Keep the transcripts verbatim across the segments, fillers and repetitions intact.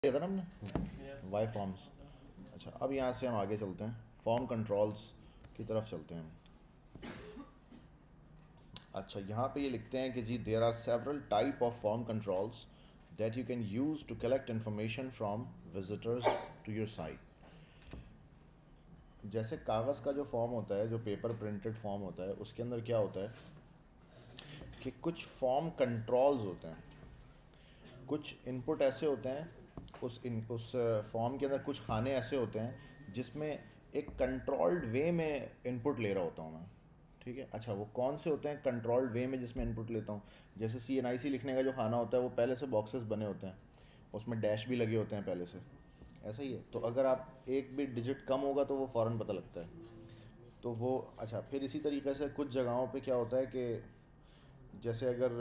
था ना हमने वाई फॉर्म्स। अच्छा, अब यहाँ से हम आगे चलते हैं, फॉर्म कंट्रोल्स की तरफ चलते हैं हम। अच्छा, यहाँ पे ये लिखते हैं कि जी there are several type of form controls that you can use to collect information from visitors to your site. जैसे कागज़ का जो फॉर्म होता है, जो पेपर प्रिंटेड फॉर्म होता है, उसके अंदर क्या होता है कि कुछ फॉर्म कंट्रोल्स होते हैं, कुछ इनपुट ऐसे होते हैं उस इन उस फॉर्म के अंदर, कुछ खाने ऐसे होते हैं जिसमें एक कंट्रोल्ड वे में इनपुट ले रहा होता हूँ मैं। ठीक है। अच्छा, वो कौन से होते हैं कंट्रोल्ड वे में जिसमें इनपुट लेता हूँ? जैसे सी एन आई सी लिखने का जो खाना होता है वो पहले से बॉक्सेस बने होते हैं, उसमें डैश भी लगे होते हैं पहले से, ऐसा ही है। तो अगर आप एक भी डिजिट कम होगा तो वो फ़ौरन पता लगता है। तो वो अच्छा, फिर इसी तरीके से कुछ जगहों पे क्या होता है कि जैसे अगर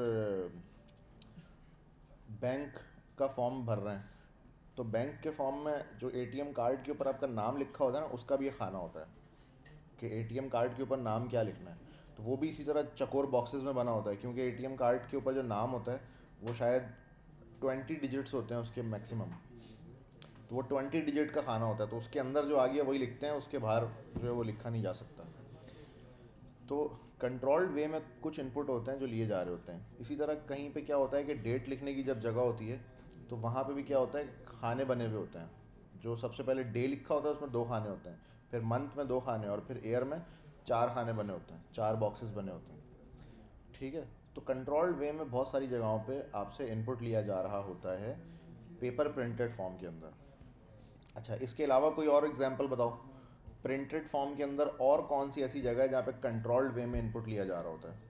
बैंक का फॉर्म भर रहे हैं तो बैंक के फॉर्म में जो ए टी एम कार्ड के ऊपर आपका नाम लिखा होता है ना, उसका भी ये खाना होता है कि ए टी एम कार्ड के ऊपर नाम क्या लिखना है। तो वो भी इसी तरह चकोर बॉक्सेस में बना होता है, क्योंकि ए टी एम कार्ड के ऊपर जो नाम होता है वो शायद ट्वेंटी डिजिट्स होते हैं उसके मैक्सिमम। तो वो ट्वेंटी डिजिट का खाना होता है, तो उसके अंदर जो आ गया वही लिखते हैं, उसके बाहर जो है वो लिखा नहीं जा सकता। तो कंट्रोल्ड वे में कुछ इनपुट होते हैं जो लिए जा रहे होते हैं। इसी तरह कहीं पे क्या होता है कि डेट लिखने की जब जगह होती है तो वहाँ पे भी क्या होता है, खाने बने हुए होते हैं। जो सबसे पहले डे लिखा होता है उसमें दो खाने होते हैं, फिर मंथ में दो खाने, और फिर ईयर में चार खाने बने होते हैं, चार बॉक्सेस बने होते हैं। ठीक है। तो कंट्रोल्ड वे में बहुत सारी जगहों पे आपसे इनपुट लिया जा रहा होता है पेपर प्रिंटेड फॉर्म के अंदर। अच्छा, इसके अलावा कोई और एग्जांपल बताओ, प्रिंटेड फॉर्म के अंदर और कौन सी ऐसी जगह है जहाँ पे कंट्रोल्ड वे में इनपुट लिया जा रहा होता है?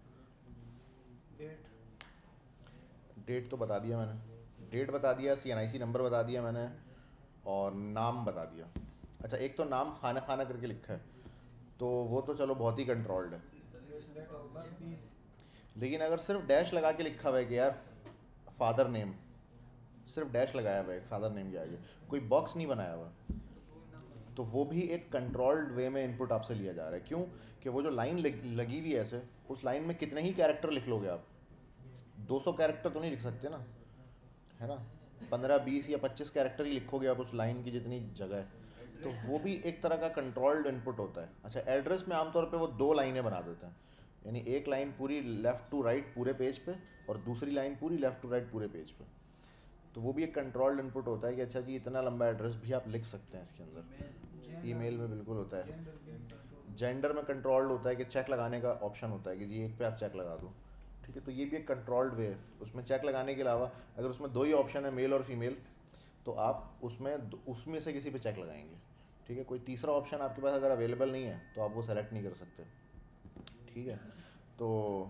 डेट। डेट तो बता दिया मैंने, डेट बता दिया, सी एन आई सी नंबर बता दिया मैंने, और नाम बता दिया। अच्छा, एक तो नाम खाना खाना करके लिखा है, तो वो तो चलो बहुत ही कंट्रोल्ड है। डेट ऑफ बर्थ भी। लेकिन अगर सिर्फ डैश लगा के लिखा हुआ है कि यार फादर नेम, सिर्फ डैश लगाया हुआ है फादर नेम के आगे, कोई बॉक्स नहीं बनाया हुआ, तो वो भी एक कंट्रोल्ड वे में इनपुट आपसे लिया जा रहा है। क्यों? कि वो जो लाइन लगी हुई है ऐसे, उस लाइन में कितने ही कैरेक्टर लिख लोगे आप? दो सौ कैरेक्टर तो नहीं लिख सकते ना, है ना? पंद्रह बीस या पच्चीस कैरेक्टर ही लिखोगे आप उस लाइन की जितनी जगह है। तो वो भी एक तरह का कंट्रोल्ड इनपुट होता है। अच्छा, एड्रेस में आमतौर पे वो दो लाइनें बना देते हैं, यानी एक लाइन पूरी लेफ़्ट टू राइट पूरे पेज पे, और दूसरी लाइन पूरी लेफ़्ट टू राइट पूरे पेज पे। तो वो भी एक कंट्रोल्ड इनपुट होता है कि अच्छा जी इतना लंबा एड्रेस भी आप लिख सकते हैं इसके अंदर। ईमेल में बिल्कुल होता है। जेंडर में कंट्रोल्ड होता है कि चेक लगाने का ऑप्शन होता है कि जी एक पे आप चेक लगा दो। ठीक है। तो ये भी एक कंट्रोल्ड वे है। उसमें चेक लगाने के अलावा अगर उसमें दो ही ऑप्शन है, मेल और फीमेल, तो आप उसमें उसमें से किसी पे चेक लगाएंगे। ठीक है। कोई तीसरा ऑप्शन आपके पास अगर अवेलेबल नहीं है तो आप वो सेलेक्ट नहीं कर सकते। ठीक है। तो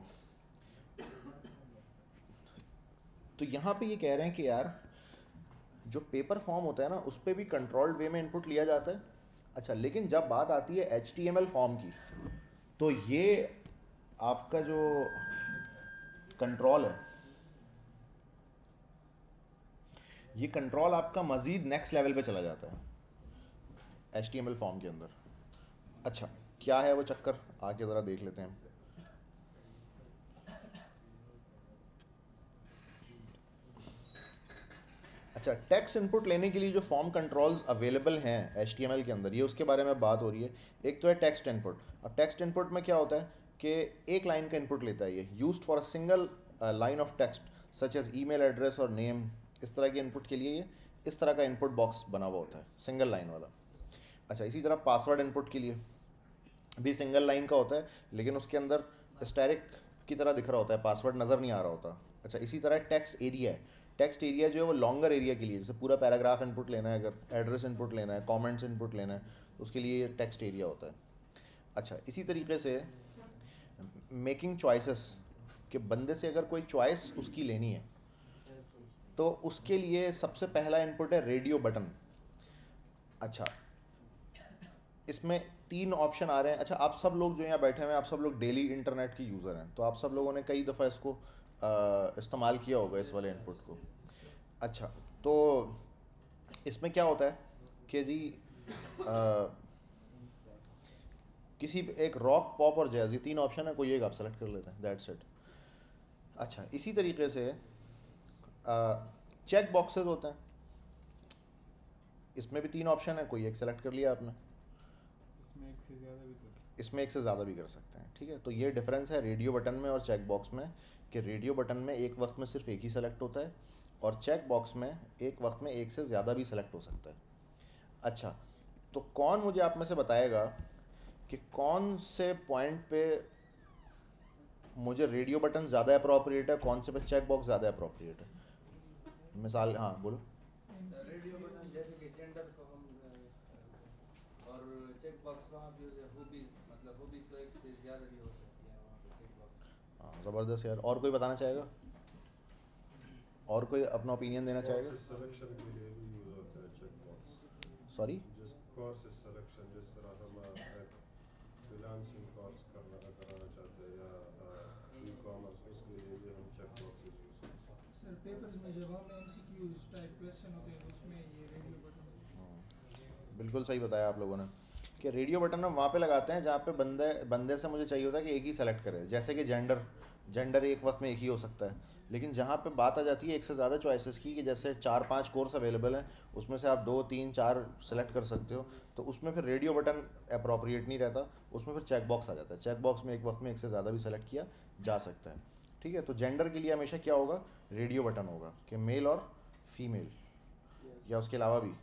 तो यहाँ पे ये कह रहे हैं कि यार जो पेपर फॉर्म होता है ना, उस पर भी कंट्रोल्ड वे में इनपुट लिया जाता है। अच्छा, लेकिन जब बात आती है H T M L form की, तो ये आपका जो कंट्रोल है, ये कंट्रोल आपका मज़ीद नेक्स्ट लेवल पे चला जाता है H T M L form के अंदर। अच्छा, क्या है वो चक्कर, आके ज़रा देख लेते हैं। अच्छा, टेक्स्ट इनपुट लेने के लिए जो फॉर्म कंट्रोल्स अवेलेबल हैं एच टी एम एल के अंदर, ये उसके बारे में बात हो रही है। एक तो है टेक्स्ट इनपुट। अब टेक्स्ट इनपुट में क्या होता है कि एक लाइन का इनपुट लेता है ये, used for a single line of text such as email address और नेम। इस तरह के इनपुट के लिए ये इस तरह का इनपुट बॉक्स बना हुआ होता है, सिंगल लाइन वाला। अच्छा, इसी तरह पासवर्ड इनपुट के लिए भी सिंगल लाइन का होता है, लेकिन उसके अंदर स्टैरिक की तरह दिख रहा होता है, पासवर्ड नज़र नहीं आ रहा होता। अच्छा, इसी तरह टेक्स्ट एरिया है। टेक्स्ट एरिया जो है वो लॉन्गर एरिया के लिए, जैसे पूरा पैराग्राफ इनपुट लेना है, अगर एड्रेस इनपुट लेना है, कमेंट्स इनपुट लेना है, तो उसके लिए टेक्स्ट एरिया होता है। अच्छा, इसी तरीके से मेकिंग चॉइसेस, कि बंदे से अगर कोई चॉइस उसकी लेनी है तो उसके लिए सबसे पहला इनपुट है रेडियो बटन। अच्छा, इसमें तीन ऑप्शन आ रहे हैं। अच्छा, आप सब लोग जो यहाँ बैठे हुए हैं, आप सब लोग डेली इंटरनेट के यूज़र हैं, तो आप सब लोगों ने कई दफ़ा इसको इस्तेमाल किया होगा, इस वाले इनपुट को। अच्छा, तो इसमें क्या होता है कि जी आ, किसी एक रॉक पॉप और जैज़, ये तीन ऑप्शन है, कोई एक आप सेलेक्ट कर लेते हैं, दैट्स इट। अच्छा, इसी तरीके से चेक बॉक्सेस होते हैं। इसमें भी तीन ऑप्शन है, कोई एक सेलेक्ट कर लिया आपने, इसमें एक से ज़्यादा भी कर इसमें एक से ज़्यादा भी कर सकते हैं। ठीक है, तो ये डिफरेंस है रेडियो बटन में और चेक बॉक्स में, कि रेडियो बटन में एक वक्त में सिर्फ एक ही सेलेक्ट होता है और चेक बॉक्स में एक वक्त में एक से ज़्यादा भी सेलेक्ट हो सकता है। अच्छा, तो कौन मुझे आप में से बताएगा कि कौन से पॉइंट पे मुझे रेडियो बटन ज़्यादा अप्रोप्रिएट है, कौन से पे चेक बॉक्स ज़्यादा अप्रोप्रिएट है? मिसाल, हाँ बोलो। रेडियो बटन जैसे कि जेंडर को हम अ, और चेक बॉक्स वहाँ पे हॉबीज, मतलब हॉबीज तो एक से ज़्यादा भी हो सकती है वहाँ पे चेक बॉक्स। हाँ ज़बरदस्त यार, और कोई बताना चाहेगा? और कोई अपना ओपिनियन देना चाहेगा? सिलेक्शन के लिए भी यूज होता है चेक बॉक्स। सॉरी? जिस कोर्स सिलेक्शन, जिस तरह हम एक फ्रीलांसिंग कोर्स करना कराना चाहते हैं या ई कॉमर्स, उसके लिए भी हम चेक बॉक्स यूज करते हैं। सर पेपर्स में जब हम एमसीक्यूज टाइप क्वेश्चन होते हैं उसमें ये रेडियो बटन। बिल्कुल सही बताया आप लोगों ने कि रेडियो बटन हम वहाँ पे लगाते हैं जहाँ पे बंदे बंदे से मुझे चाहिए होता है कि एक ही सेलेक्ट करे, जैसे कि जेंडर जेंडर एक वक्त में एक ही हो सकता है। लेकिन जहाँ पे बात आ जाती है एक से ज़्यादा चॉइसेस की, कि जैसे चार पांच कोर्स अवेलेबल हैं, उसमें से आप दो तीन चार सेलेक्ट कर सकते हो, तो उसमें फिर रेडियो बटन अप्रोप्रिएट नहीं रहता, उसमें फिर चेक बॉक्स आ जाता है। चेक बॉक्स में एक वक्त में एक से ज़्यादा भी सेलेक्ट किया जा सकता है। ठीक है, तो जेंडर के लिए हमेशा क्या होगा? रेडियो बटन होगा कि मेल और फीमेल, या उसके अलावा भी।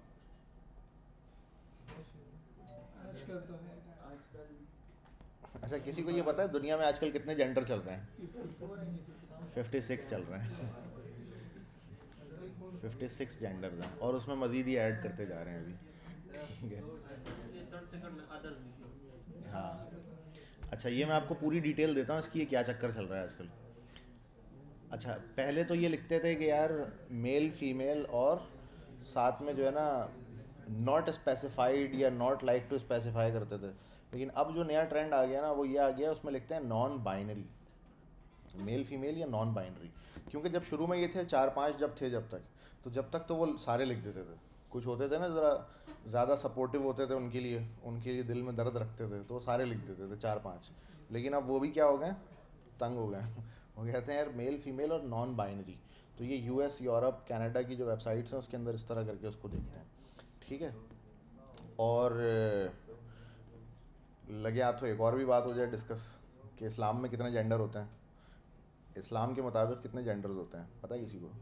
आजकल तो है आजकल अच्छा, किसी को ये पता है दुनिया में आजकल कितने जेंडर चल रहे हैं? फिफ्टी सिक्स चल रहे हैं। फिफ्टी सिक्स जेंडर हैं और उसमें मज़ीद ही ऐड करते जा रहे हैं अभी। ठीक है, हाँ। अच्छा, ये मैं आपको पूरी डिटेल देता हूँ इसकी, ये क्या चक्कर चल रहा है आजकल। अच्छा, पहले तो ये लिखते थे कि यार मेल फीमेल, और साथ में जो है ना नॉट स्पेसिफाइड या नॉट लाइक टू स्पेसिफाई करते थे। लेकिन अब जो नया ट्रेंड आ गया ना वो ये आ गया, उसमें लिखते हैं नॉन बाइनरी, मेल फीमेल या नॉन बाइनरी। क्योंकि जब शुरू में ये थे चार पांच जब थे जब तक, तो जब तक तो वो सारे लिख देते थे। कुछ होते थे ना ज़रा ज़्यादा सपोर्टिव होते थे उनके लिए, उनके लिए दिल में दर्द रखते थे, तो वो सारे लिख देते थे चार पांच। लेकिन अब वो भी क्या हो गए, तंग हो गए। वो कहते हैं यार मेल फीमेल और नॉन बाइनरी। तो ये यूएस यूरोप कनाडा की जो वेबसाइट्स हैं उसके अंदर इस तरह करके उसको देखते हैं। ठीक है, और लगे हाथ तो एक और भी बात हो जाए डिस्कस, कि इस्लाम में कितने जेंडर होते हैं। इस्लाम के मुताबिक कितने जेंडर्स होते हैं पता है किसी को?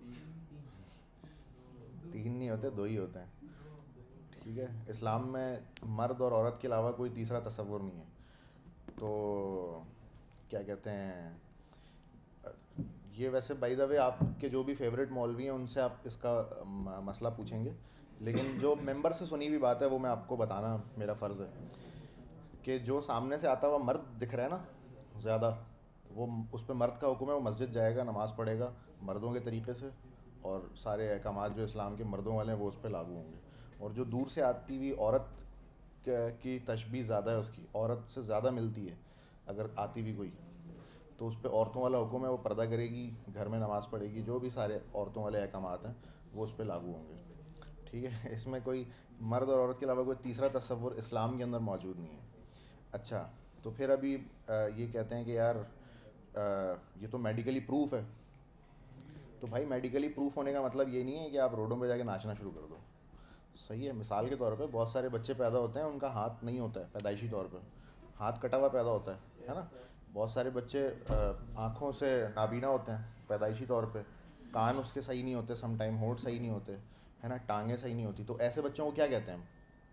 तीन नहीं होते, दो ही होते हैं। ठीक है, इस्लाम में मर्द और औरत के अलावा कोई तीसरा तस्वुर नहीं है। तो क्या कहते हैं, ये वैसे बाय द वे आपके जो भी फेवरेट मौलवी हैं उनसे आप इसका म- मसला पूछेंगे, लेकिन जो मेंबर से सुनी हुई बात है वो मैं आपको बताना मेरा फ़र्ज़ है। कि जो सामने से आता हुआ मर्द दिख रहा है ना ज़्यादा, वो उस पर मर्द का हुक्म है, वो मस्जिद जाएगा, नमाज़ पढ़ेगा मर्दों के तरीके से, और सारे अहकामात जो इस्लाम के मर्दों वाले हैं वो उस पर लागू होंगे। और जो दूर से आती हुई औरत क- की तशबीह ज़्यादा है, उसकी औरत से ज़्यादा मिलती है अगर आती भी कोई, तो उस पर औरतों वाला हुक्म है, वो पर्दा करेगी, घर में नमाज़ पढ़ेगी, जो भी सारे औरतों वाले अहकामात हैं वो उस पर लागू होंगे। ठीक है, इसमें कोई मर्द और औरत के अलावा कोई तीसरा तस्वुर इस्लाम के अंदर मौजूद नहीं है। अच्छा, तो फिर अभी अ, ये कहते हैं कि यार अ, ये तो मेडिकली प्रूफ है। तो भाई मेडिकली प्रूफ होने का मतलब ये नहीं है कि आप रोडों पे जाके नाचना शुरू कर दो। सही है, मिसाल के तौर पे बहुत सारे बच्चे पैदा होते हैं उनका हाथ नहीं होता है पैदाइशी तौर पे, हाथ कटा हुआ पैदा होता है है ना। बहुत सारे बच्चे अ, आँखों से नाबीना होते हैं पैदाइशी तौर पे, कान उसके सही नहीं होते, समटाइम होंठ सही नहीं होते, है ना, टांगें सही नहीं होती। तो ऐसे बच्चों को क्या कहते हैं हम?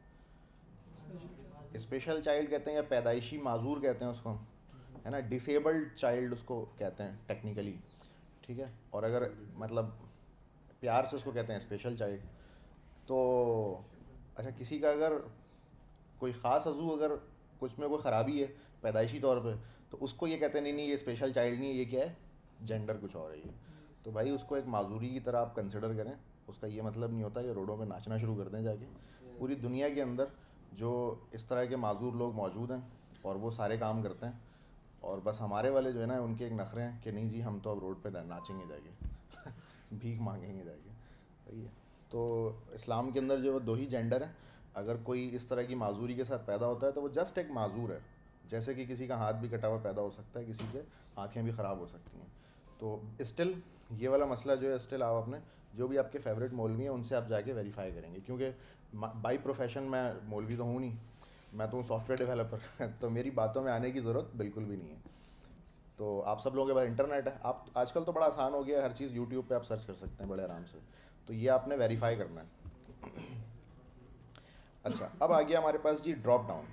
स्पेशल चाइल्ड कहते हैं, या पैदाइशी माजूर कहते हैं उसको हम, है ना, डिसेबल्ड चाइल्ड उसको कहते हैं टेक्निकली। ठीक है, और अगर मतलब प्यार से उसको कहते हैं स्पेशल चाइल्ड। तो अच्छा, किसी का अगर कोई ख़ास अज़ू अगर कुछ में कोई ख़राबी है पैदाइशी तौर पे, तो उसको ये कहते हैं नहीं नहीं ये स्पेशल चाइल्ड नहीं है, ये क्या है, जेंडर कुछ और है ये। तो भाई उसको एक माजूरी की तरह आप कंसिडर करें, उसका ये मतलब नहीं होता कि रोडों पे नाचना शुरू कर दें जाके। पूरी दुनिया के अंदर जो इस तरह के माजूर लोग मौजूद हैं और वो सारे काम करते हैं, और बस हमारे वाले जो है ना उनके एक नखरे हैं कि नहीं जी हम तो अब रोड पे नाचेंगे जाके भीख मांगेंगे जाके। सही है, तो इस्लाम के अंदर जो दो ही जेंडर हैं, अगर कोई इस तरह की माजूरी के साथ पैदा होता है तो वो जस्ट एक माजूर है। जैसे कि किसी का हाथ भी कटा हुआ पैदा हो सकता है, किसी के आँखें भी ख़राब हो सकती हैं। तो स्टिल ये वाला मसला जो है स्टिल आप अपने जो भी आपके फेवरेट मौलवी हैं उनसे आप जाके वेरीफाई करेंगे, क्योंकि बाई प्रोफेशन मैं मौलवी तो हूँ नहीं, मैं तो सॉफ्टवेयर डेवलपर तो मेरी बातों में आने की ज़रूरत बिल्कुल भी नहीं है। तो आप सब लोगों के पास इंटरनेट है, आप आजकल तो बड़ा आसान हो गया है, हर चीज़ यूट्यूब पे आप सर्च कर सकते हैं बड़े आराम से। तो ये आपने वेरीफाई करना है। अच्छा, अब आ गया हमारे पास जी drop down.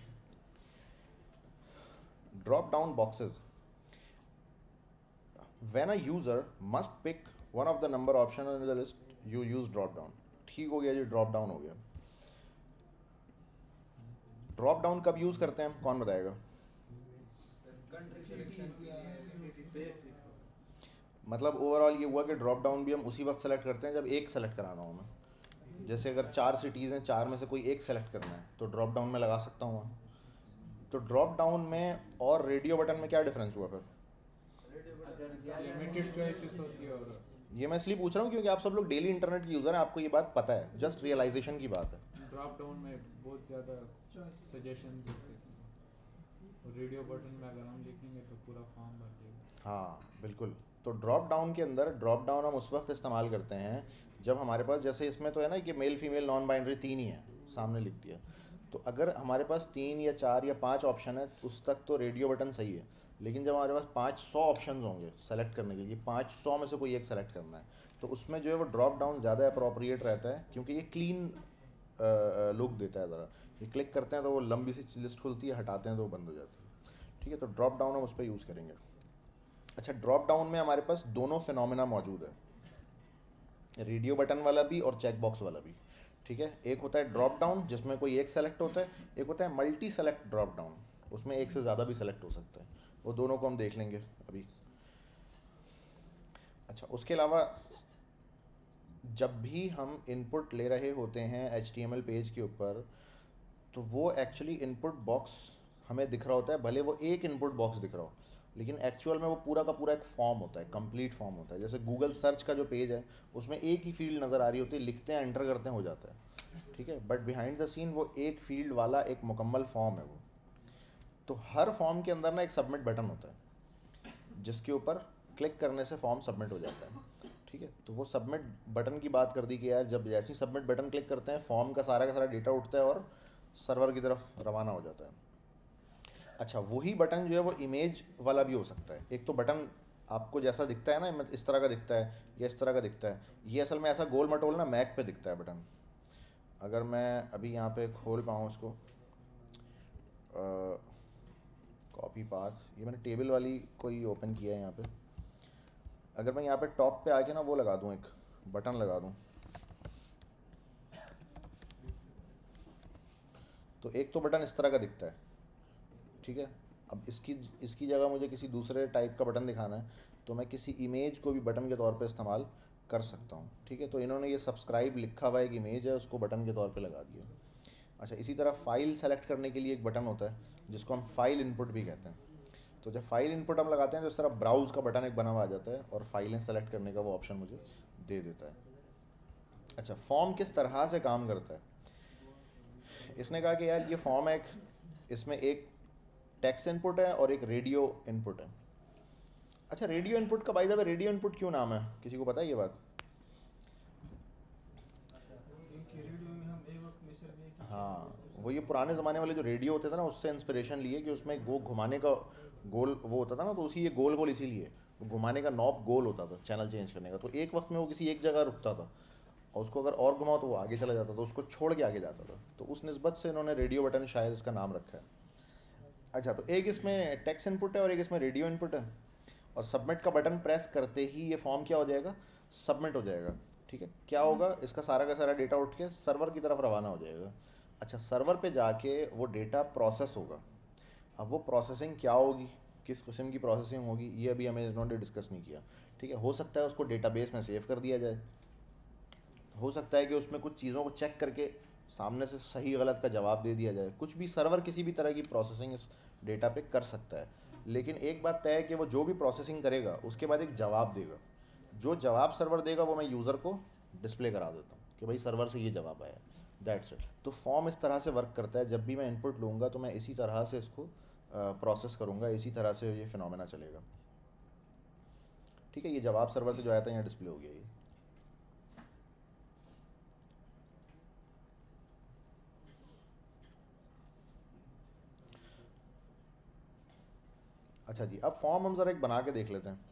Drop down boxes, when a user must pick one of the number option in the list you use drop down. ठीक हो गया जी, ड्रॉप डाउन हो गया। ड्रॉप डाउन कब यूज़ करते हैं हम, कौन बताएगा? कंट्री सिलेक्शन के लिए मतलब ओवरऑल ये हुआ कि ड्रॉप डाउन भी हम उसी वक्त सेलेक्ट करते हैं जब एक सेलेक्ट कराना हो हमें। जैसे अगर चार सिटीज़ हैं, चार में से कोई एक सेलेक्ट करना है तो ड्रॉप डाउन में लगा सकता हूँ वहाँ। तो ड्रॉप डाउन में और रेडियो बटन में क्या डिफरेंस हुआ फिर? लिमिटेड चॉइसेस होती है। और ये मैं इसलिए पूछ रहा हूँ क्योंकि आप सब लोग डेली इंटरनेट की यूज़र हैं, आपको ये बात पता है, जस्ट रियलाइजेशन की बात है। ड्रॉप डाउन में बहुत ज़्यादा सजेशन हो सकते हैं, और रेडियो बटन में अगर हम लिखेंगे तो पूरा फॉर्म भर देगा। हाँ बिल्कुल। तो ड्रॉप डाउन के अंदर ड्रॉप डाउन हम उस वक्त इस्तेमाल करते हैं जब हमारे पास, जैसे इसमें तो है ना कि मेल फीमेल नॉन बाइनरी तीन ही है, सामने लिख दिया। तो अगर हमारे पास तीन या चार या पाँच ऑप्शन है उस तक तो रेडियो बटन सही है, लेकिन जब हमारे पास पाँच सौ ऑप्शन होंगे सेलेक्ट करने के लिए, पाँच सौ में से कोई एक सेलेक्ट करना है, तो उसमें जो है वो ड्रॉप डाउन ज़्यादा अप्रोप्रिएट रहता है, क्योंकि ये क्लीन लुक देता है। ज़रा ये क्लिक करते हैं तो वो लंबी सी लिस्ट खुलती है, हटाते हैं तो वो बंद हो जाती है। ठीक है, तो ड्रॉप डाउन हम उस पर यूज़ करेंगे। अच्छा, ड्रॉप डाउन में हमारे पास दोनों फिनोमेना मौजूद है, रेडियो बटन वाला भी और चेक बॉक्स वाला भी। ठीक है, एक होता है ड्रॉप डाउन जिसमें कोई एक सेलेक्ट होता है, एक होता है मल्टी सेलेक्ट ड्रॉप डाउन, उसमें एक से ज़्यादा भी सेलेक्ट हो सकता है। वो दोनों को हम देख लेंगे अभी। अच्छा, उसके अलावा जब भी हम इनपुट ले रहे होते हैं H T M L page के ऊपर, तो वो एक्चुअली इनपुट बॉक्स हमें दिख रहा होता है, भले वो एक इनपुट बॉक्स दिख रहा हो, लेकिन एक्चुअल में वो पूरा का पूरा एक फॉर्म होता है, कंप्लीट फॉर्म होता है। जैसे गूगल सर्च का जो पेज है उसमें एक ही फील्ड नज़र आ रही होती है, लिखते हैं एंटर करते हैं हो जाता है। ठीक है, बट बिहाइंड द सीन वो एक फील्ड वाला एक मुकम्मल फॉर्म है वो। तो हर फॉर्म के अंदर ना एक सबमिट बटन होता है, जिसके ऊपर क्लिक करने से फॉर्म सबमिट हो जाता है। ठीक है, तो वो सबमिट बटन की बात कर दी कि यार जब जैसे ही सबमिट बटन क्लिक करते हैं फॉर्म का सारा का सारा डेटा उठता है और सर्वर की तरफ रवाना हो जाता है। अच्छा, वही बटन जो है वो इमेज वाला भी हो सकता है। एक तो बटन आपको जैसा दिखता है ना, इस तरह का दिखता है या इस तरह का दिखता है, ये असल में ऐसा गोल मटोल ना मैक पे दिखता है बटन। अगर मैं अभी यहाँ पे खोल पाऊँ इसको, कॉपी पाथ, ये मैंने टेबल वाली कोई ओपन किया है यहाँ पे। अगर मैं यहाँ पे टॉप पे आके ना वो लगा दूँ, एक बटन लगा दूँ, तो एक तो बटन इस तरह का दिखता है। ठीक है, अब इसकी इसकी जगह मुझे किसी दूसरे टाइप का बटन दिखाना है तो मैं किसी इमेज को भी बटन के तौर पे इस्तेमाल कर सकता हूँ। ठीक है, तो इन्होंने ये सब्सक्राइब लिखा हुआ एक इमेज है, उसको बटन के तौर पे लगा दिया। अच्छा, इसी तरह फ़ाइल सेलेक्ट करने के लिए एक बटन होता है जिसको हम फाइल इनपुट भी कहते हैं। तो जब फाइल इनपुट हम लगाते हैं तो इस तरह ब्राउज़ का बटन एक बना हुआ आ जाता है और फाइलें सेलेक्ट करने का वो ऑप्शन मुझे दे देता है। अच्छा, फॉर्म किस तरह से काम करता है? इसने कहा कि यार ये फॉर्म है एक, इसमें एक टेक्स्ट इनपुट है और एक रेडियो इनपुट है। अच्छा, रेडियो इनपुट का by the way radio input क्यों नाम है, किसी को पता है ये बात? हाँ, वो ये पुराने ज़माने वाले जो रेडियो होते थे ना, उससे इंस्पिरेशन लिए कि उसमें वो घुमाने का गोल वो होता था ना, तो उसी ये गोल गोल इसीलिए घुमाने का नॉब गोल होता था चैनल चेंज करने का। तो एक वक्त में वो किसी एक जगह रुकता था और उसको अगर और घुमाओ तो वो आगे चला जाता था, उसको छोड़ के आगे जाता था। तो उस निस्बत से इन्होंने रेडियो बटन शायद इसका नाम रखा है। अच्छा, तो एक इसमें टेक्स्ट इनपुट है और एक इसमें रेडियो इनपुट है, और सबमिट का बटन प्रेस करते ही ये फॉर्म क्या हो जाएगा, सबमिट हो जाएगा। ठीक है, क्या होगा, इसका सारा का सारा डेटा उठ के सर्वर की तरफ रवाना हो जाएगा। अच्छा, सर्वर पे जाके वो डेटा प्रोसेस होगा। अब वो प्रोसेसिंग क्या होगी, किस किस्म की प्रोसेसिंग होगी, ये अभी हमें इन्होंने डिस्कस नहीं किया। ठीक है, हो सकता है उसको डेटाबेस में सेव कर दिया जाए, हो सकता है कि उसमें कुछ चीज़ों को चेक करके सामने से सही गलत का जवाब दे दिया जाए, कुछ भी सर्वर किसी भी तरह की प्रोसेसिंग इस डेटा पे कर सकता है। लेकिन एक बात तय है कि वो जो भी प्रोसेसिंग करेगा उसके बाद एक जवाब देगा, जो जवाब सर्वर देगा वो मैं यूज़र को डिस्प्ले करा देता हूँ कि भाई सर्वर से ये जवाब आया, दैट्स इट। तो फॉर्म इस तरह से वर्क करता है, जब भी मैं इनपुट लूँगा तो मैं इसी तरह से इसको प्रोसेस करूँगा, इसी तरह से ये फिनोमेना चलेगा। ठीक है, ये जवाब सर्वर से जो आया था यहाँ डिस्प्ले हो गया ये। अच्छा जी, अब फॉर्म हम ज़रा एक बना के देख लेते हैं।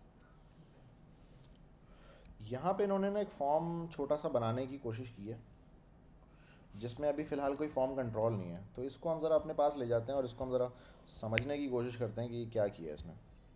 यहाँ पे इन्होंने ना एक फॉर्म छोटा सा बनाने की कोशिश की है जिसमें अभी फ़िलहाल कोई फॉर्म कंट्रोल नहीं है, तो इसको हम ज़रा अपने पास ले जाते हैं और इसको हम ज़रा समझने की कोशिश करते हैं कि क्या किया है इसने।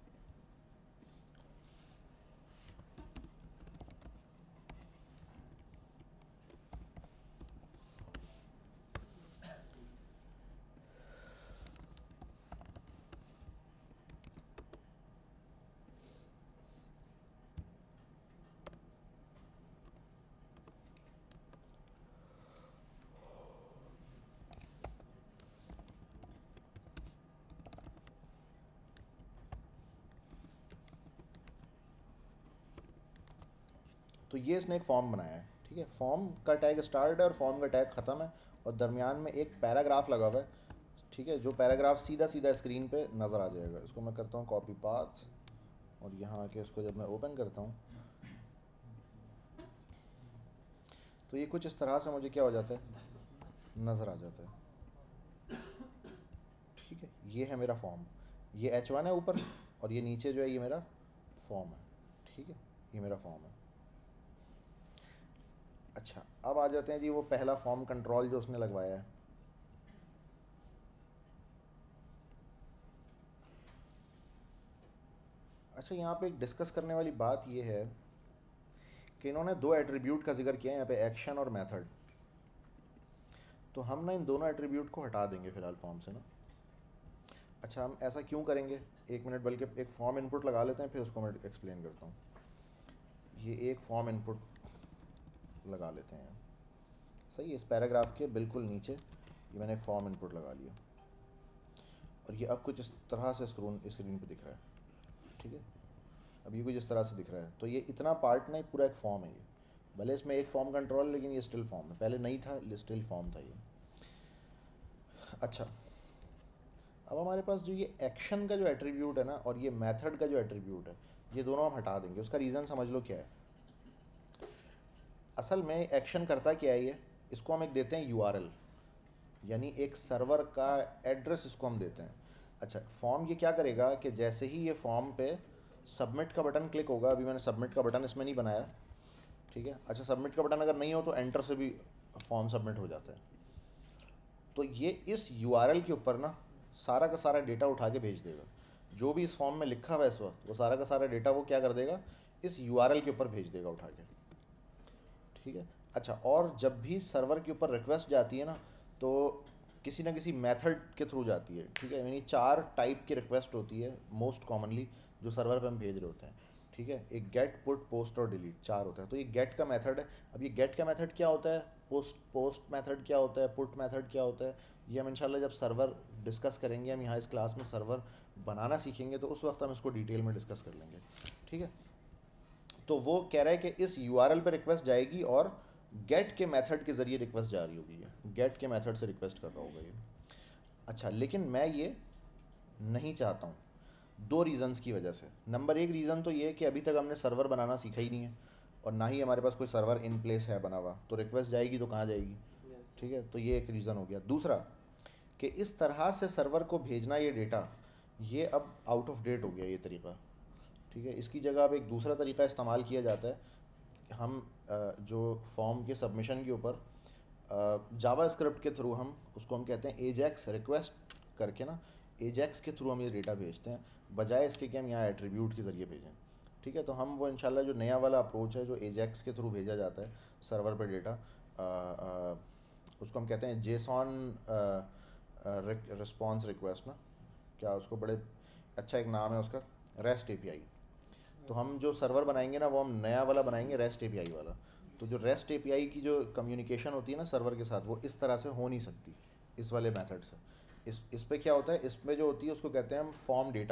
तो ये इसने एक फॉर्म बनाया है, ठीक है। फॉर्म का टैग स्टार्ट है और फॉर्म का टैग ख़त्म है, और दरमियान में एक पैराग्राफ लगा हुआ है, ठीक है, जो पैराग्राफ सीधा सीधा स्क्रीन पे नज़र आ जाएगा। इसको मैं करता हूँ कॉपी पाथ, और यहाँ आके इसको जब मैं ओपन करता हूँ तो ये कुछ इस तरह से मुझे क्या हो जाता है, नज़र आ जाता है, ठीक है। ये है मेरा फॉर्म, ये एच वन है ऊपर, और ये नीचे जो है ये मेरा फॉर्म है, ठीक है, ये मेरा फॉर्म है। अच्छा, अब आ जाते हैं जी वो पहला फॉर्म कंट्रोल जो उसने लगवाया है। अच्छा, यहाँ पे एक डिस्कस करने वाली बात ये है कि इन्होंने दो एट्रीब्यूट का जिक्र किया है यहाँ पे, एक्शन और मेथड। तो हम ना इन दोनों एट्रीब्यूट को हटा देंगे फ़िलहाल फॉर्म से ना। अच्छा, हम ऐसा क्यों करेंगे, एक मिनट, बल्कि एक फॉर्म इनपुट लगा लेते हैं, फिर उसको मैं एक्सप्लेन करता हूँ। ये एक फॉर्म इनपुट लगा लेते हैं, सही है। इस पैराग्राफ के बिल्कुल नीचे ये मैंने एक फॉर्म इनपुट लगा लिया, और ये अब कुछ इस तरह से स्क्रीन स्क्रीन पे दिख रहा है, ठीक है। अब ये कुछ इस तरह से दिख रहा है, तो ये इतना पार्ट नहीं, पूरा एक फॉर्म है ये। भले इसमें एक फॉर्म कंट्रोल, लेकिन ये स्टिल फॉर्म है, पहले नहीं था, स्टिल फॉर्म था ये। अच्छा, अब हमारे पास जो ये एक्शन का जो एट्रीब्यूट है ना, और ये मेथड का जो एट्रीब्यूट है, ये दोनों हम हटा देंगे। उसका रीज़न समझ लो क्या है। असल में एक्शन करता क्या है ये, इसको हम एक देते हैं यू आर एल, यानी एक सर्वर का एड्रेस इसको हम देते हैं। अच्छा, फॉर्म ये क्या करेगा कि जैसे ही ये फॉर्म पे सबमिट का बटन क्लिक होगा, अभी मैंने सबमिट का बटन इसमें नहीं बनाया, ठीक है। अच्छा, सबमिट का बटन अगर नहीं हो तो एंटर से भी फॉर्म सबमिट हो जाता है। तो ये इस यू आर एल के ऊपर ना सारा का सारा डेटा उठा के भेज देगा। जो भी इस फॉर्म में लिखा हुआ है इस वक्त, वो सारा का सारा डेटा वो क्या कर देगा, इस यू आर एल के ऊपर भेज देगा उठा के, ठीक है। अच्छा, और जब भी सर्वर के ऊपर रिक्वेस्ट जाती है ना, तो किसी ना किसी मेथड के थ्रू जाती है, ठीक है। यानी चार टाइप की रिक्वेस्ट होती है मोस्ट कॉमनली जो सर्वर पे हम भेज रहे होते हैं, ठीक है। एक गेट, पुट, पोस्ट और डिलीट, चार होता है। तो ये गेट का मेथड है। अब ये गेट का मेथड क्या होता है, पोस्ट पोस्ट मेथड क्या होता है, पुट मेथड क्या होता है, ये हम इंशाल्लाह जब सर्वर डिस्कस करेंगे, हम यहाँ इस क्लास में सर्वर बनाना सीखेंगे, तो उस वक्त हम इसको डिटेल में डिस्कस कर लेंगे, ठीक है। तो वो कह रहा है कि इस यू आर एल पर रिक्वेस्ट जाएगी और गेट के मेथड के ज़रिए रिक्वेस्ट जा रही होगी, ये गेट के मेथड से रिक्वेस्ट कर रहा होगा ये। अच्छा, लेकिन मैं ये नहीं चाहता हूँ, दो रीज़न्स की वजह से। नंबर एक रीज़न तो ये है कि अभी तक हमने सर्वर बनाना सीखा ही नहीं है, और ना ही हमारे पास कोई सर्वर इन प्लेस है बना हुआ, तो रिक्वेस्ट जाएगी तो कहाँ जाएगी, ठीक है। तो ये एक रीज़न हो गया। दूसरा कि इस तरह से सर्वर को भेजना ये डेटा, ये अब आउट ऑफ डेट हो गया ये तरीका, ठीक है। इसकी जगह अब एक दूसरा तरीका इस्तेमाल किया जाता है। हम जो फॉर्म के सबमिशन के ऊपर जावा स्क्रिप्ट के थ्रू हम उसको हम कहते हैं एजेक्स रिक्वेस्ट करके ना, एजेक्स के थ्रू हम ये डेटा भेजते हैं, बजाय इसके कि हम यहाँ एट्रीब्यूट के ज़रिए भेजें, ठीक है। तो हम वो इंशाल्लाह जो नया वाला अप्रोच है, जो एजेक्स के थ्रू भेजा जाता है सर्वर पर डेटा, उसको हम कहते हैं जेसॉन रिस्पॉन्स रिक्वेस्ट ना, क्या उसको बड़े अच्छा एक नाम है उसका, रेस्ट एपीआई। तो हम जो सर्वर बनाएंगे ना, वो हम नया वाला बनाएंगे, रेस्ट एपीआई वाला। तो जो रेस्ट एपीआई की जो कम्युनिकेशन होती है ना सर्वर के साथ, वो इस तरह से हो नहीं सकती इस वाले मेथड से। इस इस पे क्या होता है, इसमें जो होती है उसको कहते हैं हम फॉर्म डेटा।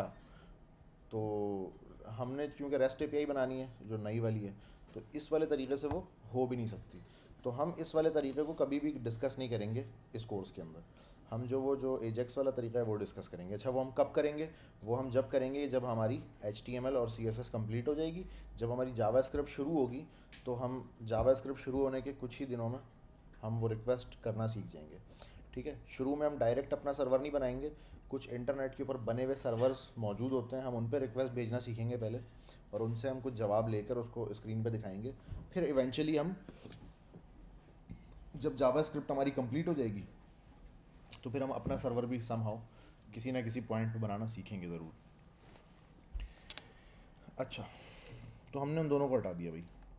तो हमने क्योंकि रेस्ट एपीआई बनानी है जो नई वाली है, तो इस वाले तरीके से वो हो भी नहीं सकती। तो हम इस वाले तरीके को कभी भी डिस्कस नहीं करेंगे इस कोर्स के अंदर। हम जो वो जो एजेक्स वाला तरीका है वो डिस्कस करेंगे। अच्छा, वो हम कब करेंगे, वो हम जब करेंगे जब हमारी एच टी एम एल और सी एस एस कंप्लीट हो जाएगी, जब हमारी जावा स्क्रिप्ट शुरू होगी। तो हम जावा स्क्रिप्ट शुरू होने के कुछ ही दिनों में हम वो रिक्वेस्ट करना सीख जाएंगे, ठीक है, शुरू में हम डायरेक्ट अपना सर्वर नहीं बनाएंगे, कुछ इंटरनेट के ऊपर बने हुए सर्वर्स मौजूद होते हैं, हम उन पर रिक्वेस्ट भेजना सीखेंगे पहले और उनसे हम कुछ जवाब लेकर उसको स्क्रीन पे दिखाएंगे। फिर इवेंचुअली हम जब जावास्क्रिप्ट हमारी कंप्लीट हो जाएगी तो फिर हम अपना सर्वर भी समहाउ किसी ना किसी पॉइंट पे बनाना सीखेंगे ज़रूर। अच्छा, तो हमने उन दोनों को हटा दिया भाई।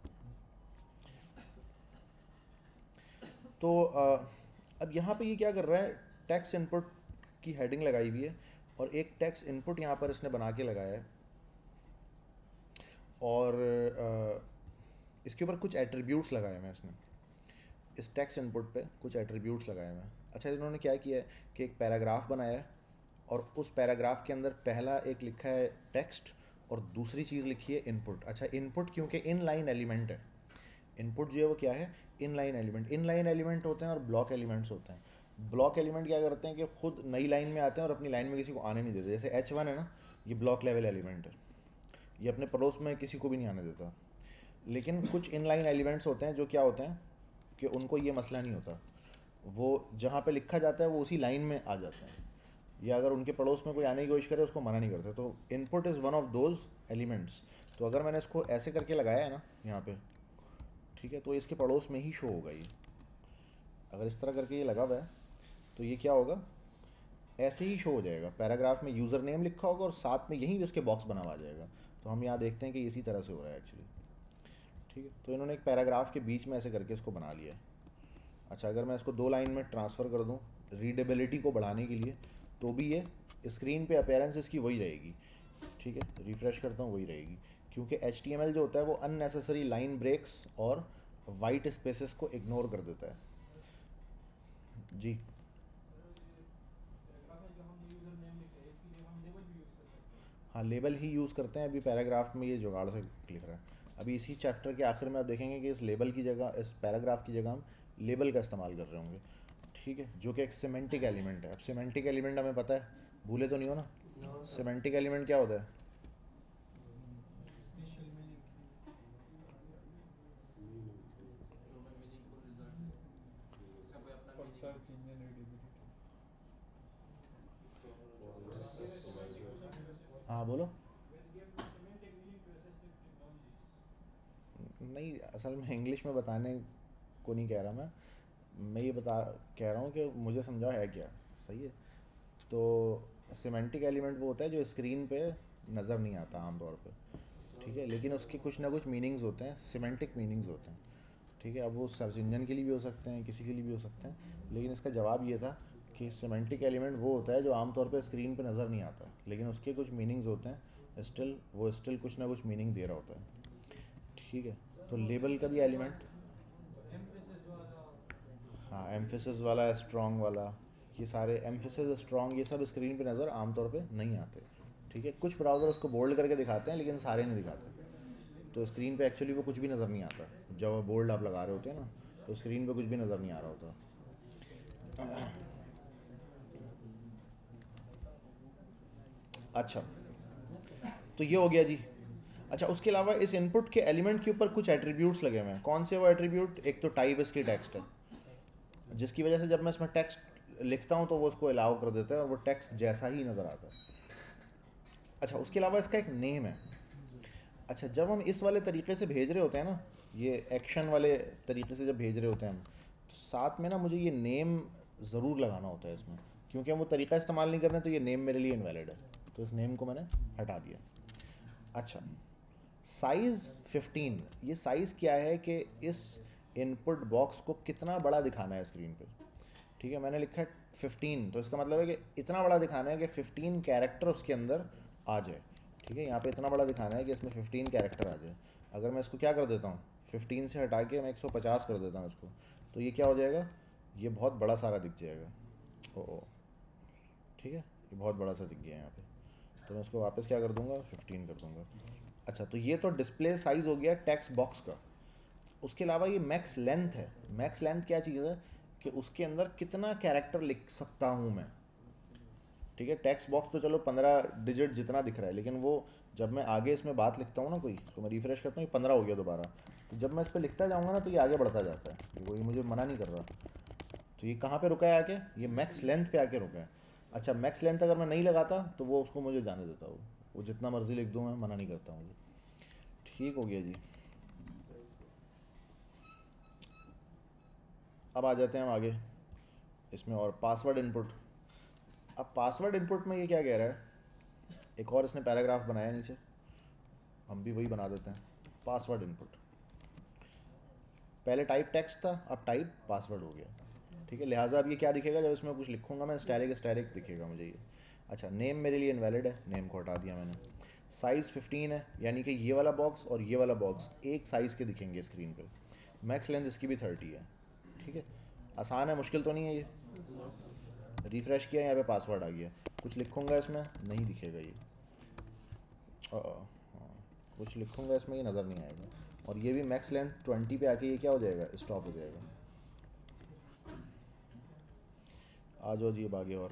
तो आ, अब यहाँ पे ये क्या कर रहा है, टेक्स्ट इनपुट की हेडिंग लगाई हुई है और एक टेक्स्ट इनपुट यहाँ पर इसने बना के लगाया है और आ, इसके ऊपर कुछ एट्रीब्यूट्स लगाए हुए हैं इसने, इस टेक्स्ट इनपुट पे कुछ एट्रीब्यूट्स लगाए हुए हैं। अच्छा, इन्होंने क्या किया है कि एक पैराग्राफ बनाया है और उस पैराग्राफ के अंदर पहला एक लिखा है टेक्स्ट और दूसरी चीज़ लिखी है इनपुट। अच्छा, इनपुट क्योंकि इन लाइन एलिमेंट है, इनपुट जो है वो क्या है, inline element. Inline element होते हैं और ब्लॉक एलिमेंट्स होते हैं। ब्लॉक एलिमेंट क्या करते हैं कि खुद नई लाइन में आते हैं और अपनी लाइन में किसी को आने नहीं देते। जैसे एच वन है ना, ये ब्लॉक लेवल एलिमेंट है, ये अपने पड़ोस में किसी को भी नहीं आने देता। लेकिन कुछ इन लाइन एलिमेंट्स होते हैं जो क्या होते हैं कि उनको ये मसला नहीं होता, वो जहाँ पे लिखा जाता है वो उसी लाइन में आ जाते हैं, या अगर उनके पड़ोस में कोई आने की कोशिश करे उसको मना नहीं करते। तो input is one of those elements. तो अगर मैंने इसको ऐसे करके लगाया है ना यहाँ पे, ठीक है, तो इसके पड़ोस में ही शो होगा ये। अगर इस तरह करके ये लगा हुआ है तो ये क्या होगा, ऐसे ही शो हो जाएगा। पैराग्राफ में यूज़र नेम लिखा होगा और साथ में यहीं उसके बॉक्स बना हुआ आ जाएगा। तो हम यहाँ देखते हैं कि इसी तरह से हो रहा है एक्चुअली, ठीक है। तो इन्होंने एक पैराग्राफ के बीच में ऐसे करके इसको बना लिया है। अच्छा, अगर मैं इसको दो लाइन में ट्रांसफ़र कर दूँ रीडेबिलिटी को बढ़ाने के लिए, तो भी ये स्क्रीन पे अपीयरेंस इसकी वही रहेगी, ठीक है। रिफ़्रेश करता हूँ, वही रहेगी, क्योंकि एच टी एम एल जो होता है वो अननेसेसरी लाइन ब्रेक्स और वाइट स्पेसेस को इग्नोर कर देता है। जी, हाँ, लेबल ही यूज़ करते हैं। अभी पैराग्राफ में ये जुगाड़ से लिख रहा है। अभी इसी चैप्टर के आखिर में आप देखेंगे कि इस लेबल की जगह, इस पैराग्राफ की जगह हम लेबल का इस्तेमाल कर रहे होंगे, ठीक है, जो कि एक सिमेंटिक एलिमेंट है। अब सिमेंटिक एलिमेंट हमें पता है, भूले तो नहीं हो ना, सिमेंटिक एलिमेंट क्या होता है? और सर्च इंजन रीडेबिलिटी। हाँ बोलो। नहीं, असल में इंग्लिश में बताने को नहीं कह रहा मैं मैं ये बता कह रहा हूँ कि मुझे समझा है क्या, सही है। तो सिमेंटिक एलिमेंट वो होता है जो स्क्रीन पे नज़र नहीं आता आमतौर पे, ठीक है, लेकिन उसके कुछ ना कुछ मीनिंग्स होते हैं, सिमेंटिक मीनिंग्स होते हैं, ठीक है। अब वो सर्च इंजन के लिए भी हो सकते हैं, किसी के लिए भी हो सकते हैं, लेकिन इसका जवाब ये था कि सिमेंटिक एलिमेंट वो होता है जो आमतौर पे स्क्रीन पे नज़र नहीं आता, लेकिन उसके कुछ मीनिंग्स होते हैं, स्टिल वो स्टिल कुछ ना कुछ मीनिंग दे रहा होता है, ठीक है। तो लेबल का भी एलिमेंट, हाँ, एम्फेसिस वाला, स्ट्रॉन्ग वाला, ये सारे एम्फेसिस, स्ट्रॉन्ग, ये सब स्क्रीन पे नज़र आमतौर पे नहीं आते, ठीक है। कुछ ब्राउज़र उसको बोल्ड करके दिखाते हैं लेकिन सारे नहीं दिखाते। तो स्क्रीन पे एक्चुअली वो कुछ भी नज़र नहीं आता। जब बोल्ड आप लगा रहे होते हैं ना, तो स्क्रीन पे कुछ भी नज़र नहीं आ रहा होता। अच्छा, तो ये हो गया जी। अच्छा, उसके अलावा इस इनपुट के एलिमेंट के ऊपर कुछ एट्रीब्यूट्स लगे हुए हैं। कौन से वो एट्रीब्यूट? एक तो टाइप इसकी टेक्स्ट है, जिसकी वजह से जब मैं इसमें टेक्स्ट लिखता हूँ तो वो उसको अलाउ कर देता है और वो टेक्स्ट जैसा ही नज़र आता है। अच्छा, उसके अलावा इसका एक नेम है। अच्छा, जब हम इस वाले तरीके से भेज रहे होते हैं ना, ये एक्शन वाले तरीके से जब भेज रहे होते हैं हम, तो साथ में ना मुझे ये नेम ज़रूर लगाना होता है इसमें, क्योंकि हम वो तरीका इस्तेमाल नहीं कर रहे तो ये नेम मेरे लिए इनवैलिड है। तो इस नेम को मैंने हटा दिया। अच्छा, साइज़ फिफ्टीन, ये साइज़ क्या है कि इस इनपुट बॉक्स को कितना बड़ा दिखाना है स्क्रीन पे, ठीक है। मैंने लिखा है फिफ्टीन, तो इसका मतलब है कि इतना बड़ा दिखाना है कि फिफ्टीन कैरेक्टर उसके अंदर आ जाए, ठीक है। यहाँ पे इतना बड़ा दिखाना है कि इसमें फिफ्टीन कैरेक्टर आ जाए। अगर मैं इसको क्या कर देता हूँ, फिफ्टीन से हटा के मैं एक सौ पचास कर देता हूँ इसको, तो ये क्या हो जाएगा, ये बहुत बड़ा सारा दिख जाएगा। ओ, ठीक है, ये बहुत बड़ा सा दिख गया यहाँ पे। तो मैं इसको वापस क्या कर दूँगा, फिफ्टीन कर दूँगा। अच्छा, तो ये तो डिस्प्ले साइज़ हो गया टेक्स्ट बॉक्स का। उसके अलावा ये मैक्स लेंथ है। मैक्स लेंथ क्या चीज़ है कि उसके अंदर कितना कैरेक्टर लिख सकता हूँ मैं, ठीक है। टेक्स्ट बॉक्स तो चलो पंद्रह डिजिट जितना दिख रहा है, लेकिन वो जब मैं आगे इसमें बात लिखता हूँ ना कोई, तो मैं रिफ्रेश करता हूँ, ये पंद्रह हो गया दोबारा। तो जब मैं इस पर लिखता जाऊँगा ना तो ये आगे बढ़ता जाता है, वो ये मुझे मना नहीं कर रहा। तो तो ये कहाँ पे रुका है आके, ये मैक्स लेंथ पे आके रुका है। अच्छा मैक्स लेंथ अगर मैं नहीं लगाता तो वो उसको मुझे जाने देता, वो वो जितना मर्जी लिख दूँ मैं मना नहीं करता मुझे। ठीक हो गया जी। अब आ जाते हैं हम आगे इसमें, और पासवर्ड इनपुट। अब पासवर्ड इनपुट में ये क्या कह रहा है, एक और इसने पैराग्राफ बनाया नीचे, हम भी वही बना देते हैं। पासवर्ड इनपुट, पहले टाइप टेक्स्ट था, अब टाइप पासवर्ड हो गया। ठीक है, लिहाजा अब ये क्या दिखेगा, जब इसमें कुछ लिखूंगा मैं स्टैटिक स्टैटिक दिखेगा मुझे ये। अच्छा नेम मेरे लिए इनवैलिड है, नेम को हटा दिया मैंने। साइज़ फिफ्टीन है, यानी कि ये वाला बॉक्स और ये वाला बॉक्स एक साइज़ के दिखेंगे स्क्रीन पे। मैक्स लेंथ इसकी भी थर्टी है। ठीक है, आसान है, मुश्किल तो नहीं है ये। रिफ़्रेश किया, यहाँ पे पासवर्ड आ गया, कुछ लिखूंगा इसमें नहीं दिखेगा ये। आ, हाँ, कुछ लिखूंगा इसमें ये नज़र नहीं आएगा। और ये भी मैक्स लेंथ ट्वेंटी पे आके ये क्या हो जाएगा, स्टॉप हो जाएगा। आ जाओ जी अब आगे। और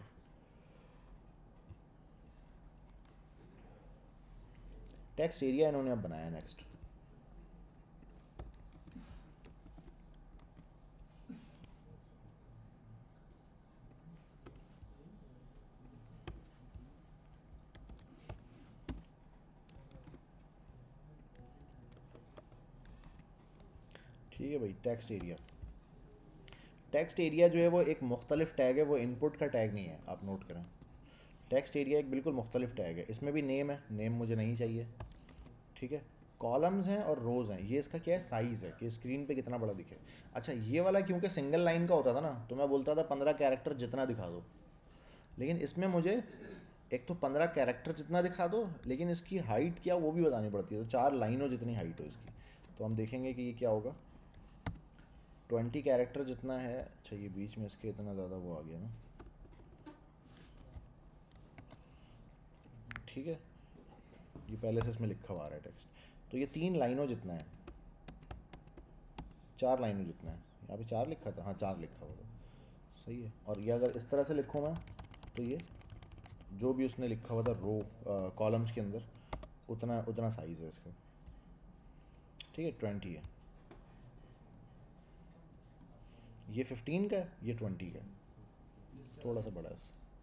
टेक्स्ट एरिया इन्होंने अब बनाया नेक्स्ट। ठीक है भाई, टेक्स्ट एरिया। टेक्स्ट एरिया जो है वो एक मुख्तलिफ टैग है, वो इनपुट का टैग नहीं है, आप नोट करें। टेक्स्ट एरिया एक बिल्कुल मुख्तलिफ टैग है। इसमें भी नेम है, नेम मुझे नहीं चाहिए। ठीक है, कॉलम्स हैं और रोज़ हैं। ये इसका क्या है, साइज़ है कि स्क्रीन पे कितना बड़ा दिखे। अच्छा ये वाला क्योंकि सिंगल लाइन का होता था ना, तो मैं बोलता था पंद्रह कैरेक्टर जितना दिखा दो, लेकिन इसमें मुझे एक तो पंद्रह कैरेक्टर जितना दिखा दो, लेकिन इसकी हाइट क्या वो भी बतानी पड़ती है, तो चार लाइनों जितनी हाइट हो इसकी। तो हम देखेंगे कि ये क्या होगा, ट्वेंटी कैरेक्टर जितना है। अच्छा ये बीच में इसके इतना ज़्यादा वो आ गया ना। ठीक है, ये पहले से इसमें लिखा हुआ आ रहा है टेक्स्ट, तो ये तीन लाइनों जितना है, चार लाइनों जितना है। यहाँ पे चार लिखा था, हाँ चार लिखा होगा, सही है। और ये अगर इस तरह से लिखूँ मैं, तो ये जो भी उसने लिखा हुआ था रो कॉलम्स के अंदर, उतना उतना साइज़ है इसका। ठीक है, ट्वेंटी है, ये फिफ्टीन का है, ये ट्वेंटी का है, थोड़ा सा बड़ा है।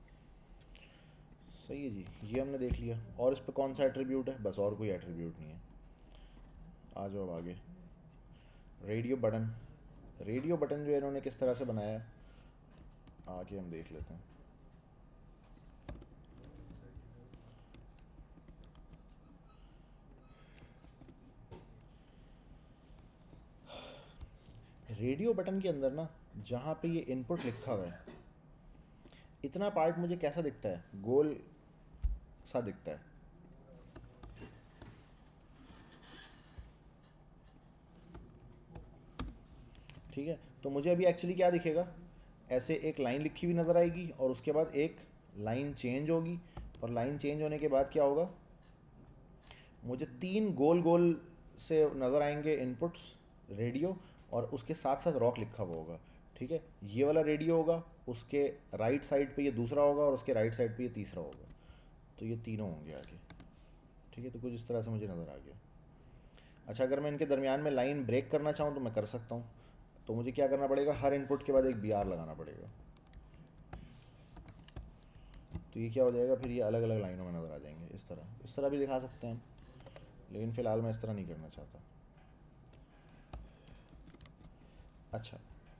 सही है जी, ये हमने देख लिया। और इस पर कौन सा एट्रीब्यूट है, बस और कोई एट्रीब्यूट नहीं है। आ जाओ अब आगे। रेडियो बटन, रेडियो बटन जो है इन्होंने किस तरह से बनाया है, आगे हम देख लेते हैं। रेडियो बटन के अंदर ना, जहाँ पे ये इनपुट लिखा हुआ है, इतना पार्ट मुझे कैसा दिखता है, गोल सा दिखता है। ठीक है, तो मुझे अभी एक्चुअली क्या दिखेगा, ऐसे एक लाइन लिखी हुई नज़र आएगी और उसके बाद एक लाइन चेंज होगी, और लाइन चेंज होने के बाद क्या होगा, मुझे तीन गोल गोल से नज़र आएंगे इनपुट्स रेडियो, और उसके साथ साथ रॉक लिखा हुआ होगा। ठीक है, ये वाला रेडियो होगा, उसके राइट साइड पे ये दूसरा होगा, और उसके राइट साइड पे ये तीसरा होगा। तो ये तीनों होंगे आगे। ठीक है, तो कुछ इस तरह से मुझे नज़र आ गया। अच्छा अगर मैं इनके दरमियान में लाइन ब्रेक करना चाहूँ तो मैं कर सकता हूँ। तो मुझे क्या करना पड़ेगा, हर इनपुट के बाद एक बी आर लगाना पड़ेगा। तो ये क्या हो जाएगा, फिर ये अलग अलग लाइनों में नज़र आ जाएंगे। इस तरह इस तरह भी दिखा सकते हैं, लेकिन फ़िलहाल मैं इस तरह नहीं करना चाहता। अच्छा,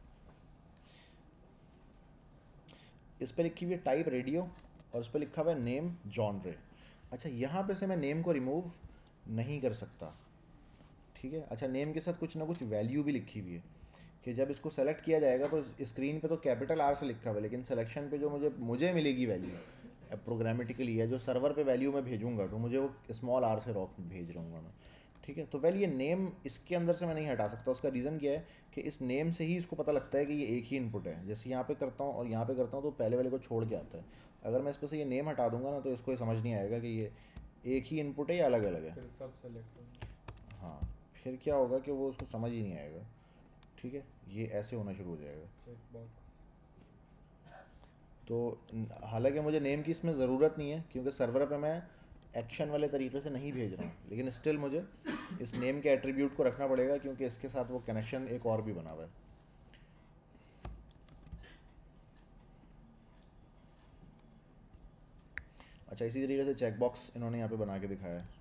इस पर लिखी हुई है टाइप रेडियो, और इस पर लिखा हुआ है नेम जॉनरे। अच्छा यहाँ पे से मैं नेम को रिमूव नहीं कर सकता। ठीक है, अच्छा नेम के साथ कुछ ना कुछ वैल्यू भी लिखी हुई है कि जब इसको सेलेक्ट किया जाएगा तो स्क्रीन पे तो कैपिटल आर से लिखा हुआ है, लेकिन सिलेक्शन पे जो मुझे मुझे मिलेगी वैल्यू प्रोग्रामेटिकली है, जो सर्वर पे वैल्यू मैं भेजूंगा तो मुझे वो स्मॉल आर से रॉक भेज रहूँगा मैं। ठीक है, तो वेल ये नेम इसके अंदर से मैं नहीं हटा सकता। उसका रीज़न क्या है कि इस नेम से ही इसको पता लगता है कि ये एक ही इनपुट है। जैसे यहाँ पे करता हूँ और यहाँ पे करता हूँ तो पहले वाले को छोड़ के आता है। अगर मैं इस पर से ये नेम हटा दूंगा ना तो इसको ये समझ नहीं आएगा कि ये एक ही इनपुट है या अलग अलग है। फिर सब सेलेक्ट, हाँ, फिर क्या होगा कि वो उसको समझ ही नहीं आएगा। ठीक है, ये ऐसे होना शुरू हो जाएगा। Check box. तो हालांकि मुझे नेम की इसमें ज़रूरत नहीं है क्योंकि सर्वर पे मैं एक्शन वाले तरीके से नहीं भेज रहा हूँ, लेकिन स्टिल मुझे इस नेम के एट्रीब्यूट को रखना पड़ेगा क्योंकि इसके साथ वो कनेक्शन एक और भी बना हुआ है। अच्छा, इसी तरीके से चेक बॉक्स इन्होंने यहाँ पे बना के दिखाया है।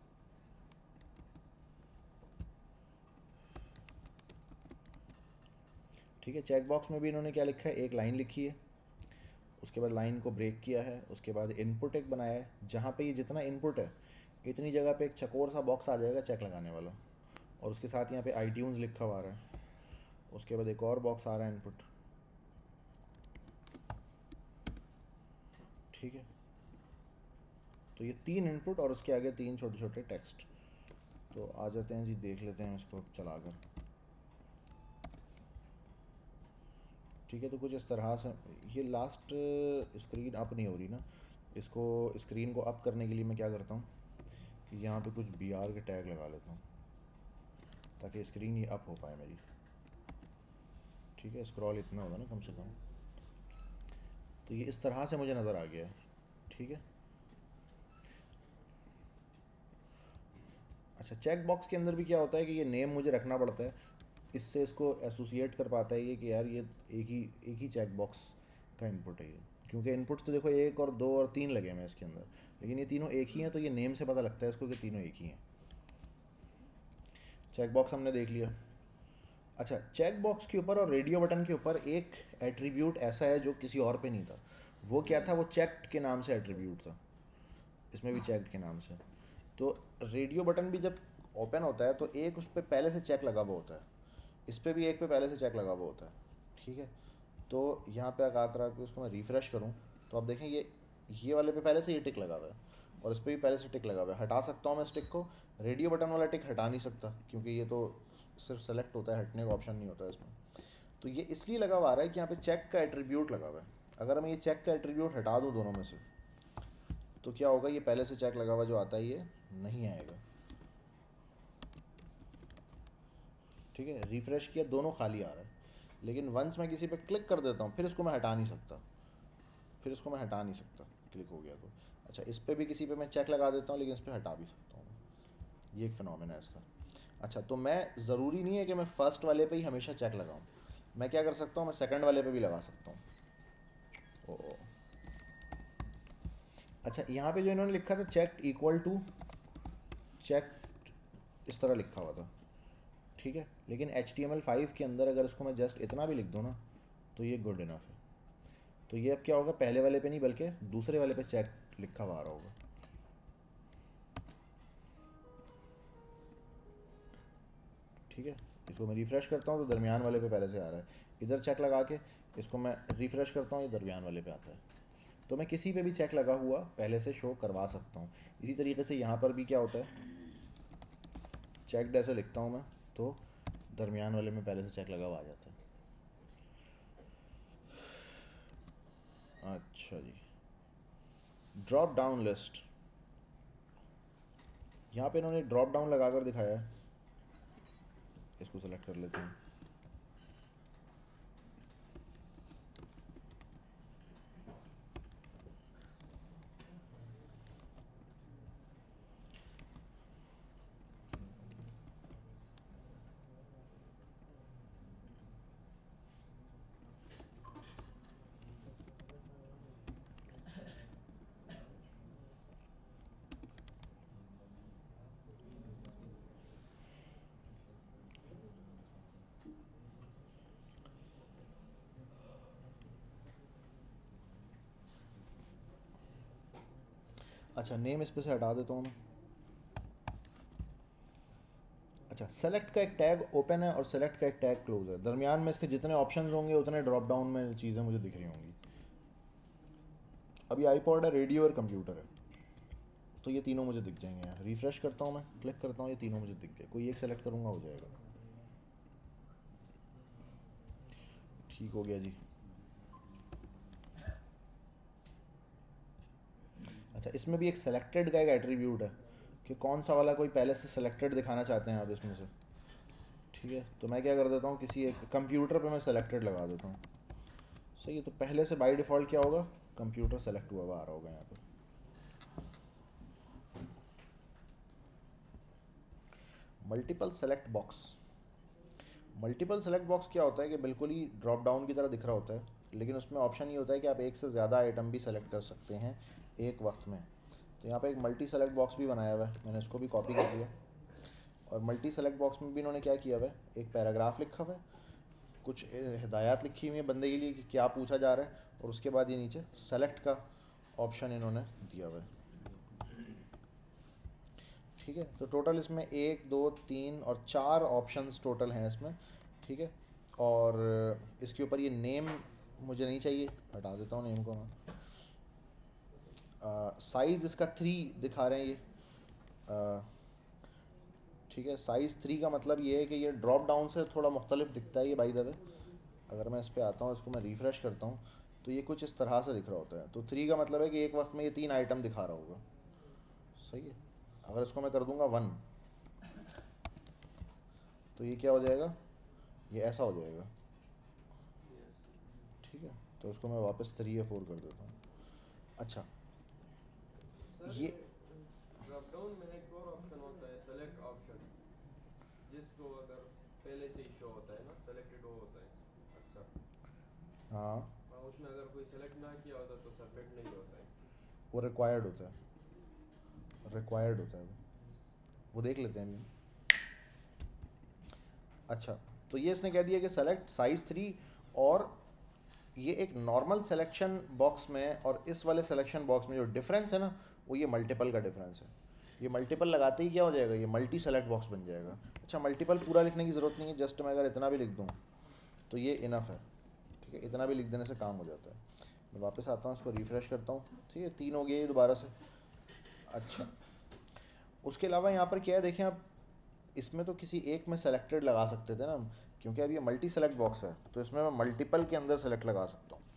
ठीक है, चेक बॉक्स में भी इन्होंने क्या लिखा है, एक लाइन लिखी है, उसके बाद लाइन को ब्रेक किया है, उसके बाद इनपुट एक बनाया है, जहाँ पे ये जितना इनपुट है इतनी जगह पे एक चकोर सा बॉक्स आ जाएगा चेक लगाने वाला, और उसके साथ यहाँ पे आई ट्यून्स लिखा हुआ आ रहा है। उसके बाद एक और बॉक्स आ रहा है इनपुट। ठीक है, तो ये तीन इनपुट और उसके आगे तीन छोटे छोटे टेक्स्ट। तो आ जाते हैं जी, देख लेते हैं इसको चलाकर। ठीक है, तो कुछ इस तरह से ये लास्ट स्क्रीन अप नहीं हो रही ना, इसको स्क्रीन को अप करने के लिए मैं क्या करता हूँ कि यहाँ पे कुछ बी आर के टैग लगा लेता हूँ ताकि स्क्रीन ये अप हो पाए मेरी। ठीक है, स्क्रॉल इतना होगा ना कम से कम। तो ये इस तरह से मुझे नज़र आ गया है। ठीक है, अच्छा, चेक बॉक्स के अंदर भी क्या होता है कि ये नेम मुझे रखना पड़ता है, इससे इसको एसोसिएट कर पाता है ये कि यार ये एक ही एक ही चेक बॉक्स का इनपुट है ये, क्योंकि इनपुट तो देखो एक और दो और तीन लगे हैं इसके अंदर, लेकिन ये तीनों एक ही हैं, तो ये नेम से पता लगता है इसको कि तीनों एक ही हैं। चेक बॉक्स हमने देख लिया। अच्छा, चेक बॉक्स के ऊपर और रेडियो बटन के ऊपर एक एट्रीब्यूट ऐसा है जो किसी और पे नहीं था। वो क्या था? वो चेक्ड के नाम से एट्रीब्यूट था, इसमें भी चेक्ड के नाम से। तो रेडियो बटन भी जब ओपन होता है तो एक उस पर पहले से चेक लगा हुआ होता है, इस पर भी एक पे पहले से चेक लगा हुआ होता है। ठीक है, तो यहाँ पे आकर आकर उसको मैं रिफ़्रेश करूँ तो आप देखें ये ये वाले पे पहले से ये टिक लगा हुआ है और इस पर भी पहले से टिक लगा हुआ है। हटा सकता हूँ मैं इस टिक को, रेडियो बटन वाला टिक हटा नहीं सकता क्योंकि ये तो सिर्फ सेलेक्ट होता है, हटने का ऑप्शन नहीं होता है इसमें। तो ये इसलिए लगा हुआ है कि यहाँ पे चेक का एट्रीब्यूट लगा हुआ है। अगर मैं ये चेक का एट्रीब्यूट हटा दूँ दोनों में से तो क्या होगा, ये पहले से चेक लगा हुआ जो आता है ये नहीं आएगा। ठीक है, रिफ़्रेश किया, दोनों खाली आ रहा है, लेकिन वंस मैं किसी पे क्लिक कर देता हूँ फिर इसको मैं हटा नहीं सकता, फिर इसको मैं हटा नहीं सकता, क्लिक हो गया तो। अच्छा, इस पर भी किसी पे मैं चेक लगा देता हूँ लेकिन इस पर हटा भी सकता हूँ, ये एक फिनोमेना है इसका। अच्छा, तो मैं ज़रूरी नहीं है कि मैं फ़र्स्ट वाले पे ही हमेशा चेक लगाऊँ, मैं क्या कर सकता हूँ, मैं सेकंड वाले पे भी लगा सकता हूँ। ओ अच्छा, यहाँ पे जो इन्होंने लिखा था चेक इक्वल टू चेक, इस तरह लिखा हुआ था। ठीक है, लेकिन H T M L five के अंदर अगर इसको मैं जस्ट इतना भी लिख दूँ ना तो ये गुड इनफ है। तो ये अब क्या होगा, पहले वाले पे नहीं बल्कि दूसरे वाले पे चेक लिखा हुआ आ रहा होगा। ठीक है, इसको मैं रिफ़्रेश करता हूँ तो दरमियान वाले पे पहले से आ रहा है, इधर चेक लगा के इसको मैं रिफ़्रेश करता हूँ, ये दरमियान वाले पे आता है। तो मैं किसी पे भी चेक लगा हुआ पहले से शो करवा सकता हूँ। इसी तरीके से यहाँ पर भी क्या होता है, चेक ऐसे लिखता हूँ मैं तो दरमियान वाले में पहले से चेक लगा हुआ आ जाता है। अच्छा जी, ड्रॉप डाउन लिस्ट, यहाँ पे इन्होंने ड्रॉप डाउन लगा कर दिखाया है, इसको सेलेक्ट कर लेते हैं। अच्छा, नेम इस पे से हटा देता हूँ मैं। अच्छा, सेलेक्ट का एक टैग ओपन है और सेलेक्ट का एक टैग क्लोज है, दरमियान में इसके जितने ऑप्शंस होंगे उतने ड्रॉप डाउन में चीज़ें मुझे दिख रही होंगी। अभी आईपॉड है, रेडियो और कंप्यूटर है, तो ये तीनों मुझे दिख जाएंगे। यहाँ रिफ़्रेश करता हूँ मैं, क्लिक करता हूँ, ये तीनों मुझे दिख गए, कोई एक सेलेक्ट करूँगा हो जाएगा। ठीक हो गया जी। अच्छा, इसमें भी एक सेलेक्टेड का एक एट्रीब्यूट है कि कौन सा वाला कोई पहले से सेलेक्टेड दिखाना चाहते हैं आप इसमें से। ठीक है, तो मैं क्या कर देता हूँ, किसी एक कंप्यूटर पे मैं सेलेक्टेड लगा देता हूँ। सही है, तो पहले से बाय डिफ़ॉल्ट क्या होगा, कंप्यूटर सेलेक्ट हुआ हुआ आ रहा होगा यहाँ पे। Multiple select box, multiple select box क्या होता है कि बिल्कुल ही ड्रॉप डाउन की तरह दिख रहा होता है, लेकिन उसमें ऑप्शन ये होता है कि आप एक से ज़्यादा आइटम भी सेलेक्ट कर सकते हैं एक वक्त में। तो यहाँ पे एक मल्टी सेलेक्ट बॉक्स भी बनाया हुआ है, मैंने इसको भी कॉपी कर दिया। और मल्टी सेलेक्ट बॉक्स में भी इन्होंने क्या किया हुआ है, एक पैराग्राफ लिखा हुआ है, कुछ हिदायत लिखी हुई है बंदे के लिए कि क्या पूछा जा रहा है, और उसके बाद ये नीचे सेलेक्ट का ऑप्शन इन्होंने दिया हुआ है। ठीक है, तो टोटल इसमें एक दो तीन और चार ऑप्शंस टोटल हैं इसमें। ठीक है, और इसके ऊपर ये नेम मुझे नहीं चाहिए, हटा देता हूँ नेम को मैं। साइज़ इसका थ्री दिखा रहे हैं ये। आ, ठीक है, साइज़ थ्री का मतलब ये है कि ये ड्रॉप डाउन से थोड़ा मुख्तलिफ दिखता है ये बाय द वे। अगर मैं इस पर आता हूँ, इसको मैं रिफ़्रेश करता हूँ, तो ये कुछ इस तरह से दिख रहा होता है। तो थ्री का मतलब है कि एक वक्त में ये तीन आइटम दिखा रहा होगा। सही है, अगर इसको मैं कर दूंगा वन, तो ये क्या हो जाएगा, ये ऐसा हो जाएगा। ठीक है, तो इसको मैं वापस थ्री या फोर कर देता हूँ। अच्छा, ये ड्रॉप डाउन में एक और ऑप्शन होता है, सेलेक्ट ऑप्शन, जिसको अगर पहले से ही शो होता है ना, सेलेक्टेड वो होता है। अच्छा, हाँ, हाँ, उसमें अगर कोई सेलेक्ट ना किया होता तो सबमिट नहीं होता है। वो रिक्वायर्ड होता है, रिक्वायर्ड होता है वो वो देख लेते हैं अभी। अच्छा, तो ये इसने कह दिया कि सेलेक्ट साइज़ थ्री, और ये एक नॉर्मल सिलेक्शन बॉक्स में और इस वाले सिलेक्शन बॉक्स में जो डिफरेंस है ना, वो ये मल्टीपल का डिफरेंस है। ये मल्टीपल लगाते ही क्या हो जाएगा, ये मल्टी सेलेक्ट बॉक्स बन जाएगा। अच्छा, मल्टीपल पूरा लिखने की ज़रूरत नहीं है, जस्ट मैं अगर इतना भी लिख दूँ तो ये इनफ है। ठीक है, इतना भी लिख देने से काम हो जाता है। मैं वापस आता हूँ, इसको रिफ़्रेश करता हूँ। ठीक है, तीन हो गया ये दोबारा से। अच्छा, उसके अलावा यहाँ पर क्या है, देखें आप, इसमें तो किसी एक में सेलेक्टेड लगा सकते थे ना, क्योंकि अब ये मल्टी सेलेक्ट बॉक्स है, तो इसमें मैं मल्टीपल के अंदर सेलेक्ट लगा सकता हूँ।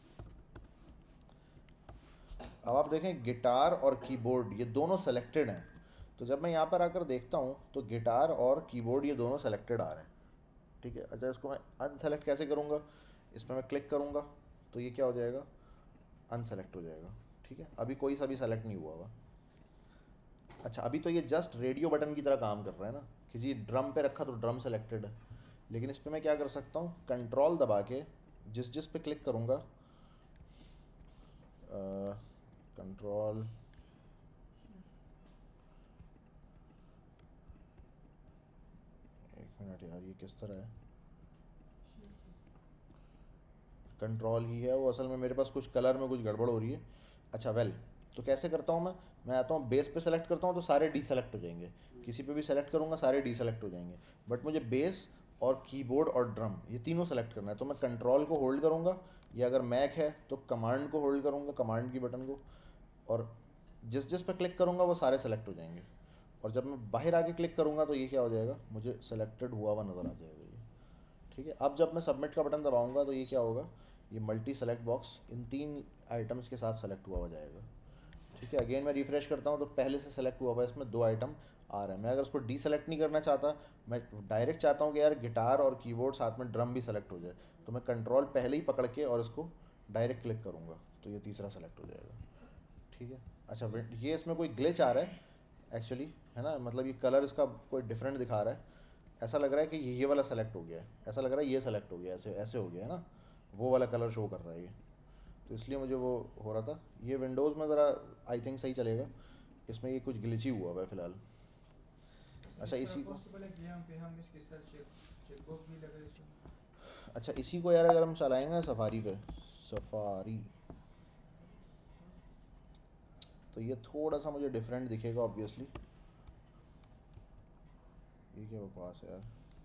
अब आप देखें, गिटार और कीबोर्ड ये दोनों सेलेक्टेड हैं, तो जब मैं यहाँ पर आकर देखता हूँ तो गिटार और कीबोर्ड ये दोनों सेलेक्टेड आ रहे हैं। ठीक है, अच्छा, इसको मैं अनसेलेक्ट कैसे करूँगा, इसमें मैं क्लिक करूँगा तो ये क्या हो जाएगा, अनसेलेक्ट हो जाएगा। ठीक है, अभी कोई सा भी सेलेक्ट नहीं हुआ हुआ। अच्छा, अभी तो ये जस्ट रेडियो बटन की तरह काम कर रहा है ना, कि जी ड्रम पे रखा तो ड्रम सेलेक्टेड है, लेकिन इस पर मैं क्या कर सकता हूँ, कंट्रोल दबा के जिस जिस पे क्लिक करूँगा, कंट्रोल एक मिनट यार, ये किस तरह है, कंट्रोल ही है वो, असल में मेरे पास कुछ कलर में कुछ गड़बड़ हो रही है। अच्छा, वेल तो कैसे करता हूँ मैं मैं आता हूँ बेस पे सेलेक्ट करता हूँ तो सारे डी सेलेक्ट हो जाएंगे, किसी पे भी सेलेक्ट करूँगा सारे डी सेलेक्ट हो जाएंगे, बट मुझे बेस और कीबोर्ड और ड्रम ये तीनों सेलेक्ट करना है, तो मैं कंट्रोल को होल्ड करूँगा, या अगर मैक है तो कमांड को होल्ड करूँगा, कमांड की बटन को, और जिस जिस पे क्लिक करूँगा वो सारे सेलेक्ट हो जाएंगे। और जब मैं बाहर आके क्लिक करूँगा तो ये क्या हो जाएगा, मुझे सेलेक्टेड हुआ हुआ नज़र आ जाएगा ये। ठीक है, अब जब मैं सबमिट का बटन दबाऊँगा तो ये क्या होगा, ये मल्टी सेलेक्ट बॉक्स इन तीन आइटम्स के साथ सेलेक्ट हुआ हुआ जाएगा। ठीक है, अगेन मैं रिफ़्रेश करता हूँ तो पहले से सेलेक्ट हुआ हुआ है, इसमें दो आइटम आ रहे हैं। मैं अगर उसको डी सेलेक्ट नहीं करना चाहता, मैं डायरेक्ट चाहता हूँ कि यार गिटार और कीबोर्ड साथ में ड्रम भी सेलेक्ट हो जाए, तो मैं कंट्रोल पहले ही पकड़ के और इसको डायरेक्ट क्लिक करूँगा तो ये तीसरा सेलेक्ट हो जाएगा। ठीक है, अच्छा, ये इसमें कोई ग्लिच आ रहा है एक्चुअली, है ना, मतलब ये कलर इसका कोई डिफरेंट दिखा रहा है, ऐसा लग रहा है कि ये वाला सेलेक्ट हो गया है, ऐसा लग रहा है ये सेलेक्ट हो गया, ऐसे ऐसे हो गया है ना, वो वाला कलर शो कर रहा है ये, तो इसलिए मुझे वो हो रहा था। ये विंडोज़ में ज़रा आई थिंक सही चलेगा, इसमें ये कुछ ग्लिची हुआ हुआ है फ़िलहाल। अच्छा, इसी को पॉसिबल है कि हम पे हम इसके साथ चेक चेक बॉक्स भी लगाए इसमें। अच्छा, इसी को यार अगर हम चलाएंगे ना सफारी पे, सफारी, तो ये थोड़ा सा मुझे डिफरेंट दिखेगा ऑब्वियसली। ये क्या बकवास है यार,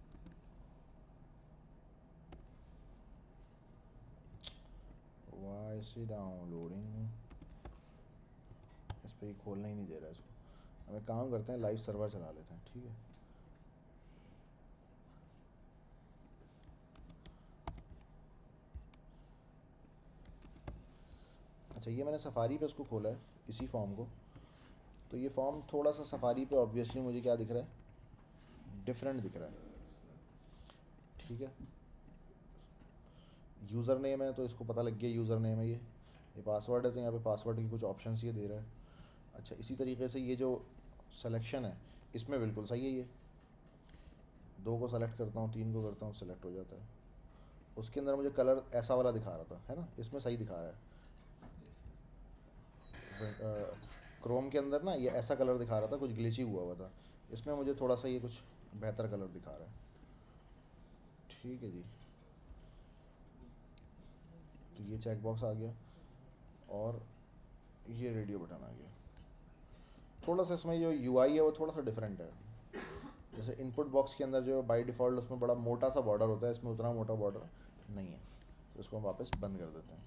वाई सी डाउनलोडिंग, इस पर ही खोलना ही नहीं दे रहा है इसको। हमें काम करते हैं, लाइव सर्वर चला लेते हैं। ठीक है, अच्छा, ये मैंने सफारी पे इसको खोला है, इसी फॉर्म को, तो ये फॉर्म थोड़ा सा सफारी पे ऑब्वियसली मुझे क्या दिख रहा है, डिफरेंट दिख रहा है। ठीक है, यूज़र नेम है तो इसको पता लग गया यूज़र नेम है ये ये पासवर्ड है तो यहाँ पे पासवर्ड की कुछ ऑप्शंस ये दे रहा है। अच्छा, इसी तरीके से ये जो सिलेक्शन है इसमें बिल्कुल सही है, ये दो को सेलेक्ट करता हूँ, तीन को करता हूँ, सेलेक्ट हो जाता है। उसके अंदर मुझे कलर ऐसा वाला दिखा रहा था, है ना, इसमें सही दिखा रहा है। क्रोम के अंदर ना ये ऐसा कलर दिखा रहा था, कुछ ग्लिची हुआ हुआ था। इसमें मुझे थोड़ा सा ये कुछ बेहतर कलर दिखा रहा है। ठीक है जी, तो ये चेक बॉक्स आ गया और ये रेडियो बटन आ गया। थोड़ा सा इसमें जो यूआई है वो थोड़ा सा डिफरेंट है। जैसे इनपुट बॉक्स के अंदर जो बाय डिफ़ॉल्ट उसमें बड़ा मोटा सा बॉर्डर होता है, इसमें उतना मोटा बॉर्डर नहीं है। तो इसको हम वापस बंद कर देते हैं।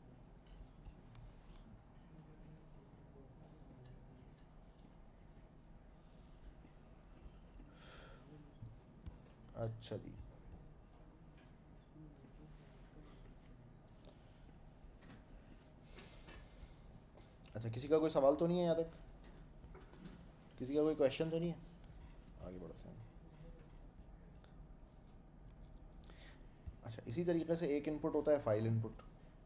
अच्छा जी, अच्छा किसी का कोई सवाल तो नहीं है यहाँ तक? किसी का कोई क्वेश्चन तो नहीं है? आगे बढ़ते हैं। अच्छा, इसी तरीके से एक इनपुट होता है फाइल इनपुट।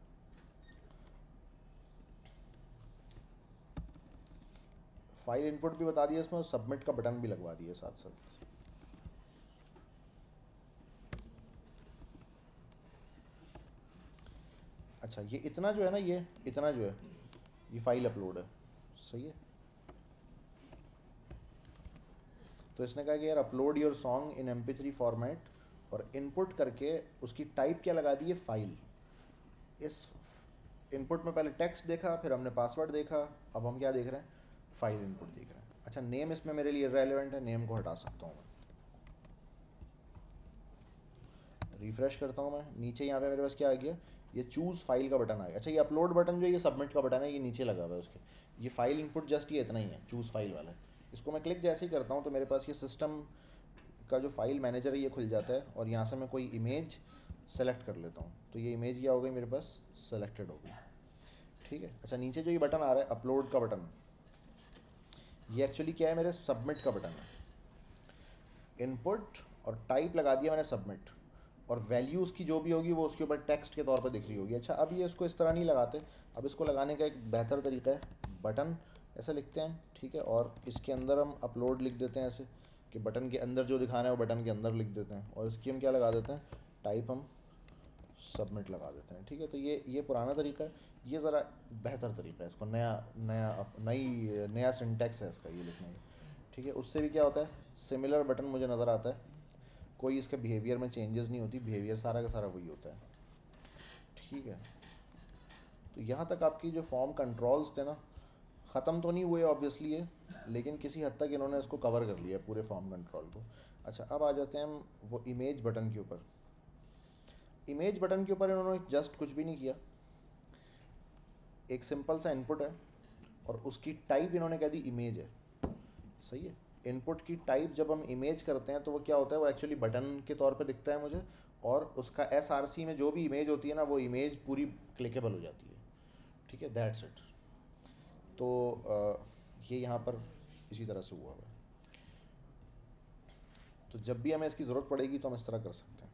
फाइल इनपुट भी बता दिया, इसमें सबमिट का बटन भी लगवा दिया साथ साथ। अच्छा, ये इतना जो है ना, ये इतना जो है ये फाइल अपलोड है, सही है। तो इसने कहा कि यार upload your song in M P three format, और इनपुट करके उसकी टाइप क्या लगा दी है, फाइल। इस इनपुट में पहले टेक्स्ट देखा, फिर हमने पासवर्ड देखा, अब हम क्या देख रहे हैं, फाइल इनपुट देख रहे हैं। अच्छा, नेम इसमें मेरे लिए रेलेवेंट है, नेम को हटा सकता हूँ मैं। रिफ्रेश करता हूँ मैं, नीचे यहाँ पे मेरे पास क्या आ गया, ये चूज़ फाइल का बटन आ गया। अच्छा, ये अपलोड बटन जो है ये सबमिट का बटन है, ये नीचे लगा हुआ है उसके। ये फाइल इनपुट जस्ट ये इतना ही है, चूज़ फाइल वाला है। इसको मैं क्लिक जैसे ही करता हूँ तो मेरे पास ये सिस्टम का जो फाइल मैनेजर है ये खुल जाता है, और यहाँ से मैं कोई इमेज सेलेक्ट कर लेता हूँ। तो ये इमेज क्या हो गई मेरे पास, सेलेक्टेड हो गई। ठीक है। अच्छा, नीचे जो ये बटन आ रहा है अपलोड का बटन, ये एक्चुअली क्या है, मेरे सबमिट का बटन है। इनपुट और टाइप लगा दिया मैंने सबमिट, और वैल्यू उसकी जो भी होगी वो उसके ऊपर टेक्स्ट के तौर पर दिख रही होगी। अच्छा, अब ये इसको इस तरह नहीं लगाते, अब इसको लगाने का एक बेहतर तरीका है, बटन ऐसा लिखते हैं, ठीक है, और इसके अंदर हम अपलोड लिख देते हैं ऐसे कि बटन के अंदर जो दिखाना है वो बटन के अंदर लिख देते हैं, और इसकी हम क्या लगा देते हैं, टाइप हम सबमिट लगा देते हैं। ठीक है, तो ये ये पुराना तरीका है, ये ज़रा बेहतर तरीका है, इसको नया नया नई नया सिंटैक्स है इसका ये लिखने का। ठीक है, उससे भी क्या होता है, सिमिलर बटन मुझे नज़र आता है, कोई इसके बिहेवियर में चेंजेस नहीं होती, बिहेवियर सारा का सारा वही होता है। ठीक है, तो यहाँ तक आपकी जो फॉर्म कंट्रोल्स थे ना, ख़त्म तो नहीं हुए ऑब्वियसली है, लेकिन किसी हद तक इन्होंने इसको कवर कर लिया पूरे फॉर्म कंट्रोल को। अच्छा, अब आ जाते हैं हम वो इमेज बटन के ऊपर। इमेज बटन के ऊपर इन्होंने जस्ट कुछ भी नहीं किया, एक सिंपल सा इनपुट है और उसकी टाइप इन्होंने कह दी इमेज है, सही है। इनपुट की टाइप जब हम इमेज करते हैं तो वो क्या होता है, वो एक्चुअली बटन के तौर पे दिखता है मुझे, और उसका एस आर सी में जो भी इमेज होती है ना, वो इमेज पूरी क्लिकेबल हो जाती है। ठीक है, दैट्स इट। तो आ, ये यहाँ पर इसी तरह से हुआ हुआ है। तो जब भी हमें इसकी ज़रूरत पड़ेगी तो हम इस तरह कर सकते हैं।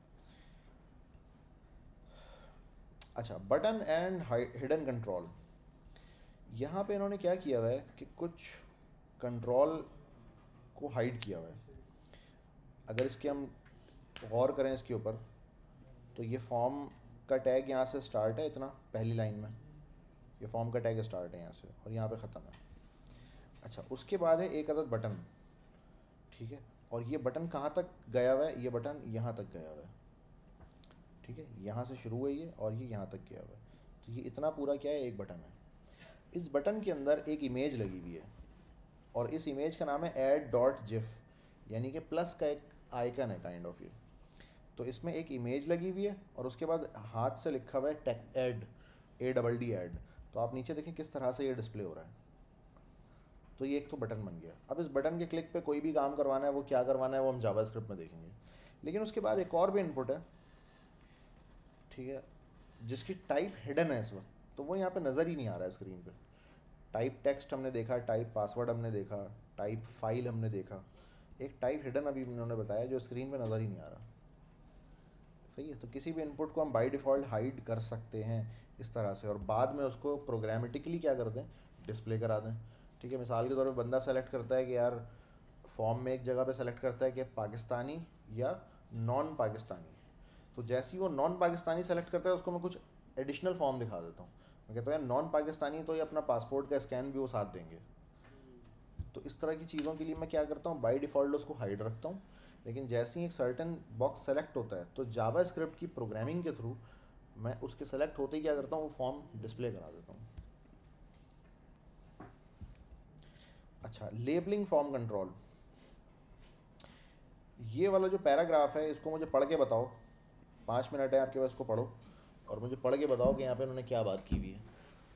अच्छा, बटन एंड हिडन कंट्रोल, यहाँ पे इन्होंने क्या किया हुआ है कि कुछ कंट्रोल को हाइड किया हुआ है। अगर इसके हम गौर करें इसके ऊपर, तो ये फॉर्म का टैग यहाँ से स्टार्ट है, इतना पहली लाइन में ये फॉर्म का टैग स्टार्ट है यहाँ से, और यहाँ पे ख़त्म है। अच्छा, उसके बाद है एक अदद बटन, ठीक है, और ये बटन कहाँ तक गया हुआ है, ये बटन यहाँ तक गया हुआ है। ठीक है, यहाँ से शुरू हुई है और ये यहाँ तक गया हुआ है। तो ये इतना पूरा क्या है, एक बटन है। इस बटन के अंदर एक इमेज लगी हुई है, और इस इमेज का नाम है ऐड डॉट जिफ, यानी कि प्लस का एक आइकन है काइंड ऑफ ये। तो इसमें एक इमेज लगी हुई है और उसके बाद हाथ से लिखा हुआ है take add, A double D add. तो आप नीचे देखें किस तरह से ये डिस्प्ले हो रहा है। तो ये एक तो बटन बन गया। अब इस बटन के क्लिक पे कोई भी काम करवाना है, वो क्या करवाना है वो हम जावास्क्रिप्ट में देखेंगे। लेकिन उसके बाद एक और भी इनपुट है, ठीक है, जिसकी टाइप हिडन है इस वक्त, तो वो यहाँ पे नज़र ही नहीं आ रहा है स्क्रीन पे। टाइप टेक्स्ट हमने देखा, टाइप पासवर्ड हमने देखा, टाइप फाइल हमने देखा, एक टाइप हिडन अभी उन्होंने बताया जो स्क्रीन पे नज़र ही नहीं आ रहा। सही है, तो किसी भी इनपुट को हम बाय डिफ़ॉल्ट हाइड कर सकते हैं इस तरह से, और बाद में उसको प्रोग्रामेटिकली क्या कर दें, डिस्प्ले करा दें। ठीक है, मिसाल के तौर पे बंदा सेलेक्ट करता है कि यार फॉर्म में एक जगह पे सेलेक्ट करता है कि पाकिस्तानी या नॉन पाकिस्तानी। तो जैसे ही वो नॉन पाकिस्तानी सेलेक्ट करता है उसको मैं कुछ एडिशनल फॉर्म दिखा देता हूँ। मैं कहता हूँ यार नॉन पाकिस्तानी तो ये अपना पासपोर्ट का स्कैन भी वो साथ देंगे। तो इस तरह की चीज़ों के लिए मैं क्या करता हूँ, बाय डिफ़ॉल्ट उसको हाइड रखता हूँ। लेकिन जैसे ही एक सर्टेन बॉक्स सेलेक्ट होता है तो जावा स्क्रिप्ट की प्रोग्रामिंग के थ्रू मैं उसके सेलेक्ट होते ही क्या करता हूँ, वो फॉर्म डिस्प्ले करा देता हूँ। अच्छा, लेबलिंग फॉर्म कंट्रोल, ये वाला जो पैराग्राफ है इसको मुझे पढ़ के बताओ। पाँच मिनट है आपके पास, इसको पढ़ो और मुझे पढ़ के बताओ कि यहाँ पे उन्होंने क्या बात की हुई है।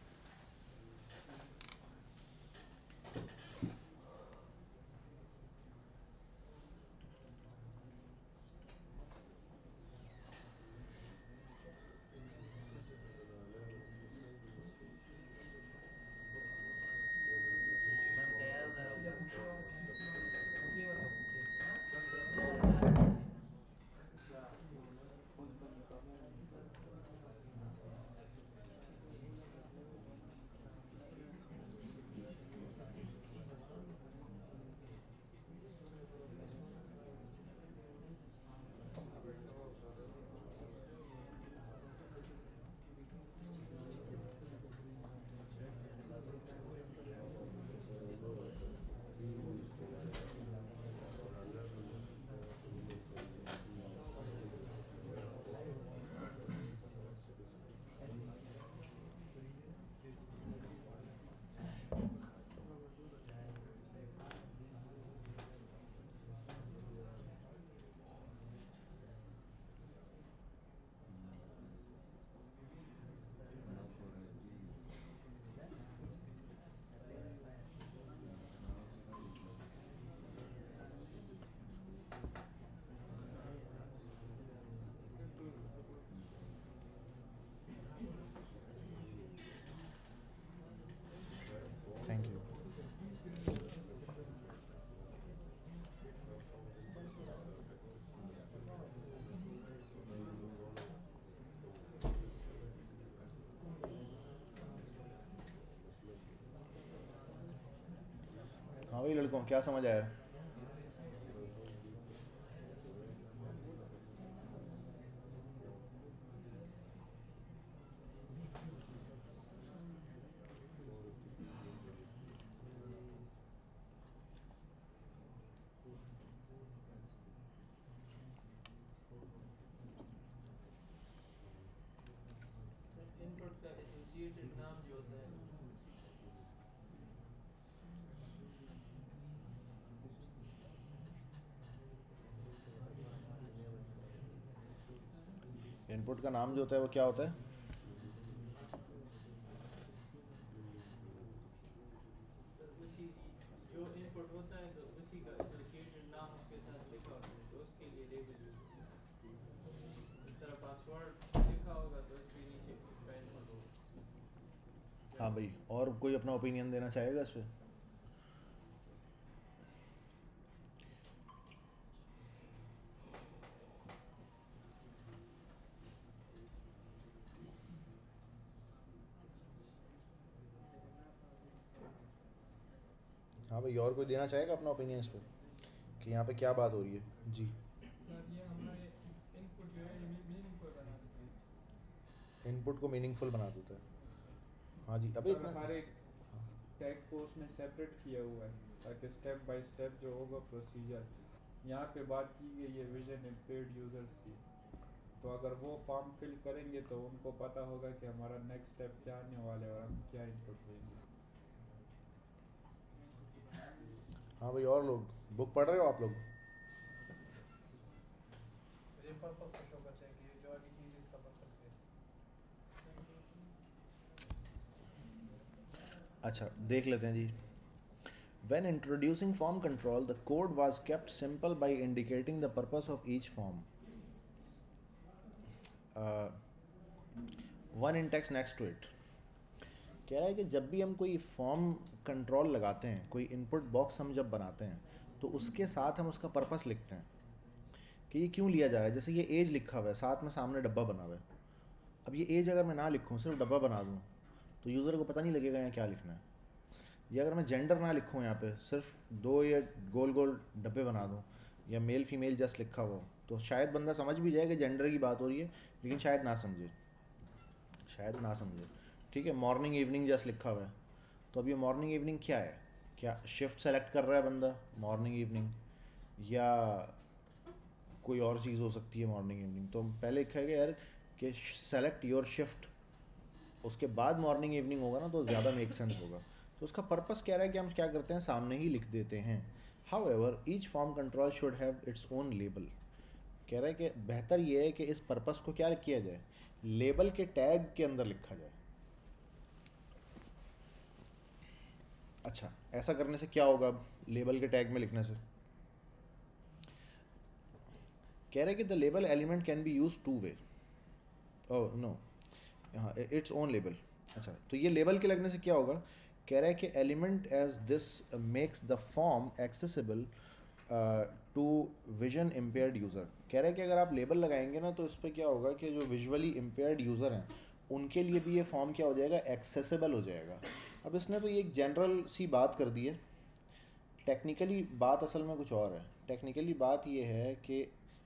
मैम तैयार है या पूछो ये वाला पूछिए। Thank you. हाँ भाई लड़कों, क्या समझ आया? इनपुट का एसोसिएटेड नाम जो होता है इनपुट का नाम जो होता है वो क्या होता है? सर उसी जो इनपुट होता है तो उसी का एसोसिएटेड नाम उसके साथ लिखा होता है तो उसके लिए लेबल यूज होता है। इस तरह पासवर्ड लिखा होगा तो उसके नीचे उसका इनपुट होगा। हाँ भाई, और कोई अपना ओपिनियन देना चाहेगा इस पर? हाँ भाई, और कोई देना चाहेगा अपना ओपिनियन इस पर कि यहाँ पे क्या बात हो रही है? जी। सर ये हमारे इनपुट जो है ये मीनिंगफुल बना देते हैं। इनपुट को मीनिंगफुल बना देता है। हाँ जी, अभी सर इतना हर एक टैग को उसने सेपरेट किया हुआ है ताकि स्टेप बाय स्टेप जो होगा प्रोसीजर, यहाँ पे बात की गई है विजन इम्पेयर्ड यूज़र्स की, तो अगर वो फॉर्म फिल करेंगे तो उनको पता होगा कि हमारा नेक्स्ट स्टेप क्या आने वाला है और हम क्या इनपुट देंगे। हाँ भाई, और लोग बुक पढ़ रहे हो आप लोग? ये पर्पस को शो करते हैं कि ये जो अभी चीज इसका पर्पस है। अच्छा, देख लेते हैं जी। When introducing form control, the code was kept simple by indicating the purpose of each form. Uh, one in text next to it. कह रहा है कि जब भी हम कोई फॉर्म कंट्रोल लगाते हैं, कोई इनपुट बॉक्स हम जब बनाते हैं तो उसके साथ हम उसका पर्पस लिखते हैं कि ये क्यों लिया जा रहा है। जैसे ये एज लिखा हुआ है, साथ में सामने डब्बा बना हुआ है। अब ये एज अगर मैं ना लिखूँ, सिर्फ डब्बा बना दूँ तो यूज़र को पता नहीं लगेगा यहाँ क्या लिखना है। या अगर मैं जेंडर ना लिखूँ यहाँ पे, सिर्फ दो या गोल गोल डब्बे बना दूँ, या मेल फीमेल जस्ट लिखा हुआ, तो शायद बंदा समझ भी जाए कि जेंडर की बात हो रही है, लेकिन शायद ना समझे, शायद ना समझे। ठीक है, मॉर्निंग इवनिंग जस्ट लिखा हुआ है, तो अब ये मॉर्निंग इवनिंग क्या है? क्या शिफ्ट सेलेक्ट कर रहा है बंदा, मॉर्निंग इवनिंग, या कोई और चीज़ हो सकती है मॉर्निंग इवनिंग? तो पहले लिखा है यार कि सेलेक्ट योर शिफ्ट, उसके बाद मॉर्निंग इवनिंग होगा ना तो ज़्यादा मेक सेंस होगा। तो उसका पर्पस कह रहा है कि हम क्या करते हैं, सामने ही लिख देते हैं। However each form control should have its own label. कह रहा है कि बेहतर ये है कि इस पर्पस को क्या किया जाए, लेबल के टैग के अंदर लिखा जाए। अच्छा, ऐसा करने से क्या होगा अब लेबल के टैग में लिखने से? कह रहे हैं कि the label element can be use two way. Oh no, हाँ, इट्स ओन लेबल। अच्छा, तो ये लेबल के लगने से क्या होगा? कह रहा है कि element as this makes the form accessible to vision impaired user. कह रहा है कि अगर आप लेबल लगाएंगे ना तो इस पर क्या होगा कि जो विजुअली इम्पेयर्ड यूज़र हैं उनके लिए भी ये फॉर्म क्या हो जाएगा, एक्सेसिबल हो जाएगा। अब इसने तो ये एक जनरल सी बात कर दी है, टेक्निकली बात असल में कुछ और है। टेक्निकली बात ये है कि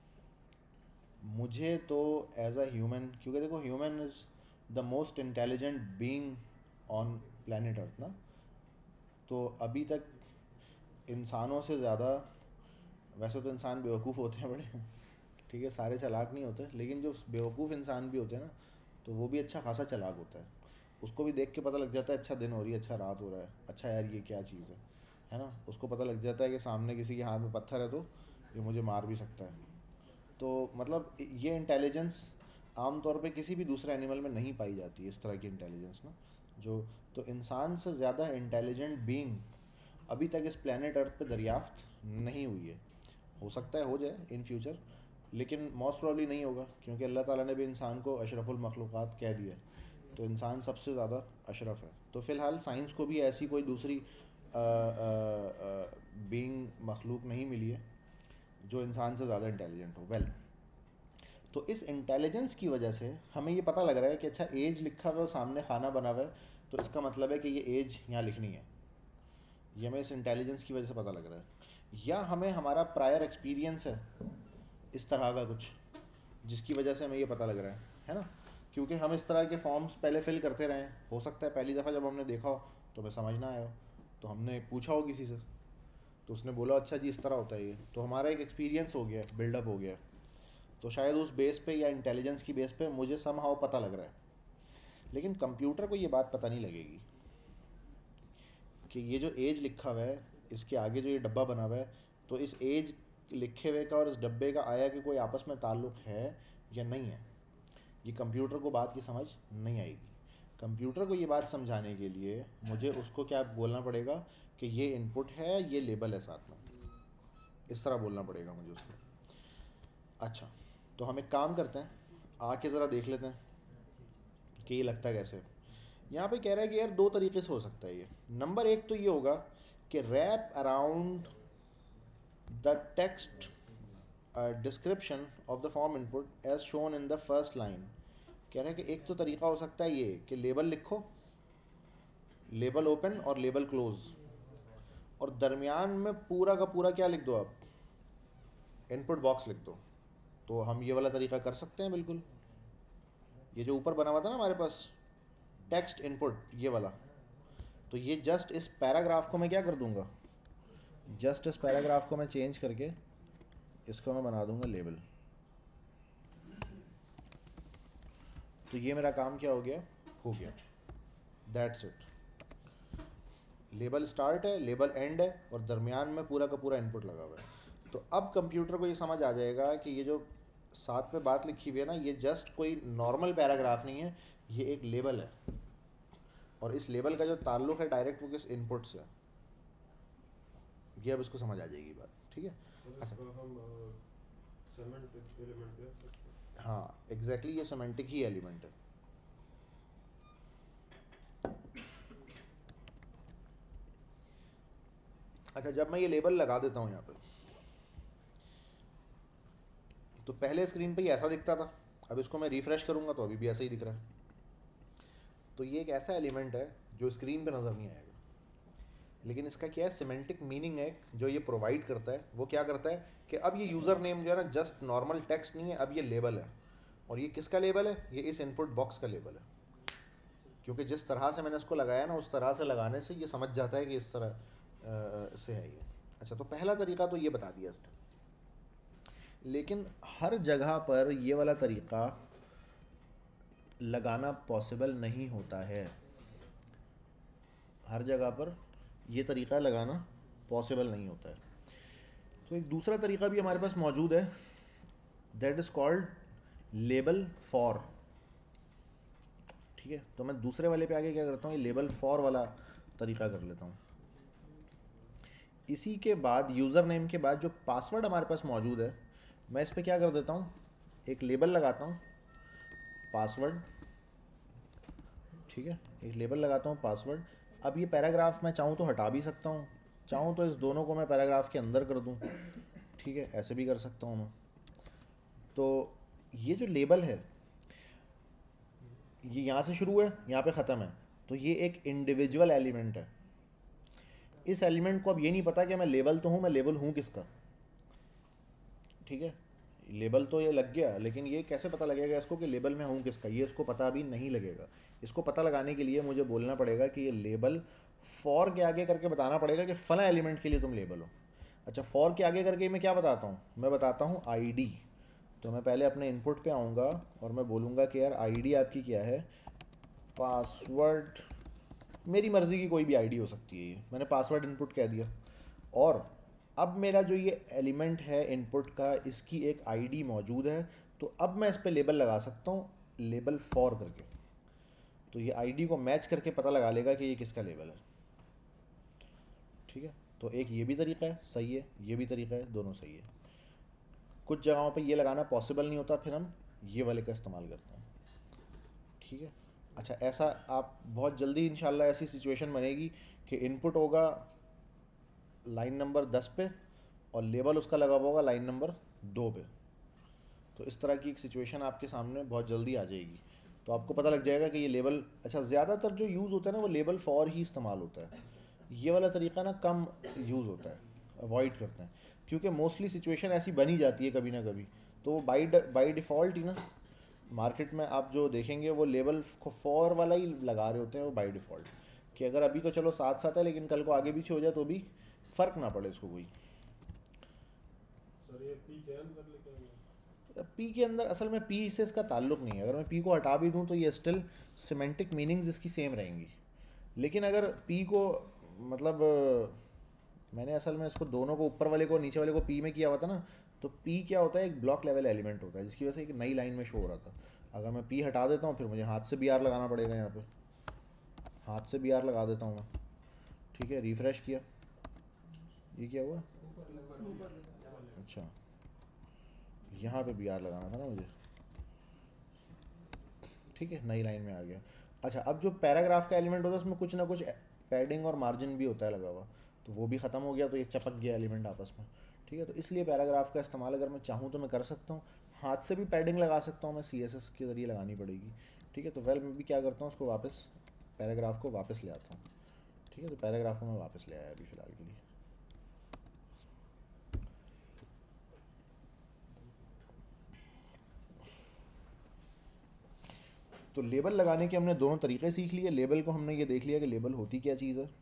मुझे तो एज अ ह्यूमन, क्योंकि देखो human is the most intelligent being on planet Earth ना, तो अभी तक इंसानों से ज़्यादा, वैसे तो इंसान बेवकूफ़ होते हैं बड़े, ठीक है, सारे चालाक नहीं होते, लेकिन जो बेवकूफ़ इंसान भी होते हैं ना तो वो भी अच्छा खासा चालाक होता है। उसको भी देख के पता लग जाता है अच्छा दिन हो रही है, अच्छा रात हो रहा है, अच्छा यार ये क्या चीज़ है है ना। उसको पता लग जाता है कि सामने किसी के हाथ में पत्थर है तो ये मुझे मार भी सकता है। तो मतलब ये इंटेलिजेंस आम तौर पे किसी भी दूसरे एनिमल में नहीं पाई जाती, इस तरह की इंटेलिजेंस ना, जो तो इंसान से ज़्यादा इंटेलिजेंट बीइंग अभी तक इस प्लेनेट अर्थ पे दरियाफ्त नहीं हुई है। हो सकता है हो जाए इन फ्यूचर, लेकिन मोस्ट प्रॉब्ली नहीं होगा, क्योंकि अल्लाह ताला ने भी इंसान को अशरफुल मखलूक़ात कह दिया, तो इंसान सबसे ज़्यादा अशरफ है। तो फ़िलहाल साइंस को भी ऐसी कोई दूसरी बीइंग मखलूक नहीं मिली है जो इंसान से ज़्यादा इंटेलिजेंट हो। वेल well, तो इस इंटेलिजेंस की वजह से हमें ये पता लग रहा है कि अच्छा एज लिखा हुआ है और सामने खाना बना हुआ है, तो इसका मतलब है कि ये एज यहाँ लिखनी है। ये हमें इस इंटेलिजेंस की वजह से पता लग रहा है। या हमें हमारा प्रायर एक्सपीरियंस है इस तरह का कुछ, जिसकी वजह से हमें ये पता लग रहा है है ना, क्योंकि हम इस तरह के फॉर्म्स पहले फिल करते रहे हैं। हो सकता है पहली दफ़ा जब हमने देखा हो तो हमें समझ ना आया हो, तो हमने पूछा हो किसी से, तो उसने बोला अच्छा जी इस तरह होता है ये, तो हमारा एक एक्सपीरियंस हो गया, बिल्डअप हो गया। तो शायद उस बेस पे या इंटेलिजेंस की बेस पे मुझे समहाउ पता लग रहा है, लेकिन कंप्यूटर को ये बात पता नहीं लगेगी कि ये जो एज लिखा हुआ है, इसके आगे जो ये डब्बा बना हुआ है, तो इस एज लिखे हुए का और इस डब्बे का आया कि कोई आपस में ताल्लुक़ है या नहीं है। ये कंप्यूटर को बात की समझ नहीं आएगी। कंप्यूटर को ये बात समझाने के लिए मुझे उसको क्या बोलना पड़ेगा कि ये इनपुट है, ये लेबल है साथ में, इस तरह बोलना पड़ेगा मुझे उसको। अच्छा, तो हम एक काम करते हैं, आके ज़रा देख लेते हैं कि ये लगता है कैसे। यहाँ पे कह रहा है कि यार दो तरीके से हो सकता है ये। नंबर एक तो ये होगा कि wrap around the text description of the form input as shown in the first line. कह रहे हैं कि एक तो तरीका हो सकता है ये कि लेबल लिखो, लेबल ओपन और लेबल क्लोज, और दरमियान में पूरा का पूरा क्या लिख दो, आप इनपुट बॉक्स लिख दो। तो हम ये वाला तरीका कर सकते हैं बिल्कुल। ये जो ऊपर बना हुआ था ना हमारे पास टेक्स्ट इनपुट, ये वाला, तो ये जस्ट इस पैराग्राफ को मैं क्या कर दूंगा, जस्ट इस पैराग्राफ को मैं चेंज करके इसको मैं बना दूंगा लेबल। तो ये मेरा काम क्या हो गया, हो गया, दैट्स इट। लेबल स्टार्ट है, लेबल एंड है, और दरमियान में पूरा का पूरा इनपुट लगा हुआ है। तो अब कंप्यूटर को ये समझ आ जाएगा कि ये जो साथ पे बात लिखी हुई है ना, ये जस्ट कोई नॉर्मल पैराग्राफ नहीं है, ये एक लेबल है, और इस लेबल का जो ताल्लुक़ है डायरेक्ट वो किस इनपुट से है, ये अब इसको समझ आ जाएगी बात। ठीक है, अच्छा, हम सेमेंटिक एलिमेंट कह सकते हैं। हाँ एग्जैक्टली, ये सेमेंटिक ही एलिमेंट है। अच्छा, जब मैं ये लेबल लगा देता हूँ यहाँ पे, तो पहले स्क्रीन पे ये ऐसा दिखता था, अब इसको मैं रिफ़्रेश करूँगा तो अभी भी ऐसा ही दिख रहा है। तो ये एक ऐसा एलिमेंट है जो स्क्रीन पे नज़र नहीं आएगा। लेकिन इसका क्या है, सिमेंटिक मीनिंग है जो ये प्रोवाइड करता है। वो क्या करता है कि अब ये यूज़र नेम जो है ना जस्ट नॉर्मल टेक्स्ट नहीं है, अब ये लेबल है। और ये किसका लेबल है? ये इस इनपुट बॉक्स का लेबल है, क्योंकि जिस तरह से मैंने इसको लगाया ना उस तरह से लगाने से ये समझ जाता है कि इस तरह आ, से है ये। अच्छा, तो पहला तरीका तो ये बता दिया इसने, लेकिन हर जगह पर ये वाला तरीका लगाना पॉसिबल नहीं होता है। हर जगह पर ये तरीका लगाना पॉसिबल नहीं होता है। तो एक दूसरा तरीका भी हमारे पास मौजूद है, that is called label for. ठीक है, तो मैं दूसरे वाले पे आगे क्या करता हूँ, ये लेबल फॉर वाला तरीका कर लेता हूँ। इसी के बाद यूज़र नेम के बाद जो पासवर्ड हमारे पास मौजूद है, मैं इस पर क्या कर देता हूँ, एक लेबल लगाता हूँ पासवर्ड। ठीक है, एक लेबल लगाता हूँ पासवर्ड। अब ये पैराग्राफ मैं चाहूँ तो हटा भी सकता हूँ, चाहूँ तो इस दोनों को मैं पैराग्राफ के अंदर कर दूँ। ठीक है, ऐसे भी कर सकता हूँ मैं। तो ये जो लेबल है ये यहाँ से शुरू है, यहाँ पे ख़त्म है, तो ये एक इंडिविजुअल एलिमेंट है। इस एलिमेंट को अब ये नहीं पता कि मैं लेबल तो हूँ, मैं लेबल हूँ किसका। ठीक है, लेबल तो ये लग गया, लेकिन ये कैसे पता लगेगा इसको कि लेबल में हूँ किसका, ये इसको पता अभी नहीं लगेगा। इसको पता लगाने के लिए मुझे बोलना पड़ेगा कि ये लेबल फॉर के आगे करके बताना पड़ेगा कि फला एलिमेंट के लिए तुम लेबल हो। अच्छा, फॉर के आगे करके मैं क्या बताता हूँ, मैं बताता हूँ आईडी। तो मैं पहले अपने इनपुट पे आऊँगा और मैं बोलूँगा कि यार आईडी आपकी क्या है, पासवर्ड, मेरी मर्ज़ी की कोई भी आईडी हो सकती है। ये मैंने पासवर्ड इनपुट कह दिया, और अब मेरा जो ये एलिमेंट है इनपुट का, इसकी एक आईडी मौजूद है, तो अब मैं इस पे लेबल लगा सकता हूँ लेबल फॉर करके। तो ये आईडी को मैच करके पता लगा लेगा कि ये किसका लेबल है। ठीक है, तो एक ये भी तरीका है, सही है, ये भी तरीका है, दोनों सही है। कुछ जगहों पे ये लगाना पॉसिबल नहीं होता, फिर हम ये वाले का इस्तेमाल करते हैं। ठीक है, अच्छा, ऐसा आप बहुत जल्दी इंशाल्लाह ऐसी सिचुएशन बनेगी कि इनपुट होगा लाइन नंबर दस पे और लेबल उसका लगा हुआ होगा लाइन नंबर दो पे। तो इस तरह की एक सिचुएशन आपके सामने बहुत जल्दी आ जाएगी, तो आपको पता लग जाएगा कि ये लेबल। अच्छा, ज़्यादातर जो यूज़ होता है ना वो लेबल फॉर ही इस्तेमाल होता है। ये वाला तरीका ना कम यूज़ होता है, अवॉइड करते हैं, क्योंकि मोस्टली सिचुएशन ऐसी बनी जाती है कभी ना कभी। तो बाई बाई डिफ़ॉल्ट ही ना मार्केट में आप जो देखेंगे वो लेबल को फॉर वाला ही लगा रहे होते हैं वो बाई डिफ़ॉल्ट, कि अगर अभी तो चलो साथ साथ है, लेकिन कल को आगे पीछे हो जाए तो भी फ़र्क ना पड़े इसको कोई। सर ये पी के अंदर लेके पी के अंदर असल में पी से इसका ताल्लुक़ नहीं है। अगर मैं पी को हटा भी दूँ तो ये स्टिल सिमेंटिक मीनिंग्स इसकी सेम रहेंगी। लेकिन अगर पी को मतलब मैंने असल में इसको दोनों को, ऊपर वाले को नीचे वाले को पी में किया हुआ था ना, तो पी क्या होता है, एक ब्लॉक लेवल एलिमेंट होता है, जिसकी वजह से एक नई लाइन में शो हो रहा था। अगर मैं पी हटा देता हूँ फिर मुझे हाथ से बी आर लगाना पड़ेगा, यहाँ पे हाथ से बी आर लगा देता हूँ मैं। ठीक है, रिफ़्रेश किया, ये क्या हुआ, अच्छा यहाँ पे बी आर लगाना था ना मुझे। ठीक है, नई लाइन में आ गया। अच्छा, अब जो पैराग्राफ का एलिमेंट होता है उसमें कुछ ना कुछ पैडिंग और मार्जिन भी होता है लगा हुआ, तो वो भी ख़त्म हो गया, तो ये चपक गया एलिमेंट आपस में। ठीक है, तो इसलिए पैराग्राफ का इस्तेमाल अगर मैं चाहूँ तो मैं कर सकता हूँ। हाथ से भी पैडिंग लगा सकता हूँ मैं, सी एस एस के ज़रिए लगानी पड़ेगी। ठीक है, तो वेल मैं भी क्या करता हूँ, उसको वापस पैराग्राफ को वापस ले आता हूँ। ठीक है, तो पैराग्राफ को मैं वापस ले आया अभी फ़िलहाल के लिए। तो लेबल लगाने के हमने दोनों तरीके सीख लिए। लेबल को हमने ये देख लिया कि लेबल होती क्या चीज़ है।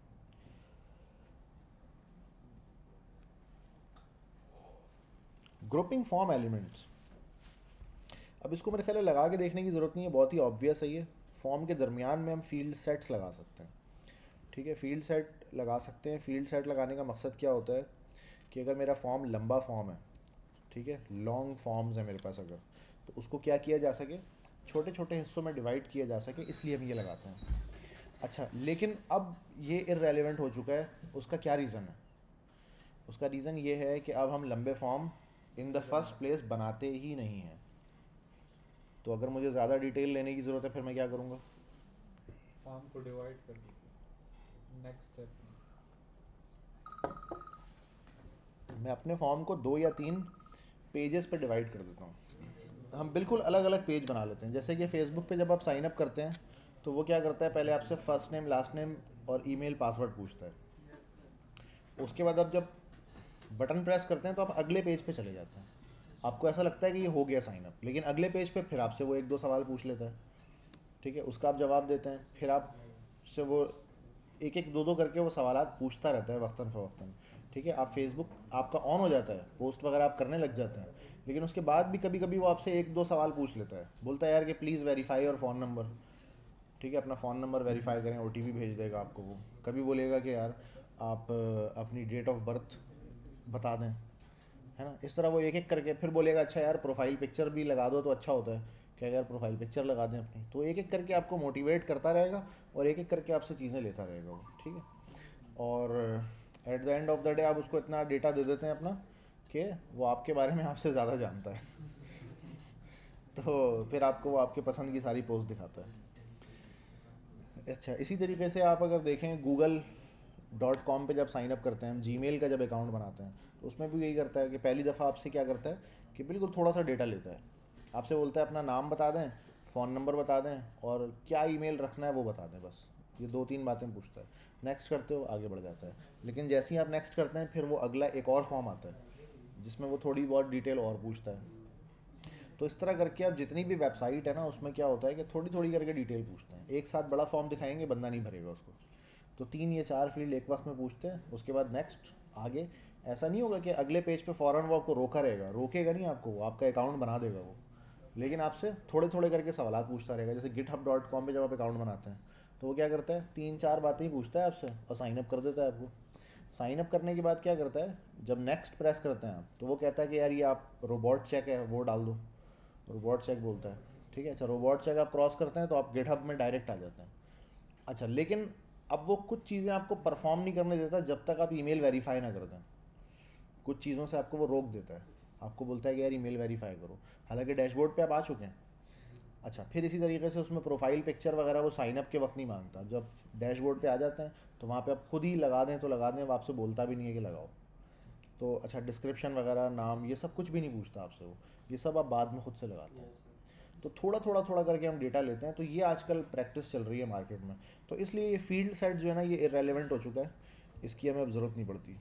ग्रुपिंग फॉर्म एलिमेंट्स, अब इसको मेरे ख्याल है लगा के देखने की ज़रूरत नहीं है, बहुत ही ऑब्वियस है ये। फॉर्म के दरमियान में हम फील्ड सेट्स लगा सकते हैं। ठीक है, फील्ड सेट लगा सकते हैं। फील्ड सेट लगाने का मकसद क्या होता है कि अगर मेरा फॉर्म लंबा फॉर्म है, ठीक है, लॉन्ग फॉर्म्स है मेरे पास अगर, तो उसको क्या किया जा सके, छोटे छोटे हिस्सों में डिवाइड किया जा सके, इसलिए हम ये लगाते हैं। अच्छा, लेकिन अब ये इररेलेवेंट हो चुका है। उसका क्या रीज़न है? उसका रीज़न ये है कि अब हम लंबे form in the first place बनाते ही नहीं हैं। तो अगर मुझे ज़्यादा डिटेल लेने की ज़रूरत है फिर मैं क्या करूँगा, फॉर्म को डिवाइड कर दीजिए नेक्स्ट स्टेप में। मैं अपने फॉर्म को दो या तीन पेजेस पे डिवाइड कर देता हूँ। हम बिल्कुल अलग अलग पेज बना लेते हैं। जैसे कि फेसबुक पे जब आप साइन अप करते हैं तो वो क्या करता है, पहले आपसे फ़र्स्ट नेम, लास्ट नेम और ईमेल, पासवर्ड पूछता है। उसके बाद आप जब बटन प्रेस करते हैं तो आप अगले पेज पे चले जाते हैं, आपको ऐसा लगता है कि ये हो गया साइन अप, लेकिन अगले पेज पे फिर आपसे वो एक दो सवाल पूछ लेता है, ठीक है, उसका आप जवाब देते हैं, फिर आप से वो एक एक दो दो करके वो सवालात पूछता रहता है वक्तन फ़वक्तन, ठीक है। आप फेसबुक आपका ऑन हो जाता है, पोस्ट वगैरह आप करने लग जाते हैं, लेकिन उसके बाद भी कभी कभी वो आपसे एक दो सवाल पूछ लेता है, बोलता है यार कि प्लीज़ वेरीफाई और फ़ोन नंबर, ठीक है, अपना फ़ोन नंबर वेरीफाई करें, ओटीपी भेज देगा आपको वो। कभी बोलेगा कि यार आप अ, अपनी डेट ऑफ बर्थ बता दें, है ना, इस तरह वो एक एक करके फिर बोलेगा अच्छा यार प्रोफाइल पिक्चर भी लगा दो तो अच्छा होता है, क्या यार प्रोफाइल पिक्चर लगा दें अपनी, तो एक एक करके आपको मोटिवेट करता रहेगा और एक एक करके आपसे चीज़ें लेता रहेगा वो, ठीक है। और at the end of the day आप उसको इतना डेटा दे देते हैं अपना कि वो आपके बारे में आपसे ज़्यादा जानता है तो फिर आपको वो आपके पसंद की सारी पोस्ट दिखाता है। अच्छा, इसी तरीके से आप अगर देखें गूगल डॉट कॉम पर जब साइन अप करते हैं, हम जी मेल का जब अकाउंट बनाते हैं तो उसमें भी यही करता है कि पहली दफ़ा आपसे क्या करता है कि बिल्कुल थोड़ा सा डेटा लेता है, आपसे बोलता है अपना नाम बता दें, फ़ोन नंबर बता दें और क्या ईमेल रखना है वो बता दें, बस ये दो तीन बातें पूछता है। नेक्स्ट करते हो आगे बढ़ जाता है, लेकिन जैसे ही आप नेक्स्ट करते हैं फिर वो अगला एक और फॉर्म आता है जिसमें वो थोड़ी बहुत डिटेल और पूछता है। तो इस तरह करके आप जितनी भी वेबसाइट है ना उसमें क्या होता है कि थोड़ी थोड़ी करके डिटेल पूछते हैं, एक साथ बड़ा फॉर्म दिखाएंगे बंदा नहीं भरेगा उसको, तो तीन या चार फील्ड एक वक्त में पूछते हैं, उसके बाद नेक्स्ट आगे। ऐसा नहीं होगा कि अगले पेज पे फ़ौरन वो आपको रोका रहेगा, रोकेगा नहीं आपको, वो आपका अकाउंट बना देगा वो, लेकिन आपसे थोड़े थोड़े करके सवाल पूछता रहेगा। जैसे गिटहब डॉट कॉम पर जब आप अकाउंट बनाते हैं तो वो क्या करता है, तीन चार बातें ही पूछता है आपसे और साइन अप कर देता है आपको। साइन अप करने के बाद क्या करता है, जब नेक्स्ट प्रेस करते हैं आप तो वो कहता है कि यार ये आप रोबोट चेक है वो डाल दो, रोबोट चेक बोलता है, ठीक है। अच्छा, रोबोट चेक आप क्रॉस करते हैं तो आप गिटहब में डायरेक्ट आ जाते हैं। अच्छा, लेकिन अब वो कुछ चीज़ें आपको परफॉर्म नहीं करने देता जब तक आप ईमेल वेरीफाई ना कर दें, कुछ चीज़ों से आपको वो रोक देता है, आपको बोलता है कि यार ईमेल वेरीफाई करो, हालांकि डैशबोर्ड पे आप आ चुके हैं। अच्छा, फिर इसी तरीके से उसमें प्रोफाइल पिक्चर वगैरह वो साइन अप के वक्त नहीं मांगता, जब डैशबोर्ड पे आ जाते हैं तो वहाँ पे आप खुद ही लगा दें तो लगा दें, वो आपसे बोलता भी नहीं है कि लगाओ। तो अच्छा, डिस्क्रिप्शन वगैरह नाम ये सब कुछ भी नहीं पूछता आपसे वो, ये सब आप बाद में खुद से लगाते हैं। तो थोड़ा थोड़ा थोड़ा करके हम डेटा लेते हैं, तो ये आजकल प्रैक्टिस चल रही है मार्केट में, तो इसलिए ये फील्ड सेट जो है ना ये इररेलेवेंट हो चुका है, इसकी हमें अब ज़रूरत नहीं पड़ती।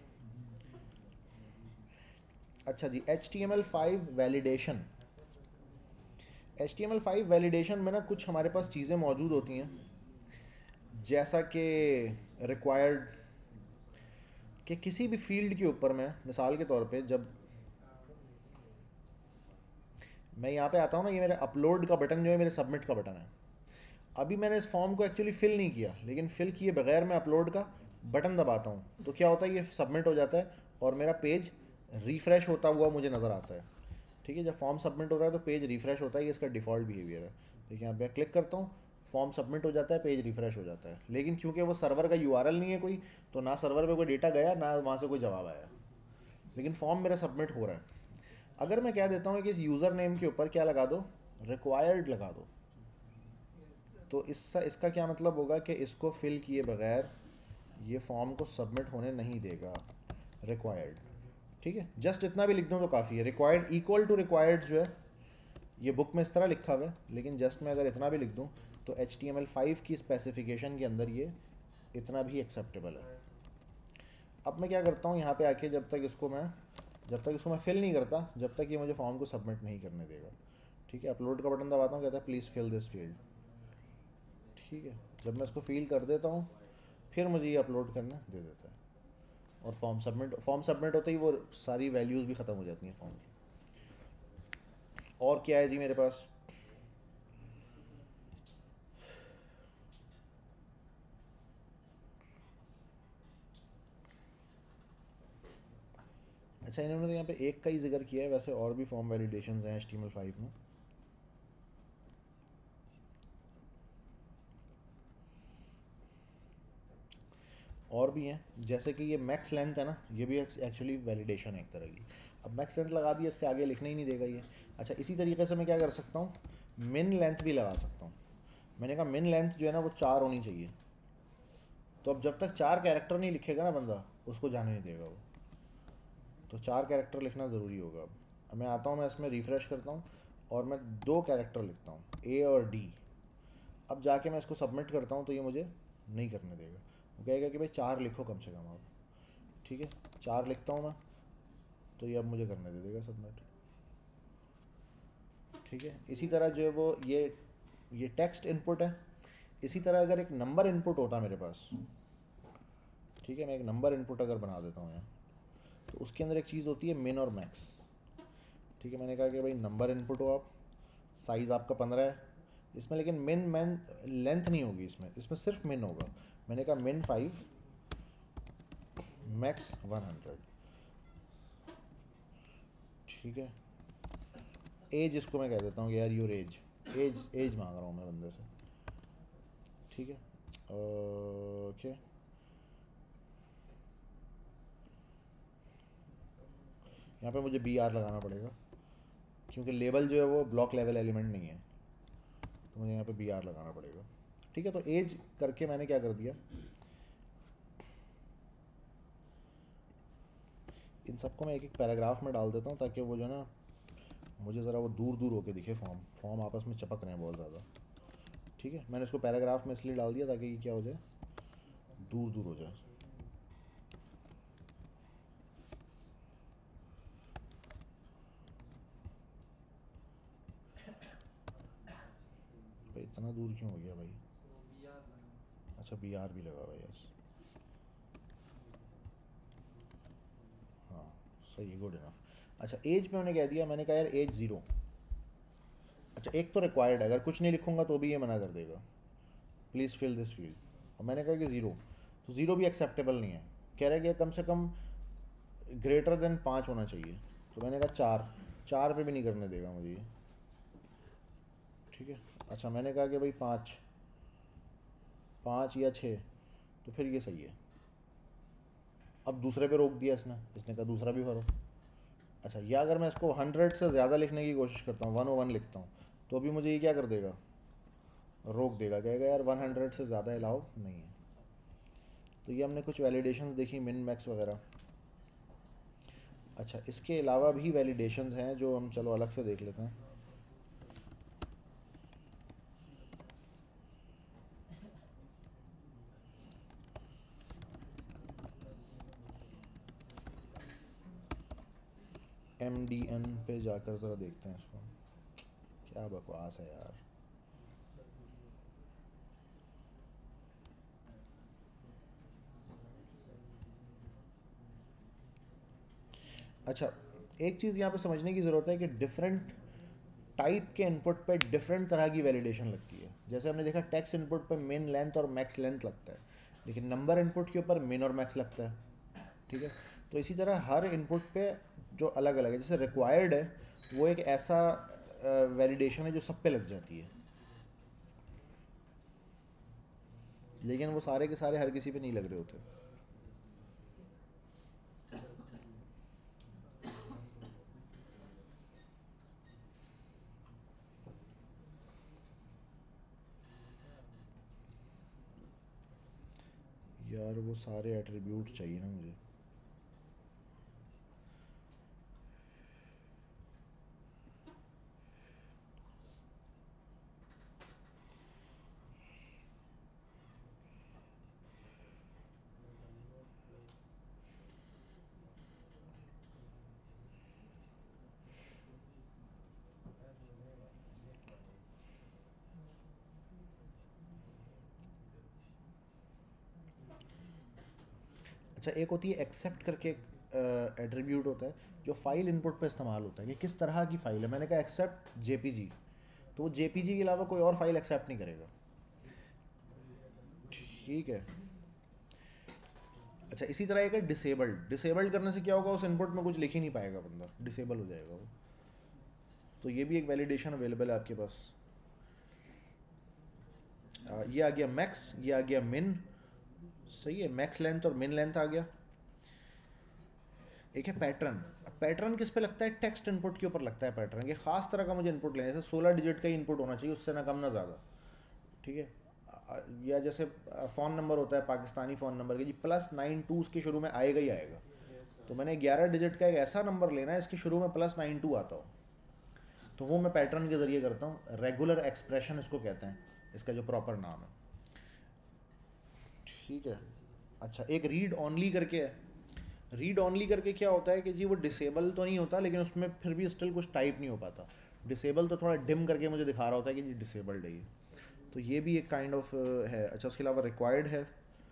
अच्छा जी, H T M L five validation. H T M L five validation में ना कुछ हमारे पास चीज़ें मौजूद होती हैं, जैसा कि रिक्वायर्ड कि किसी भी फील्ड के ऊपर में, मिसाल के तौर पे जब मैं यहाँ पे आता हूँ ना, ये मेरे अपलोड का बटन जो है मेरे सबमिट का बटन है। अभी मैंने इस फॉर्म को एक्चुअली फ़िल नहीं किया, लेकिन फ़िल किए बगैर मैं अपलोड का बटन दबाता हूँ तो क्या होता है, ये सबमिट हो जाता है और मेरा पेज रिफ़्रेश होता हुआ मुझे नज़र आता है, ठीक है। जब फॉर्म सबमिट होता है तो पेज रिफ़्रेश होता है, ये इसका डिफ़ॉल्ट बिहेवियर है। देखिए यहाँ पे क्लिक करता हूँ, फॉर्म सबमिट हो जाता है, पेज रिफ़्रेश हो जाता है, लेकिन क्योंकि वो सर्वर का यू आर एल नहीं है कोई, तो ना सर्वर पे कोई डेटा गया ना वहाँ से कोई जवाब आया, लेकिन फॉर्म मेरा सबमिट हो रहा है। अगर मैं कह देता हूँ कि इस यूज़र नेम के ऊपर क्या लगा दो, रिक्वायर्ड लगा दो, तो इसका इसका क्या मतलब होगा कि इसको फिल किए बगैर ये फॉर्म को सबमिट होने नहीं देगा, रिक्वायर्ड, ठीक है। जस्ट इतना भी लिख दूँ तो काफ़ी है, रिक्वायर्ड इक्वल टू रिक्वायर्ड जो है ये बुक में इस तरह लिखा हुआ है, लेकिन जस्ट मैं अगर इतना भी लिख दूँ तो H T M L five की स्पेसिफिकेशन के अंदर ये इतना भी एक्सेप्टेबल है। अब मैं क्या करता हूँ, यहाँ पे आके जब तक इसको मैं जब तक इसको मैं फिल नहीं करता, जब तक ये मुझे फॉर्म को सबमिट नहीं करने देगा, ठीक है। अपलोड का बटन दबाता हूँ, कहता है प्लीज़ फिल दिस फील्ड, ठीक है। जब मैं इसको फिल कर देता हूँ फिर मुझे ये अपलोड करने दे देता है और फॉर्म सबमिट फॉर्म सबमिट होते ही वो सारी वैल्यूज़ भी ख़त्म हो जाती हैं फॉर्म की। और क्या है जी मेरे पास, अच्छा इन्होंने तो यहाँ पे एक का ही जिक्र किया है, वैसे और भी फॉर्म वैलिडेशंस हैं H T M L five में। और भी हैं, जैसे कि ये मैक्स लेंथ है ना, ये भी एक्चुअली वैलिडेशन है एक तरह की। अब मैक्स लेंथ लगा दी, इससे आगे लिखने ही नहीं देगा ये। अच्छा, इसी तरीके से मैं क्या कर सकता हूँ, मिन लेंथ भी लगा सकता हूँ। मैंने कहा मिन लेंथ जो है ना वो चार होनी चाहिए, तो अब जब तक चार कैरेक्टर नहीं लिखेगा ना बंदा, उसको जाने नहीं देगा वो, तो चार कैरेक्टर लिखना ज़रूरी होगा। अब अब मैं आता हूँ, मैं इसमें रिफ़्रेश करता हूँ और मैं दो कैरेक्टर लिखता हूँ, ए और डी। अब जाके मैं इसको सबमिट करता हूँ तो ये मुझे नहीं करने देगा, वो कहेगा कि भाई चार लिखो कम से कम आप, ठीक है, चार लिखता हूँ मैं, तो ये अब मुझे करने दे देगा सबमिट। ठीक है, इसी तरह जो है वो ये ये टेक्स्ट इनपुट है। इसी तरह अगर एक नंबर इनपुट होता मेरे पास, ठीक है, मैं एक नंबर इनपुट अगर बना देता हूँ यहाँ, तो उसके अंदर एक चीज़ होती है मिन और मैक्स। ठीक है, मैंने कहा कि भाई नंबर इनपुट हो आप, साइज़ आपका पंद्रह है इसमें, लेकिन मिन मैन लेंथ नहीं होगी इसमें, इसमें सिर्फ मिन होगा। मैंने कहा मिन फाइव, मैक्स वन हंड्रेड। ठीक है, एज इसको मैं कह देता हूँ कि यार योर एज एज एज मांग रहा हूँ मैं बंदे से। ठीक है, ओके, यहाँ पे मुझे बी आर लगाना पड़ेगा क्योंकि लेबल जो है वो ब्लॉक लेवल एलिमेंट नहीं है, तो मुझे यहाँ पे बी आर लगाना पड़ेगा। ठीक है, तो एज करके मैंने क्या कर दिया, इन सबको मैं एक एक पैराग्राफ में डाल देता हूँ ताकि वो जो है ना मुझे ज़रा वो दूर दूर होके दिखे, फॉर्म फॉर्म आपस में चपक रहे हैं बहुत ज़्यादा। ठीक है, मैंने इसको पैराग्राफ में इसलिए डाल दिया ताकि ये क्या हो जाए, दूर दूर हो जाए। भाई इतना दूर क्यों हो गया भाई? अच्छा, बी आर भी लगा हुआ है, यस, हाँ सही है, गुड इनफ। अच्छा, एज पे मैंने कह दिया, मैंने कहा यार एज ज़ीरो। अच्छा, एक तो रिक्वायर्ड है, अगर कुछ नहीं लिखूंगा तो भी ये मना कर देगा, प्लीज़ फिल दिस फील्ड। और मैंने कहा कि ज़ीरो, तो ज़ीरो भी एक्सेप्टेबल नहीं है, कह रहा है कि कम से कम ग्रेटर देन पाँच होना चाहिए, तो मैंने कहा चार, चार पे भी नहीं करने देगा मुझे ये। ठीक है, अच्छा मैंने कहा कि भाई पाँच, पाँच या छः, तो फिर ये सही है। अब दूसरे पे रोक दिया इसने, इसने कहा दूसरा भी भरो। अच्छा, या अगर मैं इसको हंड्रेड से ज़्यादा लिखने की कोशिश करता हूँ, वन ओ वन लिखता हूँ, तो भी मुझे ये क्या कर देगा, रोक देगा, कहेगा यार वन हंड्रेड से ज़्यादा अलाउ नहीं है। तो ये हमने कुछ वैलिडेशंस देखी, मिन मैक्स वगैरह। अच्छा, इसके अलावा भी वैलिडेशंस हैं जो हम चलो अलग से देख लेते हैं। एम डी एन पे जाकर ज़रा देखते हैं इसको, क्या बकवास है यार। अच्छा, एक चीज़ यहाँ पे समझने की ज़रूरत है कि डिफरेंट टाइप के इनपुट पे डिफरेंट तरह की वैलिडेशन लगती है। जैसे हमने देखा टेक्स्ट इनपुट पे मिन लेंथ और मैक्स लेंथ लगता है, लेकिन नंबर इनपुट के ऊपर मिन और मैक्स लगता है। ठीक है, तो इसी तरह हर इनपुट पे जो अलग अलग है, जैसे रिक्वायर्ड है वो एक ऐसा वैलिडेशन है जो सब पे लग जाती है, लेकिन वो सारे के सारे हर किसी पे नहीं लग रहे होते। यार वो सारे एट्रीब्यूट चाहिए ना मुझे। अच्छा, एक होती है एक्सेप्ट करके एट्रीब्यूट होता है जो फाइल इनपुट पे इस्तेमाल होता है कि किस तरह की फ़ाइल है। मैंने कहा एक्सेप्ट जेपीजी, तो वो जेपीजी के अलावा कोई और फाइल एक्सेप्ट नहीं करेगा। ठीक है, अच्छा इसी तरह एक है डिसेबल्ड। डिसेबल्ड करने से क्या होगा, उस इनपुट में कुछ लिख ही नहीं पाएगा बंदा, डिसेबल हो जाएगा वो। तो ये भी एक वैलिडेशन अवेलेबल है आपके पास। आ, ये आ गया मैक्स, ये आ गया मिन, सही है, मैक्स लेंथ और मिन लेंथ आ गया। एक है पैटर्न। पैटर्न किस पे लगता है, टेक्स्ट इनपुट के ऊपर लगता है पैटर्न। ये खास तरह का मुझे इनपुट लेना है, जैसे सोलह डिजिट का ही इनपुट होना चाहिए, उससे ना कम ना ज़्यादा। ठीक है, या जैसे फ़ोन नंबर होता है पाकिस्तानी फ़ोन नंबर के जी, प्लस नाइन टू उसके शुरू में आएगा ही आएगा। तो मैंने ग्यारह डिजिट का एक ऐसा नंबर लेना है इसके शुरू में प्लस नाइन टू आता हो, तो वो मैं पैटर्न के ज़रिए करता हूँ। रेगुलर एक्सप्रेशन इसको कहते हैं, इसका जो प्रॉपर नाम है। ठीक है, अच्छा एक रीड ऑनली करके है। रीड ऑनली करके क्या होता है कि जी वो डिसेबल तो नहीं होता, लेकिन उसमें फिर भी स्टिल कुछ टाइप नहीं हो पाता। डिसेबल तो थोड़ा डिम करके मुझे दिखा रहा होता है कि जी डिसेबल्ड है ये, तो ये भी एक काइंड ऑफ है। अच्छा, उसके अलावा रिक्वायर्ड है।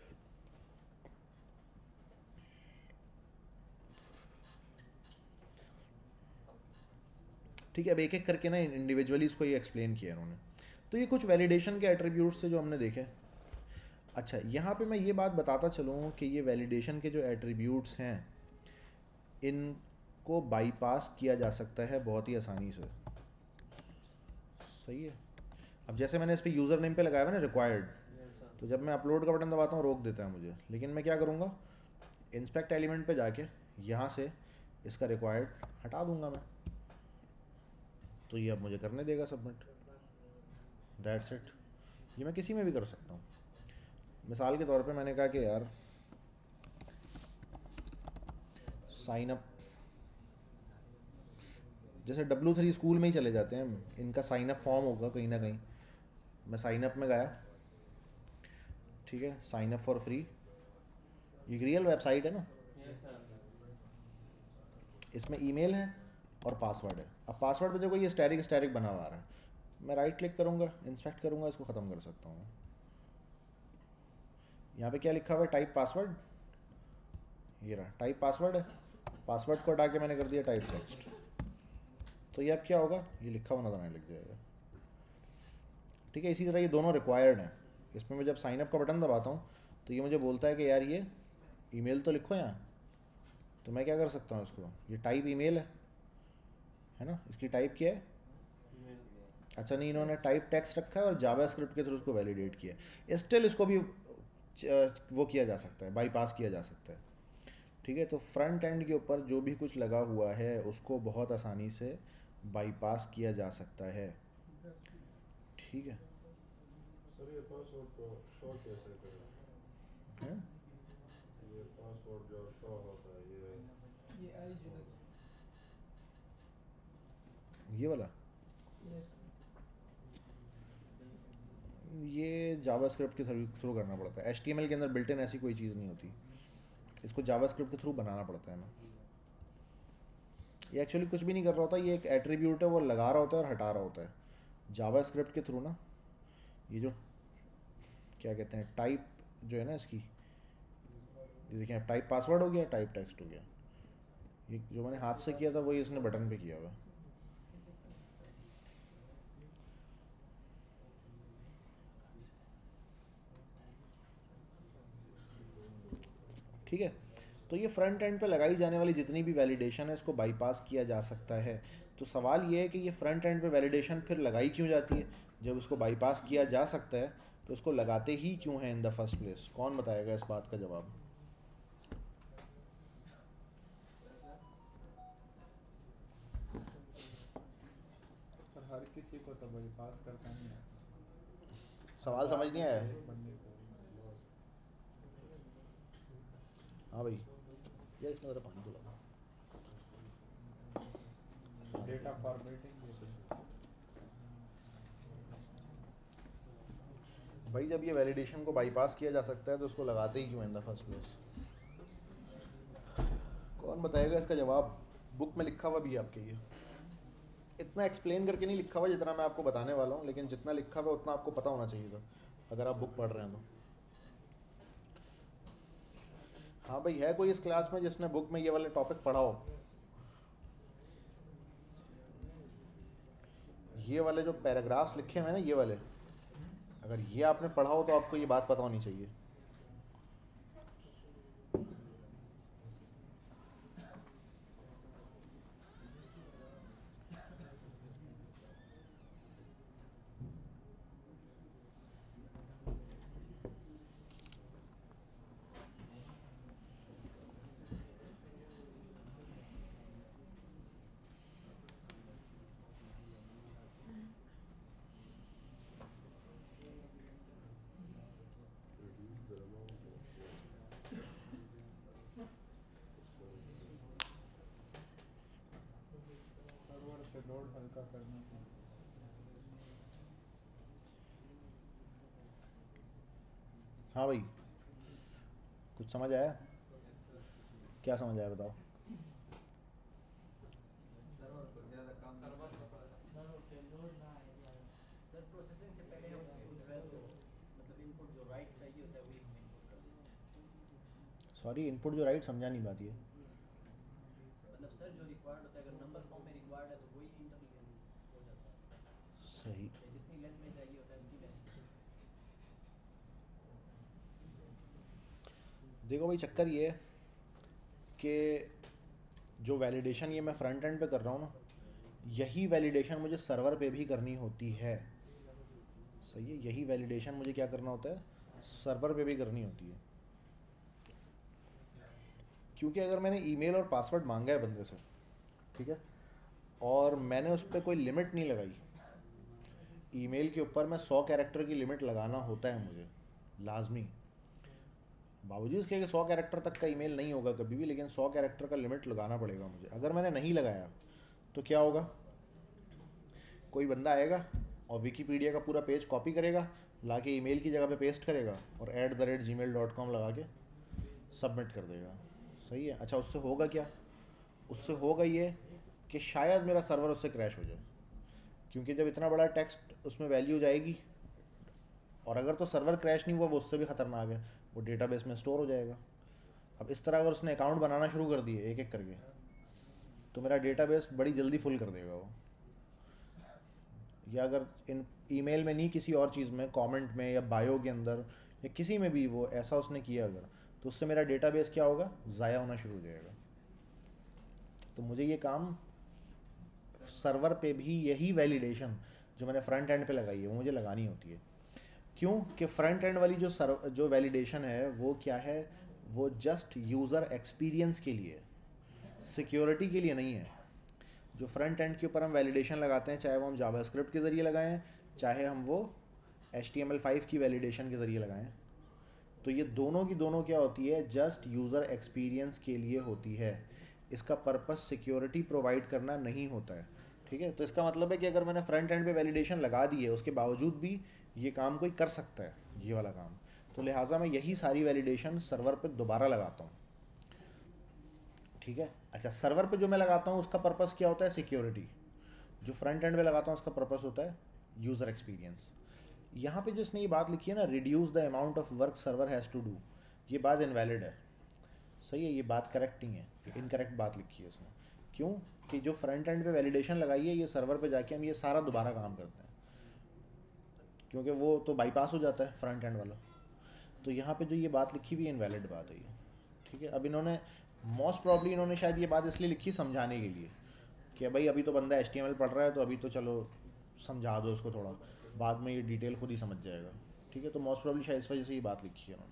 ठीक है, अब एक एक करके ना इंडिविजुअली इसको ये एक्सप्लेन किया इन्होंने। तो ये कुछ वैलिडेशन के एट्रीब्यूट्स थे जो हमने देखे। अच्छा, यहाँ पे मैं ये बात बताता चलूँ कि ये वैलिडेशन के जो एट्रीब्यूट्स हैं इनको बाईपास किया जा सकता है बहुत ही आसानी से। सही है। अब जैसे मैंने इस पर यूज़र नेम पे लगाया हुआ ना रिक्वायर्ड, तो जब मैं अपलोड का बटन दबाता हूँ रोक देता है मुझे, लेकिन मैं क्या करूँगा, इंस्पेक्ट एलिमेंट पे जाके यहाँ से इसका रिक्वायर्ड हटा दूँगा मैं, तो ये अब मुझे करने देगा सबमिट। That's it. ये मैं किसी में भी कर सकता हूँ। मिसाल के तौर पे मैंने कहा कि यार साइन अप, जैसे डब्ल्यू थ्री स्कूल में ही चले जाते हैं, इनका साइन अप फॉर्म होगा कहीं ना कहीं। मैं साइन अप में गया, ठीक है, साइन अप फॉर फ्री, ये रियल वेबसाइट है ना, इसमें ईमेल है और पासवर्ड है। अब पासवर्ड पे देखो ये स्टैटिक स्टैटिक बना हुआ आ रहा है, मैं राइट क्लिक करूँगा, इंस्पेक्ट करूँगा, इसको ख़त्म कर सकता हूँ। यहाँ पे क्या लिखा हुआ है, टाइप पासवर्ड, ये रहा टाइप पासवर्ड है। पासवर्ड को हटा के मैंने कर दिया टाइप टेक्स्ट, तो ये अब क्या होगा, ये लिखा हुआ नजर आने लग जाएगा। ठीक है, इसी तरह ये दोनों रिक्वायर्ड हैं। इसमें मैं जब साइन अप का बटन दबाता हूँ तो ये मुझे बोलता है कि यार ये ईमेल तो लिखो यहाँ, तो मैं क्या कर सकता हूँ इसको, ये टाइप ईमेल है है ना, इसकी टाइप क्या है। अच्छा नहीं, इन्होंने टाइप टेक्स्ट रखा है और जावास्क्रिप्ट के थ्रू उसको वैलिडेट किया है। स्टिल इसको भी वो किया जा सकता है, बाईपास किया जा सकता है। ठीक है, तो फ्रंट एंड के ऊपर जो भी कुछ लगा हुआ है उसको बहुत आसानी से बाईपास किया जा सकता है। ठीक है सर, ये पासवर्ड को शो कैसे करें? है? ये पासवर्ड जो शो होता है, ये ये आई जो ये वाला, यस ये जावास्क्रिप्ट के थ्रू थ्रू करना पड़ता है। एचटीएमएल के अंदर बिल्ट इन ऐसी कोई चीज़ नहीं होती, इसको जावास्क्रिप्ट के थ्रू बनाना पड़ता है हमें। ये एक्चुअली कुछ भी नहीं कर रहा होता, ये एक एट्रीब्यूट है, वो लगा रहा होता है और हटा रहा होता है जावास्क्रिप्ट के थ्रू ना। ये जो क्या कहते हैं टाइप जो है ना इसकी, ये देखिए टाइप पासवर्ड हो गया, टाइप टेक्स्ट हो गया। ये जो मैंने हाथ से किया था वही इसने बटन पे किया हुआ है। ठीक है, तो ये फ्रंट एंड पे लगाई जाने वाली जितनी भी वैलिडेशन है इसको बाईपास किया जा सकता है। तो सवाल ये है कि ये फ्रंट एंड पे वैलिडेशन फिर लगाई क्यों जाती है, जब उसको बाईपास किया जा सकता है तो उसको लगाते ही क्यों है इन द फर्स्ट प्लेस। कौन बताएगा इस बात का जवाब। सर हर किसी को तो बाईपास करता नहीं है। सवाल समझ नहीं आया। बंदे को हाँ भाई, ये इसमें ज़रा पानी तो लगा। डेटा फॉर्मेटिंग भाई जब ये वैलिडेशन को बाईपास किया जा सकता है तो उसको लगाते ही क्यों इन द फर्स्ट प्लेस। कौन बताएगा इसका जवाब। बुक में लिखा हुआ भी है आपके, ये इतना एक्सप्लेन करके नहीं लिखा हुआ जितना मैं आपको बताने वाला हूँ, लेकिन जितना लिखा हुआ उतना आपको पता होना चाहिए था अगर आप बुक पढ़ रहे हैं तो। हाँ भाई, है कोई इस क्लास में जिसने बुक में ये वाले टॉपिक पढ़ा हो। ये वाले जो पैराग्राफ्स लिखे हुए हैं ना, ये वाले, अगर ये आपने पढ़ा हो तो आपको ये बात पता होनी चाहिए। reduce the amount of server से लोड हल्का करने की। हाँ भाई, कुछ समझ आया। क्या समझ आया बताओ? सर्वर पर ज़्यादा काम नहीं सर्वर करना पर पड़ता। सर्वर पे लोड ना आए या सर प्रोसेसिंग से पहले हम उसको जो है तो मतलब इनपुट जो राइट चाहिए होता है वही हम इनपुट कर देते हैं। सॉरी, इनपुट जो राइट समझा नहीं बात ये। मतलब सर जो रिक्वायर्ड होता है अगर नंबर फॉर्म में रिक्वायर्ड है तो वही इंटर हो जाता है, सही। या जितनी लेंथ में चाहिए होता है उतनी लेंथ। देखो भाई, चक्कर ये है कि जो वैलिडेशन ये मैं फ्रंट एंड पे कर रहा हूँ ना, यही वैलिडेशन मुझे सर्वर पे भी करनी होती है। सही है, यही वैलिडेशन मुझे क्या करना होता है, सर्वर पे भी करनी होती है। क्योंकि अगर मैंने ईमेल और पासवर्ड मांगा है बंदे से, ठीक है, और मैंने उस पर कोई लिमिट नहीं लगाई, ईमेल के ऊपर मैं सौ कैरेक्टर की लिमिट लगाना होता है मुझे लाजमी, बावजूद इसके कि सौ कैरेक्टर तक का ईमेल नहीं होगा कभी भी, लेकिन सौ कैरेक्टर का लिमिट लगाना पड़ेगा मुझे। अगर मैंने नहीं लगाया तो क्या होगा, कोई बंदा आएगा और विकीपीडिया का पूरा पेज कॉपी करेगा, ला के ईमेल की जगह पे पेस्ट करेगा और at the rate Gmail dot com लगा के सबमिट कर देगा। सही है। अच्छा, उससे होगा क्या, उससे होगा ये कि शायद मेरा सर्वर उससे क्रैश हो जाए, क्योंकि जब इतना बड़ा टेक्स्ट उसमें वैल्यू जाएगी, और अगर तो सर्वर क्रैश नहीं हुआ वो उससे भी ख़तरनाक है, वो डेटाबेस में स्टोर हो जाएगा। अब इस तरह अगर उसने अकाउंट बनाना शुरू कर दिए एक एक करके, तो मेरा डेटाबेस बड़ी जल्दी फुल कर देगा वो। या अगर इन ईमेल में नहीं, किसी और चीज़ में, कमेंट में या बायो के अंदर या किसी में भी वो ऐसा उसने किया अगर, तो उससे मेरा डेटाबेस क्या होगा, ज़ाया होना शुरू हो जाएगा। तो मुझे ये काम सर्वर पे भी यही वैलिडेशन जो मैंने फ्रंट एंड पे लगाई है वो मुझे लगानी होती है। क्यों कि फ्रंट एंड वाली जो सर्व जो वैलिडेशन है वो क्या है, वो जस्ट यूज़र एक्सपीरियंस के लिए, सिक्योरिटी के लिए नहीं है। जो फ्रंट एंड के ऊपर हम वैलिडेशन लगाते हैं, चाहे वो हम जावास्क्रिप्ट के ज़रिए लगाएं, चाहे हम वो H T M L five की वैलिडेशन के ज़रिए लगाएं, तो ये दोनों की दोनों क्या होती है, जस्ट यूज़र एक्सपीरियंस के लिए होती है। इसका पर्पस सिक्योरिटी प्रोवाइड करना नहीं होता है। ठीक है, तो इसका मतलब है कि अगर मैंने फ्रंट एंड पे वैलिडेशन लगा दी है, उसके बावजूद भी ये काम कोई कर सकता है, ये वाला काम, तो लिहाजा मैं यही सारी वैलिडेशन सर्वर पे दोबारा लगाता हूँ। ठीक है। अच्छा, सर्वर पे जो मैं लगाता हूँ उसका पर्पस क्या होता है, सिक्योरिटी। जो फ्रंट एंड पे लगाता हूँ उसका पर्पस होता है यूज़र एक्सपीरियंस। यहाँ पे जो इसने ये बात लिखी है ना, reduce the amount of work server has to do, ये बात इनवैलिड है। सही है, ये बात करेक्ट नहीं है, इनकरेक्ट बात लिखी है इसने। क्यों कि जो फ्रंट एंड पे वैलिडेशन लगाई है, ये सर्वर पे जाके हम ये सारा दोबारा काम करते हैं, क्योंकि वो तो बाईपास हो जाता है फ्रंट एंड वाला। तो यहाँ पे जो ये बात लिखी हुई इनवैलिड बात है ये। ठीक है। अब इन्होंने मोस्ट प्रॉब्ली इन्होंने शायद ये बात इसलिए लिखी समझाने के लिए कि भाई अभी तो बंदा एच टी एम एल पढ़ रहा है, तो अभी तो चलो समझा दो उसको थोड़ा, बाद में ये डिटेल खुद ही समझ जाएगा। ठीक है, तो मोस्ट प्रॉब्ली शायद इस वजह से ये बात लिखी है उन्होंने।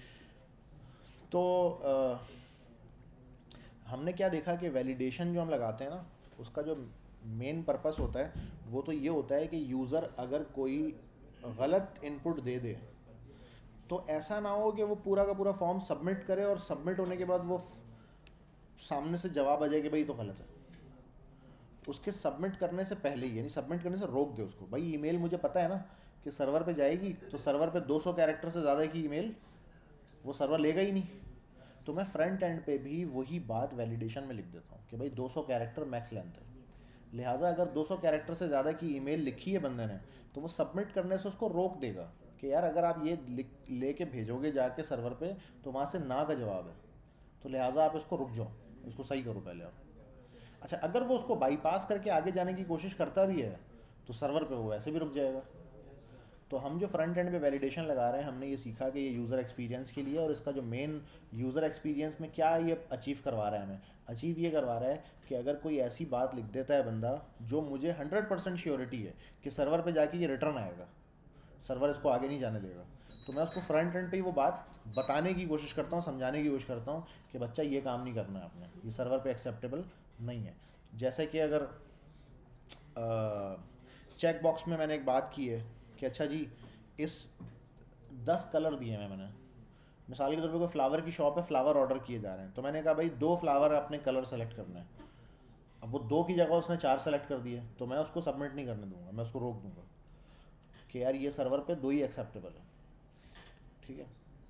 तो आ, हमने क्या देखा कि वैलिडेशन जो हम लगाते हैं ना, उसका जो मेन पर्पस होता है वो तो ये होता है कि यूज़र अगर कोई गलत इनपुट दे दे तो ऐसा ना हो कि वो पूरा का पूरा फॉर्म सबमिट करे और सबमिट होने के बाद वो सामने से जवाब आ जाए कि भाई तो गलत है। उसके सबमिट करने से पहले ही, यानी सबमिट करने से रोक दे उसको। भाई ईमेल मुझे पता है ना कि सर्वर पे जाएगी, तो सर्वर पे दो सौ कैरेक्टर से ज़्यादा की ईमेल वो सर्वर लेगा ही नहीं। तो मैं फ्रंट एंड पे भी वही बात वैलिडेशन में लिख देता हूँ कि भाई दो सौ कैरेक्टर मैक्स लेंथ है, लिहाजा अगर दो सौ कैरेक्टर से ज़्यादा की ईमेल लिखी है बंदे ने, तो वो सबमिट करने से उसको रोक देगा कि यार अगर आप ये लिख लेके भेजोगे जाके सर्वर पे तो वहाँ से ना का जवाब है, तो लिहाजा आप इसको रुक जाओ, इसको सही करो पहले आप। अच्छा, अगर वो उसको बाईपास करके आगे जाने की कोशिश करता भी है तो सर्वर पे वो वैसे भी रुक जाएगा। तो हम जो फ्रंट एंड पे वैलिडेशन लगा रहे हैं, हमने ये सीखा कि ये यूज़र एक्सपीरियंस के लिए, और इसका जो मेन यूज़र एक्सपीरियंस में क्या ये अचीव करवा रहा है, हमें अचीव ये करवा रहा है कि अगर कोई ऐसी बात लिख देता है बंदा जो मुझे हंड्रेड परसेंट श्योरिटी है कि सर्वर पे जाके ये रिटर्न आएगा, सर्वर इसको आगे नहीं जाने देगा, तो मैं उसको फ्रंट एंड पे ही वो बात बताने की कोशिश करता हूँ, समझाने की कोशिश करता हूँ कि बच्चा ये काम नहीं करना है आपने, ये सर्वर पे एक्सेप्टेबल नहीं है। जैसे कि अगर चेक बॉक्स में मैंने एक बात की है कि अच्छा जी इस दस कलर दिए हैं मैंने, मिसाल के तौर पे कोई फ्लावर की शॉप है, फ्लावर ऑर्डर किए जा रहे हैं, तो मैंने कहा भाई दो फ्लावर अपने कलर सेलेक्ट करना है। अब वो दो की जगह उसने चार सेलेक्ट कर दिए, तो मैं उसको सबमिट नहीं करने दूंगा, मैं उसको रोक दूंगा कि यार ये सर्वर पे दो ही एक्सेप्टेबल है। ठीक है।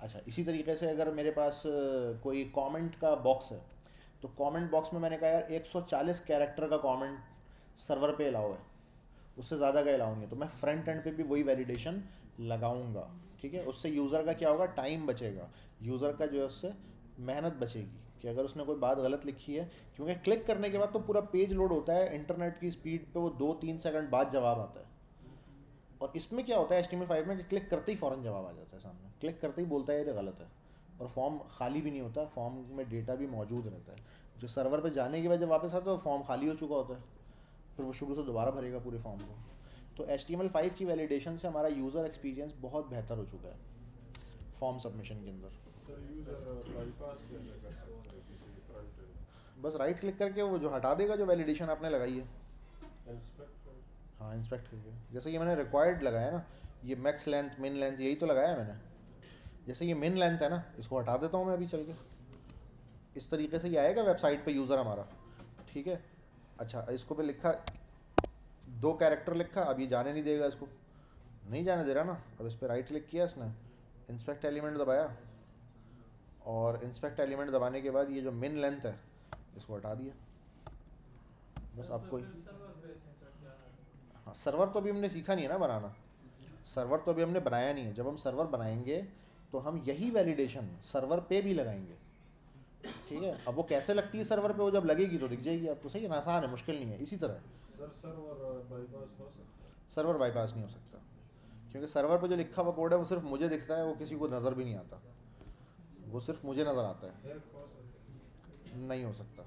अच्छा, इसी तरीके से अगर मेरे पास अ, कोई कमेंट का बॉक्स है, तो कमेंट बॉक्स में मैंने कहा यार एक सौ चालीस कैरेक्टर का कमेंट सर्वर पे अलाउ है, उससे ज़्यादा का अलाउ नहीं है, तो मैं फ्रंट एंड पे भी वही वैलिडेशन लगाऊंगा। ठीक है, उससे यूज़र का क्या होगा, टाइम बचेगा, यूज़र का जो है उससे मेहनत बचेगी कि अगर उसने कोई बात गलत लिखी है, क्योंकि क्लिक करने के बाद तो पूरा पेज लोड होता है इंटरनेट की स्पीड पे, वो दो तीन सेकंड बाद जवाब आता है। और इसमें क्या होता है H T M L five में कि क्लिक करते ही फ़ौरन जवाब आ जाता है सामने, क्लिक करते ही बोलता है ये गलत है, और फॉर्म खाली भी नहीं होता, फॉर्म में डेटा भी मौजूद रहता है। जो सर्वर पे जाने के बाद जब वापस आता है तो फॉर्म खाली हो चुका होता है, फिर वो शुरू से दोबारा भरेगा पूरे फॉर्म को। तो H T M L five की वैलिडेशन से हमारा यूज़र एक्सपीरियंस बहुत बेहतर हो चुका है फॉर्म सबमिशन के अंदर। सर यूज़र बाईपास कैसे कर सकते हैं किसी फ्रंट एंड? बस राइट क्लिक करके वो जो हटा देगा जो वैलिडेशन आपने लगाई है। इंस्पेक्ट कर हाँ, इंस्पेक्ट करके, जैसे ये मैंने रिक्वायर्ड लगाया ना, ये मैक्स लेंथ मिन लेंथ यही तो लगाया है मैंने। जैसे ये मिन लेंथ है ना, इसको हटा देता हूँ मैं अभी चल के, इस तरीके से ये आएगा वेबसाइट पे यूज़र हमारा। ठीक है, अच्छा इसको पे लिखा दो कैरेक्टर लिखा, अब ये जाने नहीं देगा, इसको नहीं जाने दे रहा ना। अब इस पर राइट क्लिक किया इसने, इंस्पेक्ट एलिमेंट दबाया, और इंस्पेक्ट एलिमेंट दबाने के बाद ये जो मिन लेंथ है इसको हटा दिया। बस आपको सर्वर बेस इंस्पेक्ट जाना है। हाँ, सर्वर तो अभी हमने सीखा नहीं है ना बनाना, सर्वर तो अभी हमने बनाया नहीं है। जब हम सर्वर बनाएंगे तो हम यही वैलिडेशन सर्वर पे भी लगाएंगे। ठीक है, अब वो कैसे लगती है सर्वर पे, वो जब लगेगी तो दिख जाएगी आपको। सही है ना, आसान है, मुश्किल नहीं है। इसी तरह सर सर्वर बाईपास हो सकता है? सर्वर बाईपास नहीं हो सकता, क्योंकि सर्वर पे जो लिखा हुआ कोड है वो सिर्फ मुझे दिखता है, वो किसी को नज़र भी नहीं आता, वो सिर्फ मुझे नज़र आता है। हैक हो सकता है? नहीं हो सकता।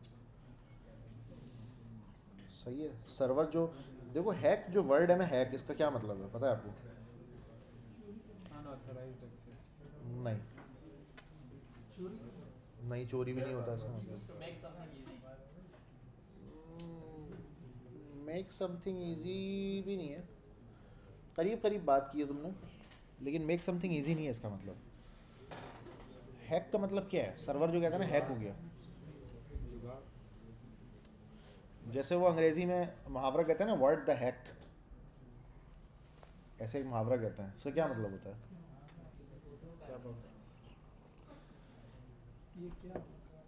सही है, सर्वर जो देखो, हैक जो वर्ड है ना, हैक इसका क्या मतलब है पता है आपको? Unauthorised access. नहीं, नहीं चोरी भी नहीं होता इसका मतलब। Make something easy. Make something easy भी नहीं है, करीब करीब बात की है तुमने, लेकिन मेक समथिंग ईजी नहीं है इसका मतलब। हैक का मतलब क्या है? सर्वर जो कहता है ना हैक हो गया, जुगाड़। जैसे वो अंग्रेजी में मुहावरा कहते हैं ना, वर्ड द हैक, ऐसे एक मुहावरा कहते हैं, इसका क्या मतलब होता है? क्या बात? ये क्या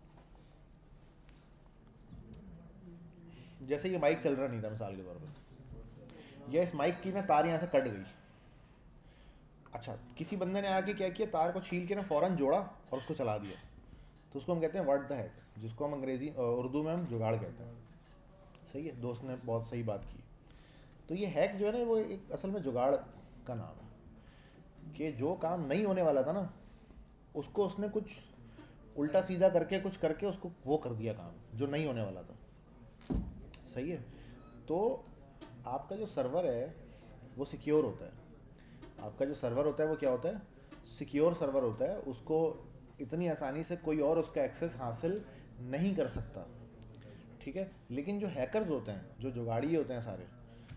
जैसे ये माइक चल रहा नहीं था मिसाल के तौर पे, या इस माइक की ना तार यहाँ से कट गई। अच्छा, किसी बंदे ने आके क्या किया, तार को छील के ना फ़ौरन जोड़ा और उसको चला दिया, तो उसको हम कहते हैं वर्ड द हैक, जिसको हम अंग्रेज़ी उर्दू में हम जुगाड़ कहते हैं। सही है, दोस्त ने बहुत सही बात की। तो ये हैक जो है ना, वो एक असल में जुगाड़ का नाम है, कि जो काम नहीं होने वाला था ना, उसको उसने कुछ उल्टा सीधा करके कुछ करके उसको वो कर दिया काम जो नहीं होने वाला था। सही है, तो आपका जो सर्वर है वो सिक्योर होता है। आपका जो सर्वर होता है वो क्या होता है? सिक्योर सर्वर होता है। उसको इतनी आसानी से कोई और उसका एक्सेस हासिल नहीं कर सकता। ठीक है, लेकिन जो हैकर्स होते हैं, जो जुगाड़ी होते हैं सारे,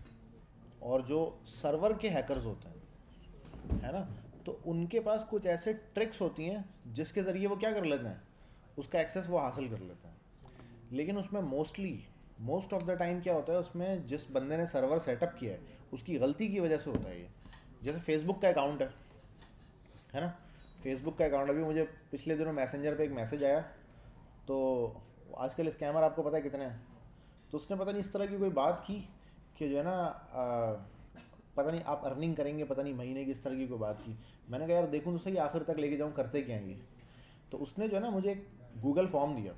और जो सर्वर के हैकर्स होते हैं, है ना, तो उनके पास कुछ ऐसे ट्रिक्स होती हैं जिसके ज़रिए वो क्या कर लेते हैं, उसका एक्सेस वो हासिल कर लेते हैं। लेकिन उसमें mostly most of the time क्या होता है, उसमें जिस बंदे ने सर्वर सेटअप किया है उसकी गलती की वजह से होता है ये। जैसे फेसबुक का अकाउंट है है ना, फेसबुक का अकाउंट, अभी मुझे पिछले दिनों मैसेंजर पे एक मैसेज आया, तो आजकल स्कैमर आपको पता है कितने हैं, तो उसने पता नहीं इस तरह की कोई बात की कि जो है ना आ, पता नहीं आप अर्निंग करेंगे, पता नहीं महीने की, इस तरह की कोई बात की। मैंने कहा यार देखूँ तो सही, आखिर तक लेके जाऊँ, करते क्या हैं ये। तो उसने जो है ना मुझे एक गूगल फॉर्म दिया,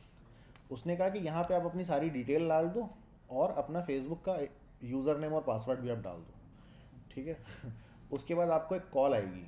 उसने कहा कि यहाँ पे आप अपनी सारी डिटेल डाल दो और अपना फेसबुक का यूज़र नेम और पासवर्ड भी आप डाल दो। ठीक है उसके बाद आपको एक कॉल आएगी,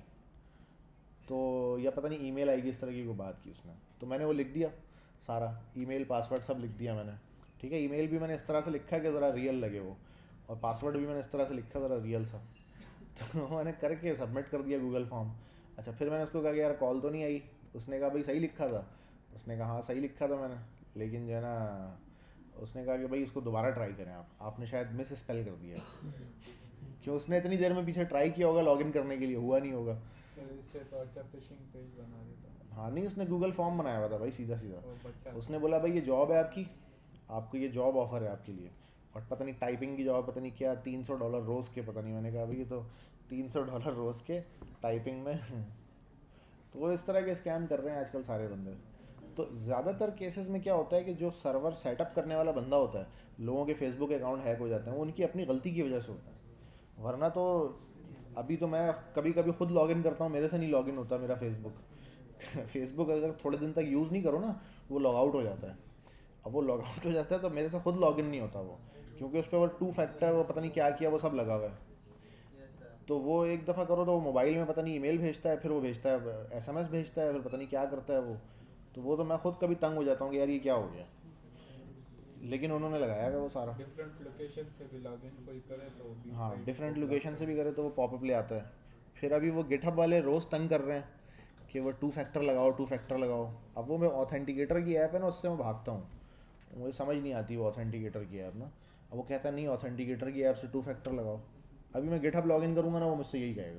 तो या पता नहीं ईमेल आएगी, इस तरह की कोई बात की उसने। तो मैंने वो लिख दिया सारा, ईमेल पासवर्ड सब लिख दिया मैंने। ठीक है, ईमेल भी मैंने इस तरह से लिखा कि ज़रा रियल लगे वो, और पासवर्ड भी मैंने इस तरह से लिखा ज़रा रियल सा। तो मैंने करके सबमिट कर दिया गूगल फॉर्म। अच्छा, फिर मैंने उसको कहा कि यार कॉल तो नहीं आई। उसने कहा भाई सही लिखा था। उसने कहा हाँ सही लिखा था मैंने, लेकिन जो है ना, उसने कहा कि भाई इसको दोबारा ट्राई करें आप, आपने शायद मिस स्पेल कर दिया क्यों, उसने इतनी देर में पीछे ट्राई किया होगा लॉगिन करने के लिए, हुआ नहीं होगा। फिर इससे तो अच्छा फिशिंग पेज बना देता। हाँ नहीं, उसने गूगल फॉर्म बनाया हुआ था भाई, सीधा सीधा। वो बच्चा उसने बोला भाई ये जॉब है आपकी, आपको ये जॉब ऑफर है आपके लिए, और पता नहीं टाइपिंग की जॉब, पता नहीं क्या, तीन सौ डॉलर रोज़ के, पता नहीं। मैंने कहा भाई ये तो तीन सौ डॉलर रोज़ के टाइपिंग में तो वो इस तरह के स्कैम कर रहे हैं आजकल सारे बंदे। तो ज़्यादातर केसेस में क्या होता है कि जो सर्वर सेटअप करने वाला बंदा होता है, लोगों के फेसबुक अकाउंट हैक हो जाते हैं, वो उनकी अपनी गलती की वजह से होता है। वरना तो अभी तो मैं कभी कभी खुद लॉगिन करता हूँ, मेरे से नहीं लॉगिन होता मेरा फेसबुक फेसबुक अगर थोड़े दिन तक यूज़ नहीं करो ना, वो लॉग आउट हो जाता है। अब वो लॉग आउट हो जाता है तो मेरे से खुद लॉगिन नहीं होता वो, क्योंकि उस पर वो टू फैक्टर और पता नहीं क्या किया वो सब लगा हुआ है। तो वो एक दफ़ा करो तो वो मोबाइल में पता नहीं ईमेल भेजता है, फिर वो भेजता है एसएमएस भेजता है, फिर पता नहीं क्या करता है वो। तो वो तो मैं खुद कभी तंग हो जाता हूँ कि यार ये क्या हो गया, लेकिन उन्होंने लगाया है वो सारा। डिफरेंट लोकेशन से भी लॉगिन कोई करे तो भी हाँ, कई डिफरेंट प्रॉब्लम लोकेशन से है। भी करे तो वो पॉपअप ले आता है। फिर अभी वो गिटहब वाले रोज़ तंग कर रहे हैं कि वो टू फैक्टर लगाओ टू फैक्टर लगाओ। अब वो मैं ऑथेंटिकेटर की ऐप है ना, उससे मैं भागता हूँ, मुझे समझ नहीं आती वो ऑथेंटिकेटर की ऐप ना। अब वो कहता नहीं ऑथेंटिकेटर की ऐप से टू फैक्टर लगाओ। अभी मैं गिटहब लॉगिन करूँगा ना, वो मुझसे यही कहेगा।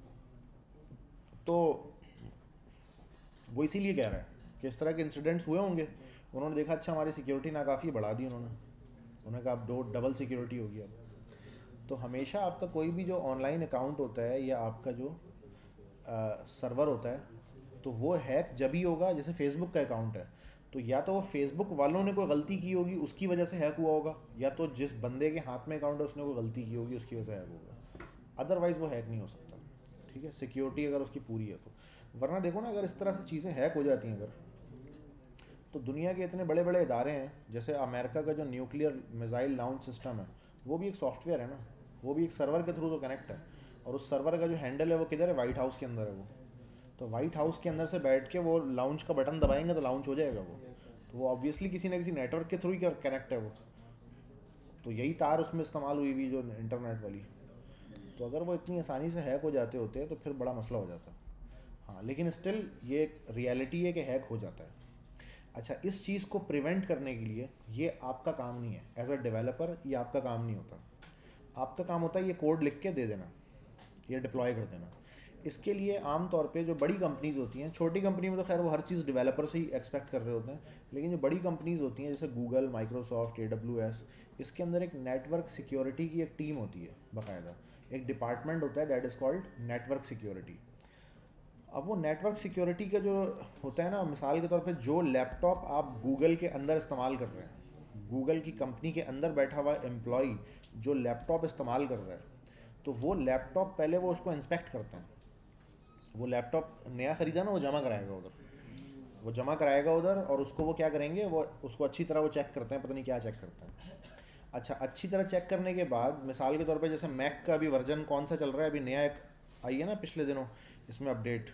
तो वो इसीलिए कह रहा है कि इस तरह के इंसिडेंट्स हुए होंगे, उन्होंने देखा अच्छा हमारी सिक्योरिटी ना काफ़ी बढ़ा दी उन्होंने, उन्होंने कहा अब दो डबल सिक्योरिटी होगी अब। तो हमेशा आपका कोई भी जो ऑनलाइन अकाउंट होता है या आपका जो सर्वर होता है, तो वो हैक जब ही होगा, जैसे फेसबुक का अकाउंट है तो या तो वो फेसबुक वालों ने कोई गलती की होगी उसकी वजह से हैक हुआ होगा, या तो जिस बंदे के हाथ में अकाउंट है उसने कोई गलती की होगी उसकी वजह से हैक होगा, अदरवाइज़ वो हैक नहीं हो सकता। ठीक है, सिक्योरिटी अगर उसकी पूरी है तो। वरना देखो ना, अगर इस तरह से चीज़ें हैक हो जाती हैं अगर, तो दुनिया के इतने बड़े बड़े इदारे हैं, जैसे अमेरिका का जो न्यूक्लियर मिसाइल लॉन्च सिस्टम है वो भी एक सॉफ्टवेयर है ना, वो भी एक सर्वर के थ्रू तो कनेक्ट है, और उस सर्वर का जो हैंडल है वो किधर है, वाइट हाउस के अंदर है वो। तो वाइट हाउस के अंदर से बैठ के वो लॉन्च का बटन दबाएंगे तो लॉन्च हो जाएगा वो। तो वो ऑब्वियसली किसी ना किसी नेटवर्क के थ्रू ही कनेक्ट है वो, तो यही तार उसमें इस्तेमाल हुई हुई जो इंटरनेट वाली। तो अगर वो इतनी आसानी से हैक हो जाते होते हैं तो फिर बड़ा मसला हो जाता है। हाँ, लेकिन स्टिल ये एक रियलिटी है कि हैक हो जाता है। अच्छा, इस चीज़ को प्रिवेंट करने के लिए ये आपका काम नहीं है एज अ डेवलपर, ये आपका काम नहीं होता। आपका काम होता है ये कोड लिख के दे देना, ये डिप्लॉय कर देना। इसके लिए आम तौर पे जो बड़ी कंपनीज़ होती हैं, छोटी कंपनी में तो खैर वो हर चीज़ डेवलपर से ही एक्सपेक्ट कर रहे होते हैं, लेकिन जो बड़ी कंपनीज़ होती हैं जैसे Google, Microsoft, A W S, इसके अंदर एक नेटवर्क सिक्योरिटी की एक टीम होती है बाकायदा, एक डिपार्टमेंट होता है that is called network security. अब वो नेटवर्क सिक्योरिटी का जो होता है ना, मिसाल के तौर पे जो लैपटॉप आप गूगल के अंदर इस्तेमाल कर रहे हैं, गूगल की कंपनी के अंदर बैठा हुआ एम्प्लॉई जो लैपटॉप इस्तेमाल कर रहा है, तो वो लैपटॉप पहले वो उसको इंस्पेक्ट करते हैं। वो लैपटॉप नया ख़रीदा ना, वो जमा कराएगा उधर, वो जमा कराएगा उधर, और उसको वो क्या करेंगे, वो उसको अच्छी तरह वो चेक करते हैं, पता नहीं क्या चेक करते हैं। अच्छा, अच्छी तरह चेक करने के बाद मिसाल के तौर पे जैसे मैक का अभी वर्जन कौन सा चल रहा है, अभी नया एक आई है ना पिछले दिनों, इसमें अपडेट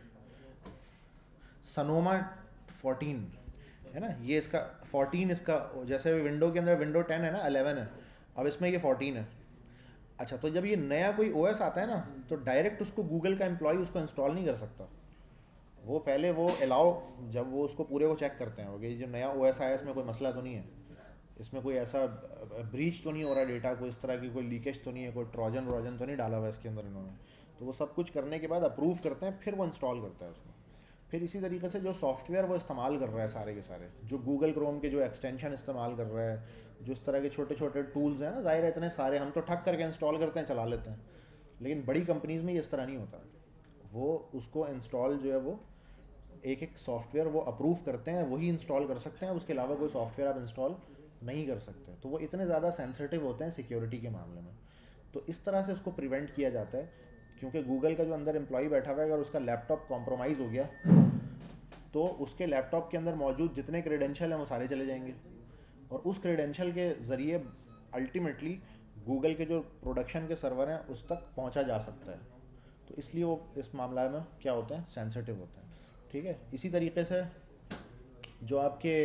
सनोमा फोर्टीन है ना, ये इसका फोर्टीन, इसका जैसे विंडो के अंदर विंडो टेन है ना, इलेवन है, अब इसमें ये फोर्टीन है। अच्छा, तो जब ये नया कोई ओएस आता है ना, तो डायरेक्ट उसको गूगल का एम्प्लॉय उसको इंस्टॉल नहीं कर सकता। वो पहले वो अलाउ, जब वो उसको पूरे को चेक करते हैं वो कि जो नया ओएस आया इसमें कोई मसला तो नहीं है, इसमें कोई ऐसा ब्रीच तो नहीं हो रहा डेटा, कोई इस तरह की कोई लीकेज तो नहीं है, कोई ट्रोजन व्रोजन तो नहीं डाला हुआ इसके अंदर इन्होंने। तो वो सब कुछ करने के बाद अप्रूव करते हैं, फिर वो इंस्टॉल करता है उसको। फिर इसी तरीके से जो सॉफ्टवेयर वो इस्तेमाल कर रहा है सारे के सारे, जो गूगल क्रोम के जो एक्सटेंशन इस्तेमाल कर रहा है, जो इस तरह के छोटे छोटे टूल्स हैं ना, ज़ाहिर है इतने सारे हम तो ठक करके इंस्टॉल करते हैं, चला लेते हैं, लेकिन बड़ी कंपनीज़ में ये इस तरह नहीं होता। वो उसको इंस्टॉल जो है वो एक एक सॉफ्टवेयर वो अप्रूव करते हैं, वही इंस्टॉल कर सकते हैं, उसके अलावा कोई सॉफ्टवेयर आप इंस्टॉल नहीं कर सकते। तो वो इतने ज़्यादा सेंसिटिव होते हैं सिक्योरिटी के मामले में। तो इस तरह से उसको प्रिवेंट किया जाता है, क्योंकि गूगल का जो अंदर एम्प्लॉय बैठा हुआ है, अगर उसका लैपटॉप कॉम्प्रोमाइज़ हो गया तो उसके लैपटॉप के अंदर मौजूद जितने क्रेडेंशियल हैं वो सारे चले जाएंगे, और उस क्रेडेंशियल के ज़रिए अल्टीमेटली गूगल के जो प्रोडक्शन के सर्वर हैं उस तक पहुंचा जा सकता है। तो इसलिए वो इस मामला में क्या होते हैं, सेंसिटिव होते हैं। ठीक है, इसी तरीके से जो आपके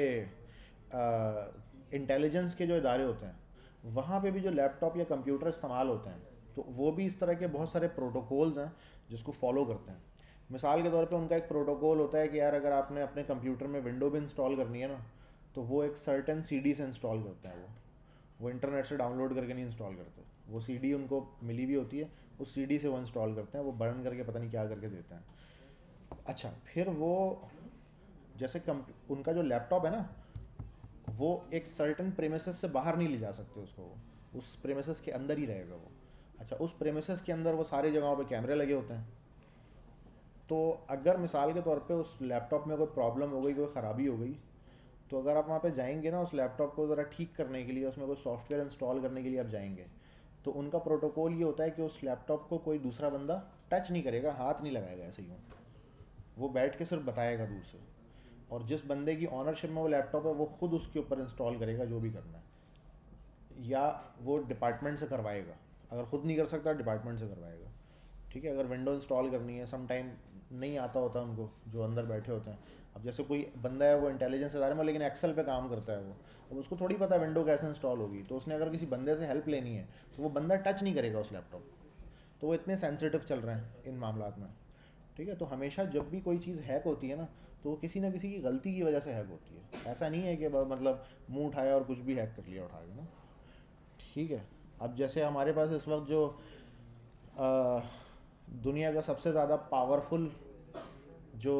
इंटेलिजेंस के जो इदारे होते हैं वहाँ पे भी जो लैपटॉप या कंप्यूटर इस्तेमाल होते हैं, तो वो भी इस तरह के बहुत सारे प्रोटोकॉल्स हैं जिसको फॉलो करते हैं। मिसाल के तौर पे उनका एक प्रोटोकॉल होता है कि यार अगर आपने अपने कंप्यूटर में विंडो भी इंस्टॉल करनी है ना, तो वो एक सर्टेन सीडी से इंस्टॉल करते हैं। वो वो इंटरनेट से डाउनलोड करके नहीं इंस्टॉल करते, वो सीडी उनको मिली हुई होती है, उस सीडी से वो इंस्टॉल करते हैं, वो बर्न करके पता नहीं क्या करके देते हैं। अच्छा, फिर वो जैसे कंप उनका जो लैपटॉप है ना, वो एक सर्टेन प्रेमिसेस से बाहर नहीं ले जा सकते उसको, वो उस प्रेमिसेस के अंदर ही रहेगा वो। अच्छा, उस प्रेमिसेस के अंदर वो सारी जगहों पे कैमरे लगे होते हैं, तो अगर मिसाल के तौर पे उस लैपटॉप में कोई प्रॉब्लम हो गई, कोई ख़राबी हो गई, तो अगर आप वहाँ पे जाएंगे ना उस लैपटॉप को ज़रा ठीक करने के लिए, उसमें कोई सॉफ्टवेयर इंस्टॉल करने के लिए आप जाएंगे, तो उनका प्रोटोकॉल ये होता है कि उस लैपटॉप को कोई दूसरा बंदा टच नहीं करेगा, हाथ नहीं लगाएगा ऐसे यूँ, वो बैठ के सिर्फ बताएगा दूर से, और जिस बंदे की ऑनरशिप में वो लैपटॉप है वो खुद उसके ऊपर इंस्टॉल करेगा जो भी करना है, या वो डिपार्टमेंट से करवाएगा, अगर खुद नहीं कर सकता डिपार्टमेंट से करवाएगा। ठीक है, अगर विंडो इंस्टॉल करनी है, सम टाइम नहीं आता होता उनको जो अंदर बैठे होते हैं, अब जैसे कोई बंदा है वो इंटेलिजेंस इदारे में लेकिन एक्सेल पे काम करता है वो, अब उसको थोड़ी पता है विंडो कैसे इंस्टॉल होगी, तो उसने अगर किसी बंदे से हेल्प लेनी है तो वो बंदा टच नहीं करेगा उस लैपटॉप, तो वो इतने सेंसिटिव चल रहे हैं इन मामलात में। ठीक है, तो हमेशा जब भी कोई चीज़ हैक होती है ना तो वो किसी ना किसी की गलती की वजह से हैक होती है, ऐसा नहीं है कि मतलब मुंह उठाया और कुछ भी हैक कर लिया उठा के ना। ठीक है, अब जैसे हमारे पास इस वक्त जो आ, दुनिया का सबसे ज़्यादा पावरफुल जो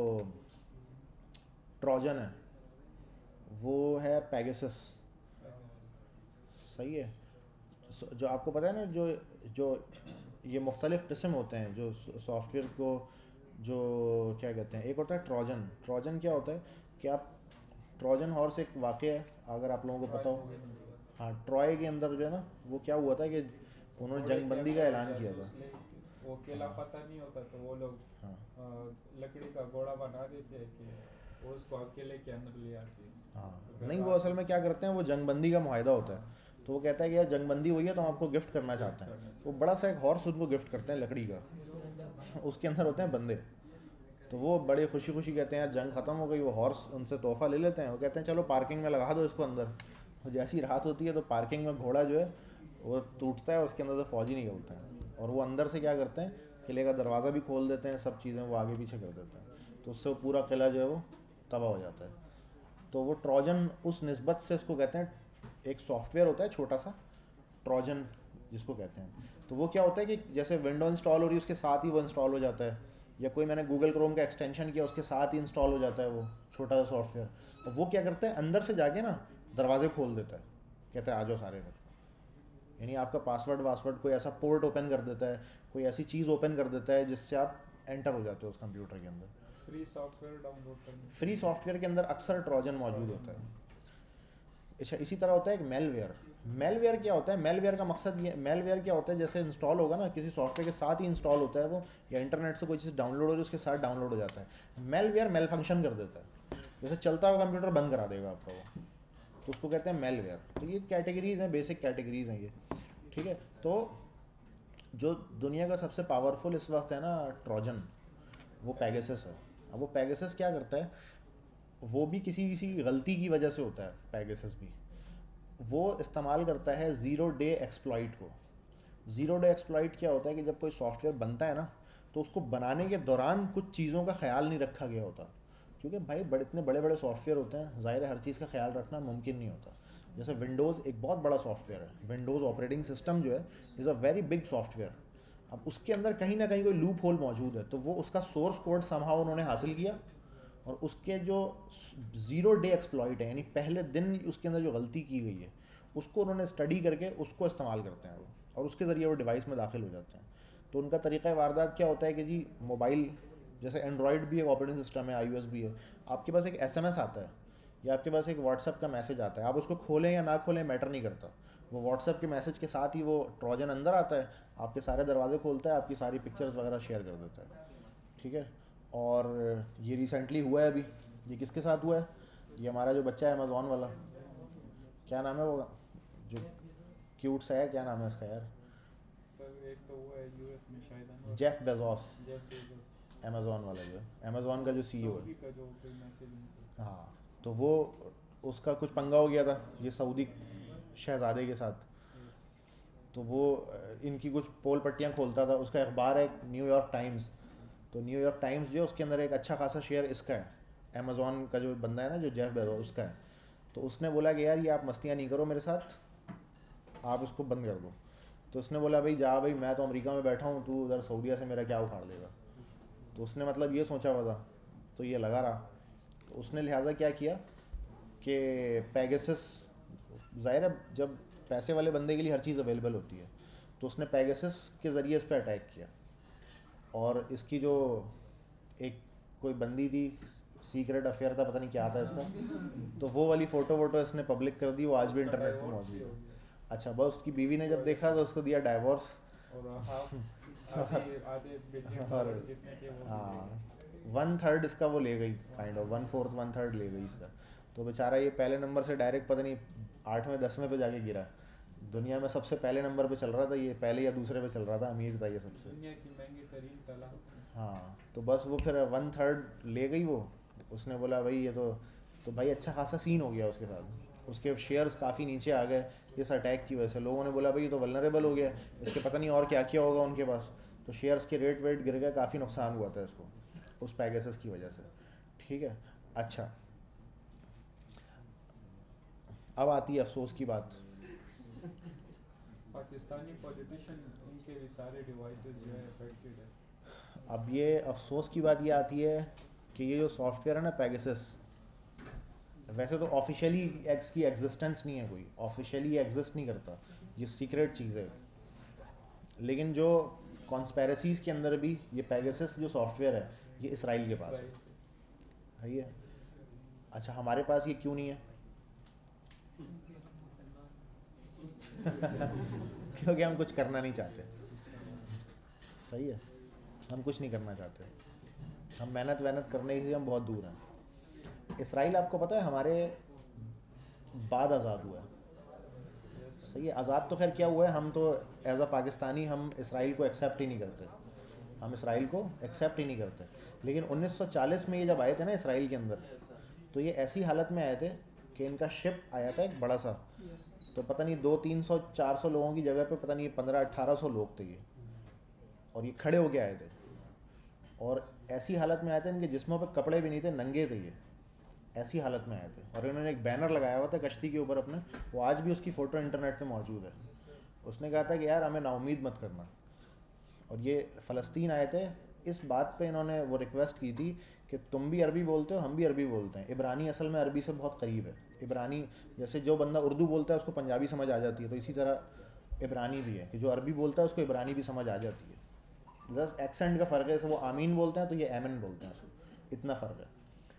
ट्रोजन है वो है पेगासस। सही है, जो आपको पता है ना जो जो ये मुख्तलिफ़ किस्म होते हैं जो सॉफ्टवेयर को जो क्या कहते हैं, एक होता है ट्रोजन। ट्रोजन क्या होता है कि आप ट्रोजन हॉर्स एक वाक़या है अगर आप लोगों को पता हो, हाँ, ट्रॉय के अंदर जो है ना वो क्या हुआ था कि उन्होंने जंगबंदी का ऐलान किया था, वो अकेला फतह नहीं होता तो वो लोग हाँ लकड़ी का घोड़ा बना देते हैं कि वो उसको अकेले के अंदर ले आते हैं। हाँ, नहीं वो असल में क्या करते हैं, वो जंगबंदी का मुआहिदा होता है, तो वो कहता है कि यार जंगबंदी हुई है तो हम आपको गिफ्ट करना चाहते हैं, वो बड़ा सा एक हॉर्स उनको गिफ्ट करते हैं लकड़ी का, उसके अंदर होते हैं बंदे, तो वो बड़े खुशी खुशी कहते हैं यार जंग ख़त्म हो गई, वो हॉर्स उनसे तोहफा ले लेते हैं, वो कहते हैं चलो पार्किंग में लगा दो इसको अंदर, तो जैसी रात होती है तो पार्किंग में घोड़ा जो है वो टूटता है, उसके अंदर से फौजी निकलते हैं और वो अंदर से क्या करते हैं, किले का दरवाज़ा भी खोल देते हैं, सब चीज़ें वो आगे पीछे कर देते हैं, तो उससे वो पूरा किला जो है वो तबाह हो जाता है। तो वो ट्रोजन उस निस्बत से उसको कहते हैं, एक सॉफ्टवेयर होता है छोटा सा ट्रोजन जिसको कहते हैं, तो वो क्या होता है कि जैसे विंडो इंस्टॉल हो रही है उसके साथ ही वो इंस्टॉल हो जाता है, या कोई मैंने गूगल क्रोम का एक्सटेंशन किया उसके साथ ही इंस्टॉल हो जाता है वो छोटा सा सॉफ्टवेयर, और वो क्या करता है अंदर से जाके ना दरवाजे खोल देता है, कहता है आ जाओ सारे में, यानी आपका पासवर्ड वासवर्ड कोई ऐसा पोर्ट ओपन कर देता है, कोई ऐसी चीज़ ओपन कर देता है जिससे आप एंटर हो जाते हो उस कंप्यूटर के अंदर। फ्री सॉफ्टवेयर डाउनलोड करने, फ्री सॉफ्टवेयर के अंदर अक्सर ट्रोजन मौजूद होता है। अच्छा, इसी तरह होता है एक मेलवेयर। मेलवेयर क्या होता है, मेलवेयर का मकसद ये, मेलवेयर क्या होता है जैसे इंस्टॉल होगा ना किसी सॉफ्टवेयर के साथ ही इंस्टॉल होता है वो, या इंटरनेट से कोई चीज़ डाउनलोड हो रही है उसके साथ डाउनलोड हो जाता है, मेलवेयर मेल फंक्शन कर देता है, जैसे चलता हुआ कंप्यूटर बंद करा देगा आपका वो, तो उसको कहते हैं मेलवेयर। तो ये कैटेगरीज़ हैं, बेसिक कैटेगरीज़ हैं ये। ठीक है, तो जो दुनिया का सबसे पावरफुल इस वक्त है ना ट्रोजन, वो पेगासस है। अब वो पेगासस क्या करता है, वो भी किसी किसी गलती की वजह से होता है, पेगासस भी वो इस्तेमाल करता है ज़ीरो डे एक्सप्लॉइट को। ज़ीरो डे एक्सप्लॉइट क्या होता है कि जब कोई सॉफ्टवेयर बनता है ना तो उसको बनाने के दौरान कुछ चीज़ों का ख्याल नहीं रखा गया होता, क्योंकि भाई बड़े इतने बड़े बड़े सॉफ्टवेयर होते हैं, ज़ाहिर है हर चीज़ का ख्याल रखना मुमकिन नहीं होता। जैसे विंडोज़ एक बहुत बड़ा सॉफ्टवेयर है, विंडोज़ ऑपरेटिंग सिस्टम जो है is a very big software. अब उसके अंदर कहीं ना कहीं कोई लूप होल मौजूद है, तो वो उसका सोर्स कोड समहाउ उन्होंने हासिल किया, और उसके जो ज़ीरो डे एक्सप्लॉइट है यानी पहले दिन उसके अंदर जो गलती की गई है उसको उन्होंने स्टडी करके उसको इस्तेमाल करते हैं वो, और उसके ज़रिए वो डिवाइस में दाखिल हो जाते हैं। तो उनका तरीक़ा वारदात क्या होता है कि जी मोबाइल, जैसे एंड्रॉयड भी एक ऑपरेटिंग सिस्टम है, आईओएस भी है, आपके पास एक एसएमएस आता है या आपके पास एक व्हाट्सएप का मैसेज आता है, आप उसको खोलें या ना खोलें मैटर नहीं करता, वो व्हाट्सएप के मैसेज के साथ ही वो ट्रोजन अंदर आता है, आपके सारे दरवाजे खोलता है, आपकी सारी पिक्चर्स वगैरह शेयर कर देता है। ठीक है, और ये रिसेंटली हुआ है अभी, ये किसके साथ हुआ है, ये हमारा जो बच्चा है अमेज़ॉन वाला, क्या नाम है वो जो क्यूट सा है, क्या नाम है उसका यार, सर एक तो वो है यूएस में शायद Jeff Bezos, Jeff Bezos, Amazon वाला जो है, अमेज़ॉन का जो सीईओ है, सऊदी का जो कोई मैसेज, हाँ, तो वो उसका कुछ पंगा हो गया था ये सऊदी शहज़ादे के साथ, तो वो इनकी कुछ पोल पट्टियाँ खोलता था, उसका अखबार है न्यूयॉर्क टाइम्स, तो न्यूयॉर्क टाइम्स जो है उसके अंदर एक अच्छा खासा शेयर इसका है, अमेज़ॉन का जो बंदा है ना जो जेफ बेजोस उसका है। तो उसने बोला कि यार ये आप मस्तियाँ नहीं करो मेरे साथ, आप इसको बंद कर दो। तो उसने बोला भाई जा भाई, मैं तो अमेरिका में बैठा हूँ, तू उधर सऊदीया से मेरा क्या उखाड़ देगा। तो उसने मतलब ये सोचा हुआ था, तो ये लगा रहा, तो उसने लिहाजा क्या किया कि पेगासस, ज़ाहिर है जब पैसे वाले बंदे के लिए हर चीज़ अवेलेबल होती है, तो उसने पेगासस के ज़रिए इस पर अटैक किया, और इसकी जो एक कोई बंदी थी, सीक्रेट अफेयर था, पता नहीं क्या था इसका, तो वो वाली फ़ोटो वोटो इसने पब्लिक कर दी, वो आज भी उसका इंटरनेट पे divorce मौजूद भी है। हो गया। अच्छा, बस उसकी बीवी ने जब देखा तो उसको दिया डाइवोर्स। और हाफ आधे आधे बिलियन और डॉलर जितने थे वो भी ले हाँ, गए। वन थर्ड इसका वो ले गई, kind of one fourth one third ले गई इसका। तो बेचारा ये पहले नंबर से डायरेक्ट पता नहीं आठवें दसवें पे जाके गिरा। दुनिया में सबसे पहले नंबर पे चल रहा था ये, पहले या दूसरे पे चल रहा था, अमीर था ये सबसे। दुनिया की महंगी तरीन तलाक। हाँ, तो बस वो फिर वन थर्ड ले गई वो। उसने बोला भाई ये तो तो भाई अच्छा खासा सीन हो गया उसके साथ। उसके शेयर्स काफ़ी नीचे आ गए इस अटैक की वजह से। लोगों ने बोला भाई ये तो वल्नरेबल हो गया, इसके पता नहीं और क्या किया होगा उनके पास। तो शेयर्स के रेट वेट गिर गए, काफ़ी नुकसान हुआ था इसको उस पैगेसेस की वजह से। ठीक है, अच्छा अब आती है अफसोस की बात। पाकिस्तानी पॉलिटिशियन उनके भी सारे डिवाइसेस जो है अफेक्टेड है। अब ये अफसोस की बात ये आती है कि ये जो सॉफ्टवेयर है ना पेगासस, वैसे तो ऑफिशियली एक्स की एग्जिस्टेंस नहीं है, कोई ऑफिशियली एग्जिस्ट नहीं करता, ये सीक्रेट चीज़ है। लेकिन जो कॉन्स्पेरेसीज़ के अंदर भी ये पेगासस जो सॉफ्टवेयर है ये इसराइल के पास है, है ये। अच्छा, हमारे पास ये क्यों नहीं है? क्योंकि हम कुछ करना नहीं चाहते। सही है, हम कुछ नहीं करना चाहते, हम मेहनत वहनत करने से हम बहुत दूर हैं। इसराइल आपको पता है हमारे बाद आज़ाद हुआ है। सही है, आज़ाद तो खैर क्या हुआ है, हम तो एज अ पाकिस्तानी हम इसराइल को एक्सेप्ट ही नहीं करते, हम इसराइल को एक्सेप्ट ही नहीं करते। लेकिन उन्नीस सौ चालीस में ये जब आए थे ना इसराइल के अंदर, तो ये ऐसी हालत में आए थे कि इनका शिप आया था एक बड़ा सा, तो पता नहीं दो तीन सौ चार सौ लोगों की जगह पे पता नहीं पंद्रह अट्ठारह सौ लोग थे ये, और ये खड़े होके आए थे। और ऐसी हालत में आए थे इनके जिस्मों पे कपड़े भी नहीं थे, नंगे थे ये, ऐसी हालत में आए थे। और इन्होंने एक बैनर लगाया हुआ था कश्ती के ऊपर अपने, वो आज भी उसकी फ़ोटो इंटरनेट पे मौजूद है। उसने कहा था कि यार हमें नाउमीद मत करना। और ये फ़लस्तीन आए थे, इस बात पे इन्होंने वो रिक्वेस्ट की थी कि तुम भी अरबी बोलते हो, हम भी अरबी बोलते हैं। इब्रानी असल में अरबी से बहुत करीब है। इब्रानी जैसे जो बंदा उर्दू बोलता है उसको पंजाबी समझ आ जाती है, तो इसी तरह इब्रानी भी है कि जो अरबी बोलता है उसको इब्रानी भी समझ आ जाती है। बस एक्सेंट का फ़र्क है, जैसे वो आमीन बोलते हैं तो ये एमन बोलते हैं, उसको इतना फ़र्क है।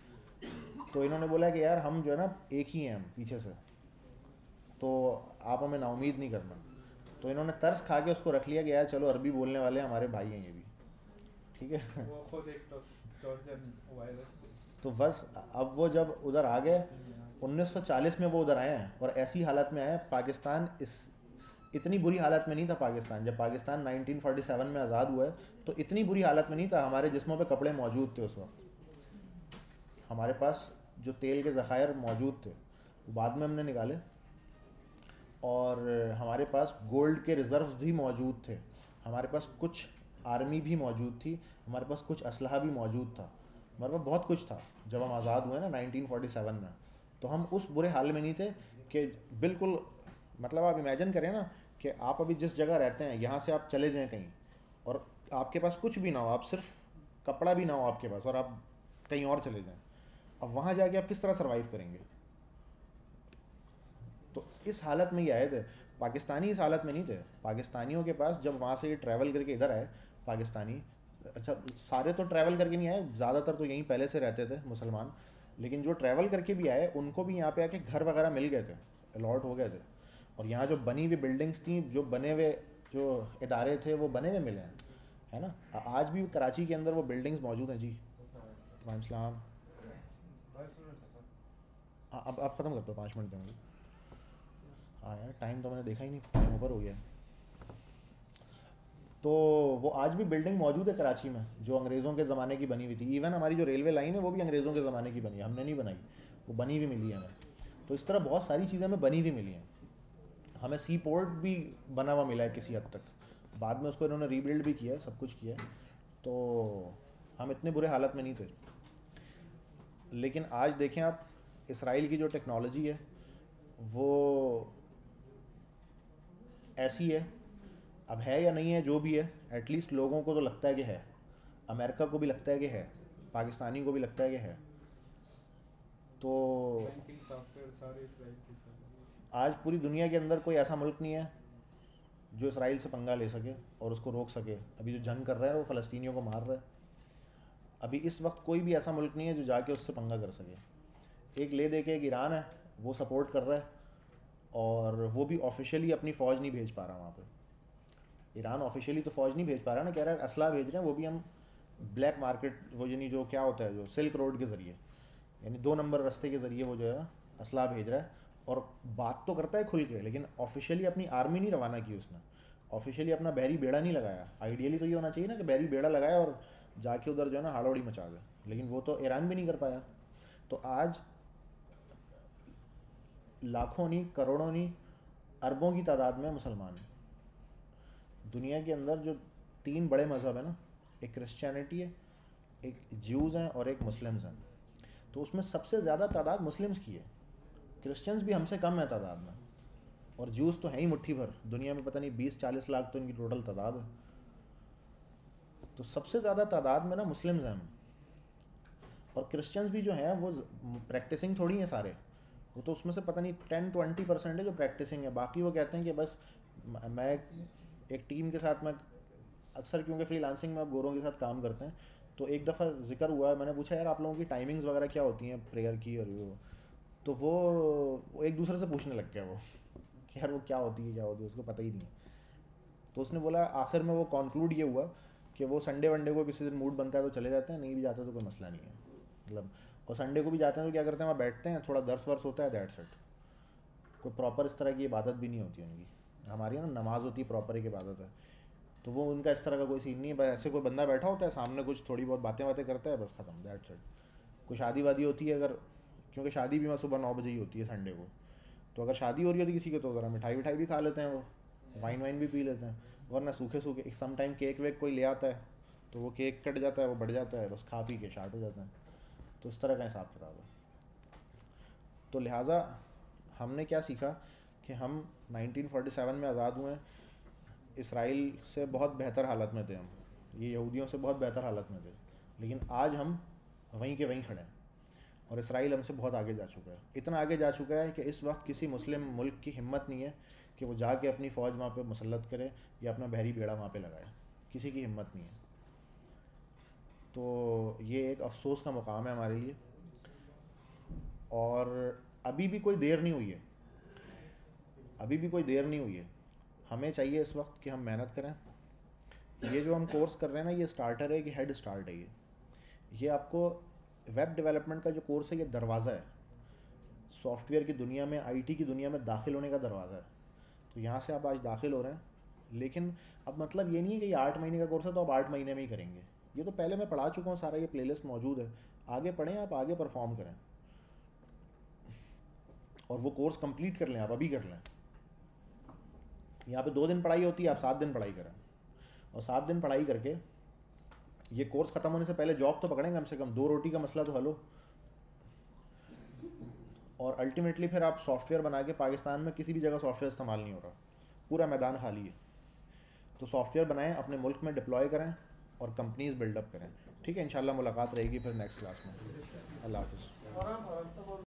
तो इन्होंने बोला कि यार हम जो है ना एक ही हैं हम पीछे से, तो आप हमें नाउमीद नहीं करना। तो इन्होंने तरस खा के उसको रख लिया कि यार चलो अरबी बोलने वाले हमारे भाई हैं ये भी, ठीक है। वो खुद एक टॉर्चन वायरस थे। तो बस अब वो जब उधर आ गए उन्नीस सौ चालीस में वो उधर आए हैं, और ऐसी हालत में आए। पाकिस्तान इस इतनी बुरी हालत में नहीं था पाकिस्तान, जब पाकिस्तान उन्नीस सौ सैंतालीस में आज़ाद हुआ है तो इतनी बुरी हालत में नहीं था। हमारे जिस्मों पे कपड़े मौजूद थे उस वक्त, हमारे पास जो तेल के ज़खायर मौजूद थे वो बाद में हमने निकाले, और हमारे पास गोल्ड के रिज़र्व्स भी मौजूद थे, हमारे पास कुछ आर्मी भी मौजूद थी, हमारे पास कुछ असलहा भी मौजूद था, हमारे पास बहुत कुछ था जब हम आज़ाद हुए ना उन्नीस सौ सैंतालीस में। तो हम उस बुरे हाल में नहीं थे कि बिल्कुल, मतलब आप इमेजिन करें ना कि आप अभी जिस जगह रहते हैं यहाँ से आप चले जाएं कहीं और आपके पास कुछ भी ना हो, आप सिर्फ कपड़ा भी ना हो आपके पास, और आप कहीं और चले जाएं, अब वहाँ जाके आप किस तरह सर्वाइव करेंगे? तो इस हालत में ये आए थे। पाकिस्तानी इस हालत में नहीं थे। पाकिस्तानियों के पास जब वहाँ से ये ट्रैवल करके इधर आए पाकिस्तानी, अच्छा सारे तो ट्रैवल करके नहीं आए, ज़्यादातर तो यहीं पहले से रहते थे मुसलमान, लेकिन जो ट्रैवल करके भी आए उनको भी यहाँ पे आके घर वगैरह मिल गए थे, अलॉट हो गए थे। और यहाँ जो बनी हुई बिल्डिंग्स थी, जो बने हुए जो इदारे थे वो बने हुए मिले हैं, है ना। आज भी कराची के अंदर वो बिल्डिंग्स मौजूद हैं जी। वालेकुम। हाँ अब आप ख़त्म कर दो, पाँच मिनट देंगे। हाँ यार टाइम तो मैंने देखा ही नहीं, टाइम ओवर हो गया। तो वो आज भी बिल्डिंग मौजूद है कराची में जो अंग्रेज़ों के ज़माने की बनी हुई थी। इवन हमारी जो रेलवे लाइन है वो भी अंग्रेज़ों के ज़माने की बनी है, हमने नहीं बनाई, वो बनी हुई मिली है हमें। तो इस तरह बहुत सारी चीज़ें हमें बनी हुई मिली हैं। हमें सी पोर्ट भी बना हुआ मिला है किसी हद तक, बाद में उसको इन्होंने रीबिल्ड भी किया है, सब कुछ किया है। तो हम इतने बुरे हालत में नहीं थे। लेकिन आज देखें आप, इसराइल की जो टेक्नोलॉजी है वो ऐसी है, अब है या नहीं है जो भी है, एटलीस्ट लोगों को तो लगता है कि है, अमेरिका को भी लगता है कि है, पाकिस्तानी को भी लगता है कि है। तो बैंकिंग सॉफ्टवेयर सारे इसराइल के चल रहे हैं। आज पूरी दुनिया के अंदर कोई ऐसा मुल्क नहीं है जो इसराइल से पंगा ले सके और उसको रोक सके। अभी जो जंग कर रहे हैं वो फ़लस्तीनियों को मार रहे हैं। अभी इस वक्त कोई भी ऐसा मुल्क नहीं है जो जाके उससे पंगा कर सके। एक ले दे के एक ईरान है, वो सपोर्ट कर रहा है, और वो भी ऑफिशियली अपनी फ़ौज नहीं भेज पा रहा वहाँ पे। ईरान ऑफिशियली तो फ़ौज नहीं भेज पा रहा ना, कह रहा है असला भेज रहे हैं, वो भी हम ब्लैक मार्केट, वो यानी जो क्या होता है जो सिल्क रोड के ज़रिए, यानी दो नंबर रास्ते के ज़रिए वो जो है ना असला भेज रहा है। और बात तो करता है खुल के, लेकिन ऑफिशियली अपनी आर्मी नहीं रवाना की उसने, ऑफिशियली अपना बहरी बेड़ा नहीं लगाया। आइडियली तो ये होना चाहिए ना कि बहरी बेड़ा लगाया और जाके उधर जो है ना हालौड़ी मचा दे, लेकिन वो तो ईरान भी नहीं कर पाया। तो आज लाखों नहीं, करोड़ों नहीं, अरबों की तादाद में मुसलमान दुनिया के अंदर जो तीन बड़े मज़हब हैं ना, एक क्रिश्चियनिटी है, एक ज्यूज़ हैं और एक मुस्लिम्स हैं। तो उसमें सबसे ज़्यादा तादाद मुस्लिम्स की है, क्रिश्चियंस भी हमसे कम है तादाद में, और ज्यूज़ तो हैं ही मुट्ठी भर। दुनिया में पता नहीं बीस चालीस लाख तो इनकी टोटल तादाद है। तो सबसे ज़्यादा तादाद में ना मुस्लिम्स हैं हम, और क्रिश्चियंस भी जो हैं वो प्रैक्टिसिंग थोड़ी हैं सारे, वो तो उसमें से पता नहीं टेन ट्वेंटी परसेंट है जो प्रैक्टिसिंग है। बाकी वो कहते हैं कि बस मैं एक टीम के साथ, मैं अक्सर क्योंकि फ्रीलांसिंग में अब गोरों के साथ काम करते हैं, तो एक दफ़ा जिक्र हुआ, मैंने पूछा यार आप लोगों की टाइमिंग्स वगैरह क्या होती हैं प्रेयर की, और वो तो वो, वो एक दूसरे से पूछने लग गया वो कि यार वो क्या होती है क्या होती है, उसको पता ही नहीं है। तो उसने बोला आखिर में वो कॉन्क्लूड ये हुआ कि वो संडे वनडे को किसी दिन मूड बनता है तो चले जाते हैं, नहीं भी जाते तो कोई मसला नहीं है मतलब। और संडे को भी जाते हैं तो क्या करते हैं, वहाँ बैठते हैं, थोड़ा दर्स वर्स होता है, दैट्स इट। कोई प्रॉपर इस तरह की इबादत भी नहीं होती उनकी। हमारी ना नमाज होती है, प्रॉपर एक इबादत है, तो वो उनका इस तरह का कोई सीन नहीं है। बस ऐसे कोई बंदा बैठा होता है सामने, कुछ थोड़ी बहुत बातें बातें करता है, बस ख़त्म, दैट्स इट। कोई शादी वादी होती है अगर, क्योंकि शादी भी वहाँ सुबह नौ बजे ही होती है संडे को, तो अगर शादी हो रही होती किसी की तो ज़रा मिठाई विठाई भी खा लेते हैं, वो वाइन वाइन भी पी लेते हैं, वरना सूखे सूखे सम टाइम केक वेक कोई ले आता है तो वो केक कट जाता है, वो बढ़ जाता है, बस खा पी के शार्ट हो जाते हैं। तो इस तरह का हिसाब किताब है। तो लिहाजा हमने क्या सीखा कि हम नाइनटीन फोर्टी सेवन में आज़ाद हुए, इसराइल से बहुत बेहतर हालत में थे हम, ये यहूदियों से बहुत बेहतर हालत में थे, लेकिन आज हम वहीं के वहीं खड़े हैं, और इसराइल हमसे बहुत आगे जा चुका है। इतना आगे जा चुका है कि इस वक्त किसी मुस्लिम मुल्क की हिम्मत नहीं है कि वो जाके अपनी फ़ौज वहाँ पे मुसल्लत करे या अपना बहरी बेड़ा वहाँ पे लगाए, किसी की हिम्मत नहीं है। तो ये एक अफसोस का मुकाम है हमारे लिए, और अभी भी कोई देर नहीं हुई है, अभी भी कोई देर नहीं हुई है। हमें चाहिए इस वक्त कि हम मेहनत करें। ये जो हम कोर्स कर रहे हैं ना, ये स्टार्टर है कि हेड स्टार्ट है। ये ये आपको वेब डेवलपमेंट का जो कोर्स है, ये दरवाज़ा है सॉफ्टवेयर की दुनिया में, आईटी की दुनिया में दाखिल होने का दरवाज़ा है। तो यहाँ से आप आज दाखिल हो रहे हैं, लेकिन अब मतलब ये नहीं है कि ये आठ महीने का कोर्स है तो आप आठ महीने में ही करेंगे। ये तो पहले मैं पढ़ा चुका हूँ सारा, ये प्लेलिस्ट मौजूद है, आगे पढ़ें आप, आगे परफॉर्म करें और वो कोर्स कंप्लीट कर लें, आप अभी कर लें। यहाँ पे दो दिन पढ़ाई होती है, आप सात दिन पढ़ाई करें, और सात दिन पढ़ाई करके ये कोर्स ख़त्म होने से पहले जॉब तो पकड़ें, कम से कम दो रोटी का मसला तो हल हो, और अल्टीमेटली फिर आप सॉफ्टवेयर बना के, पाकिस्तान में किसी भी जगह सॉफ्टवेयर इस्तेमाल नहीं हो रहा, पूरा मैदान खाली है, तो सॉफ्टवेयर बनाएं, अपने मुल्क में डिप्लॉय करें और कंपनीज बिल्डअप करें। ठीक है, इंशाल्लाह मुलाकात रहेगी फिर नेक्स्ट क्लास में। अल्लाह हाफ़िज़।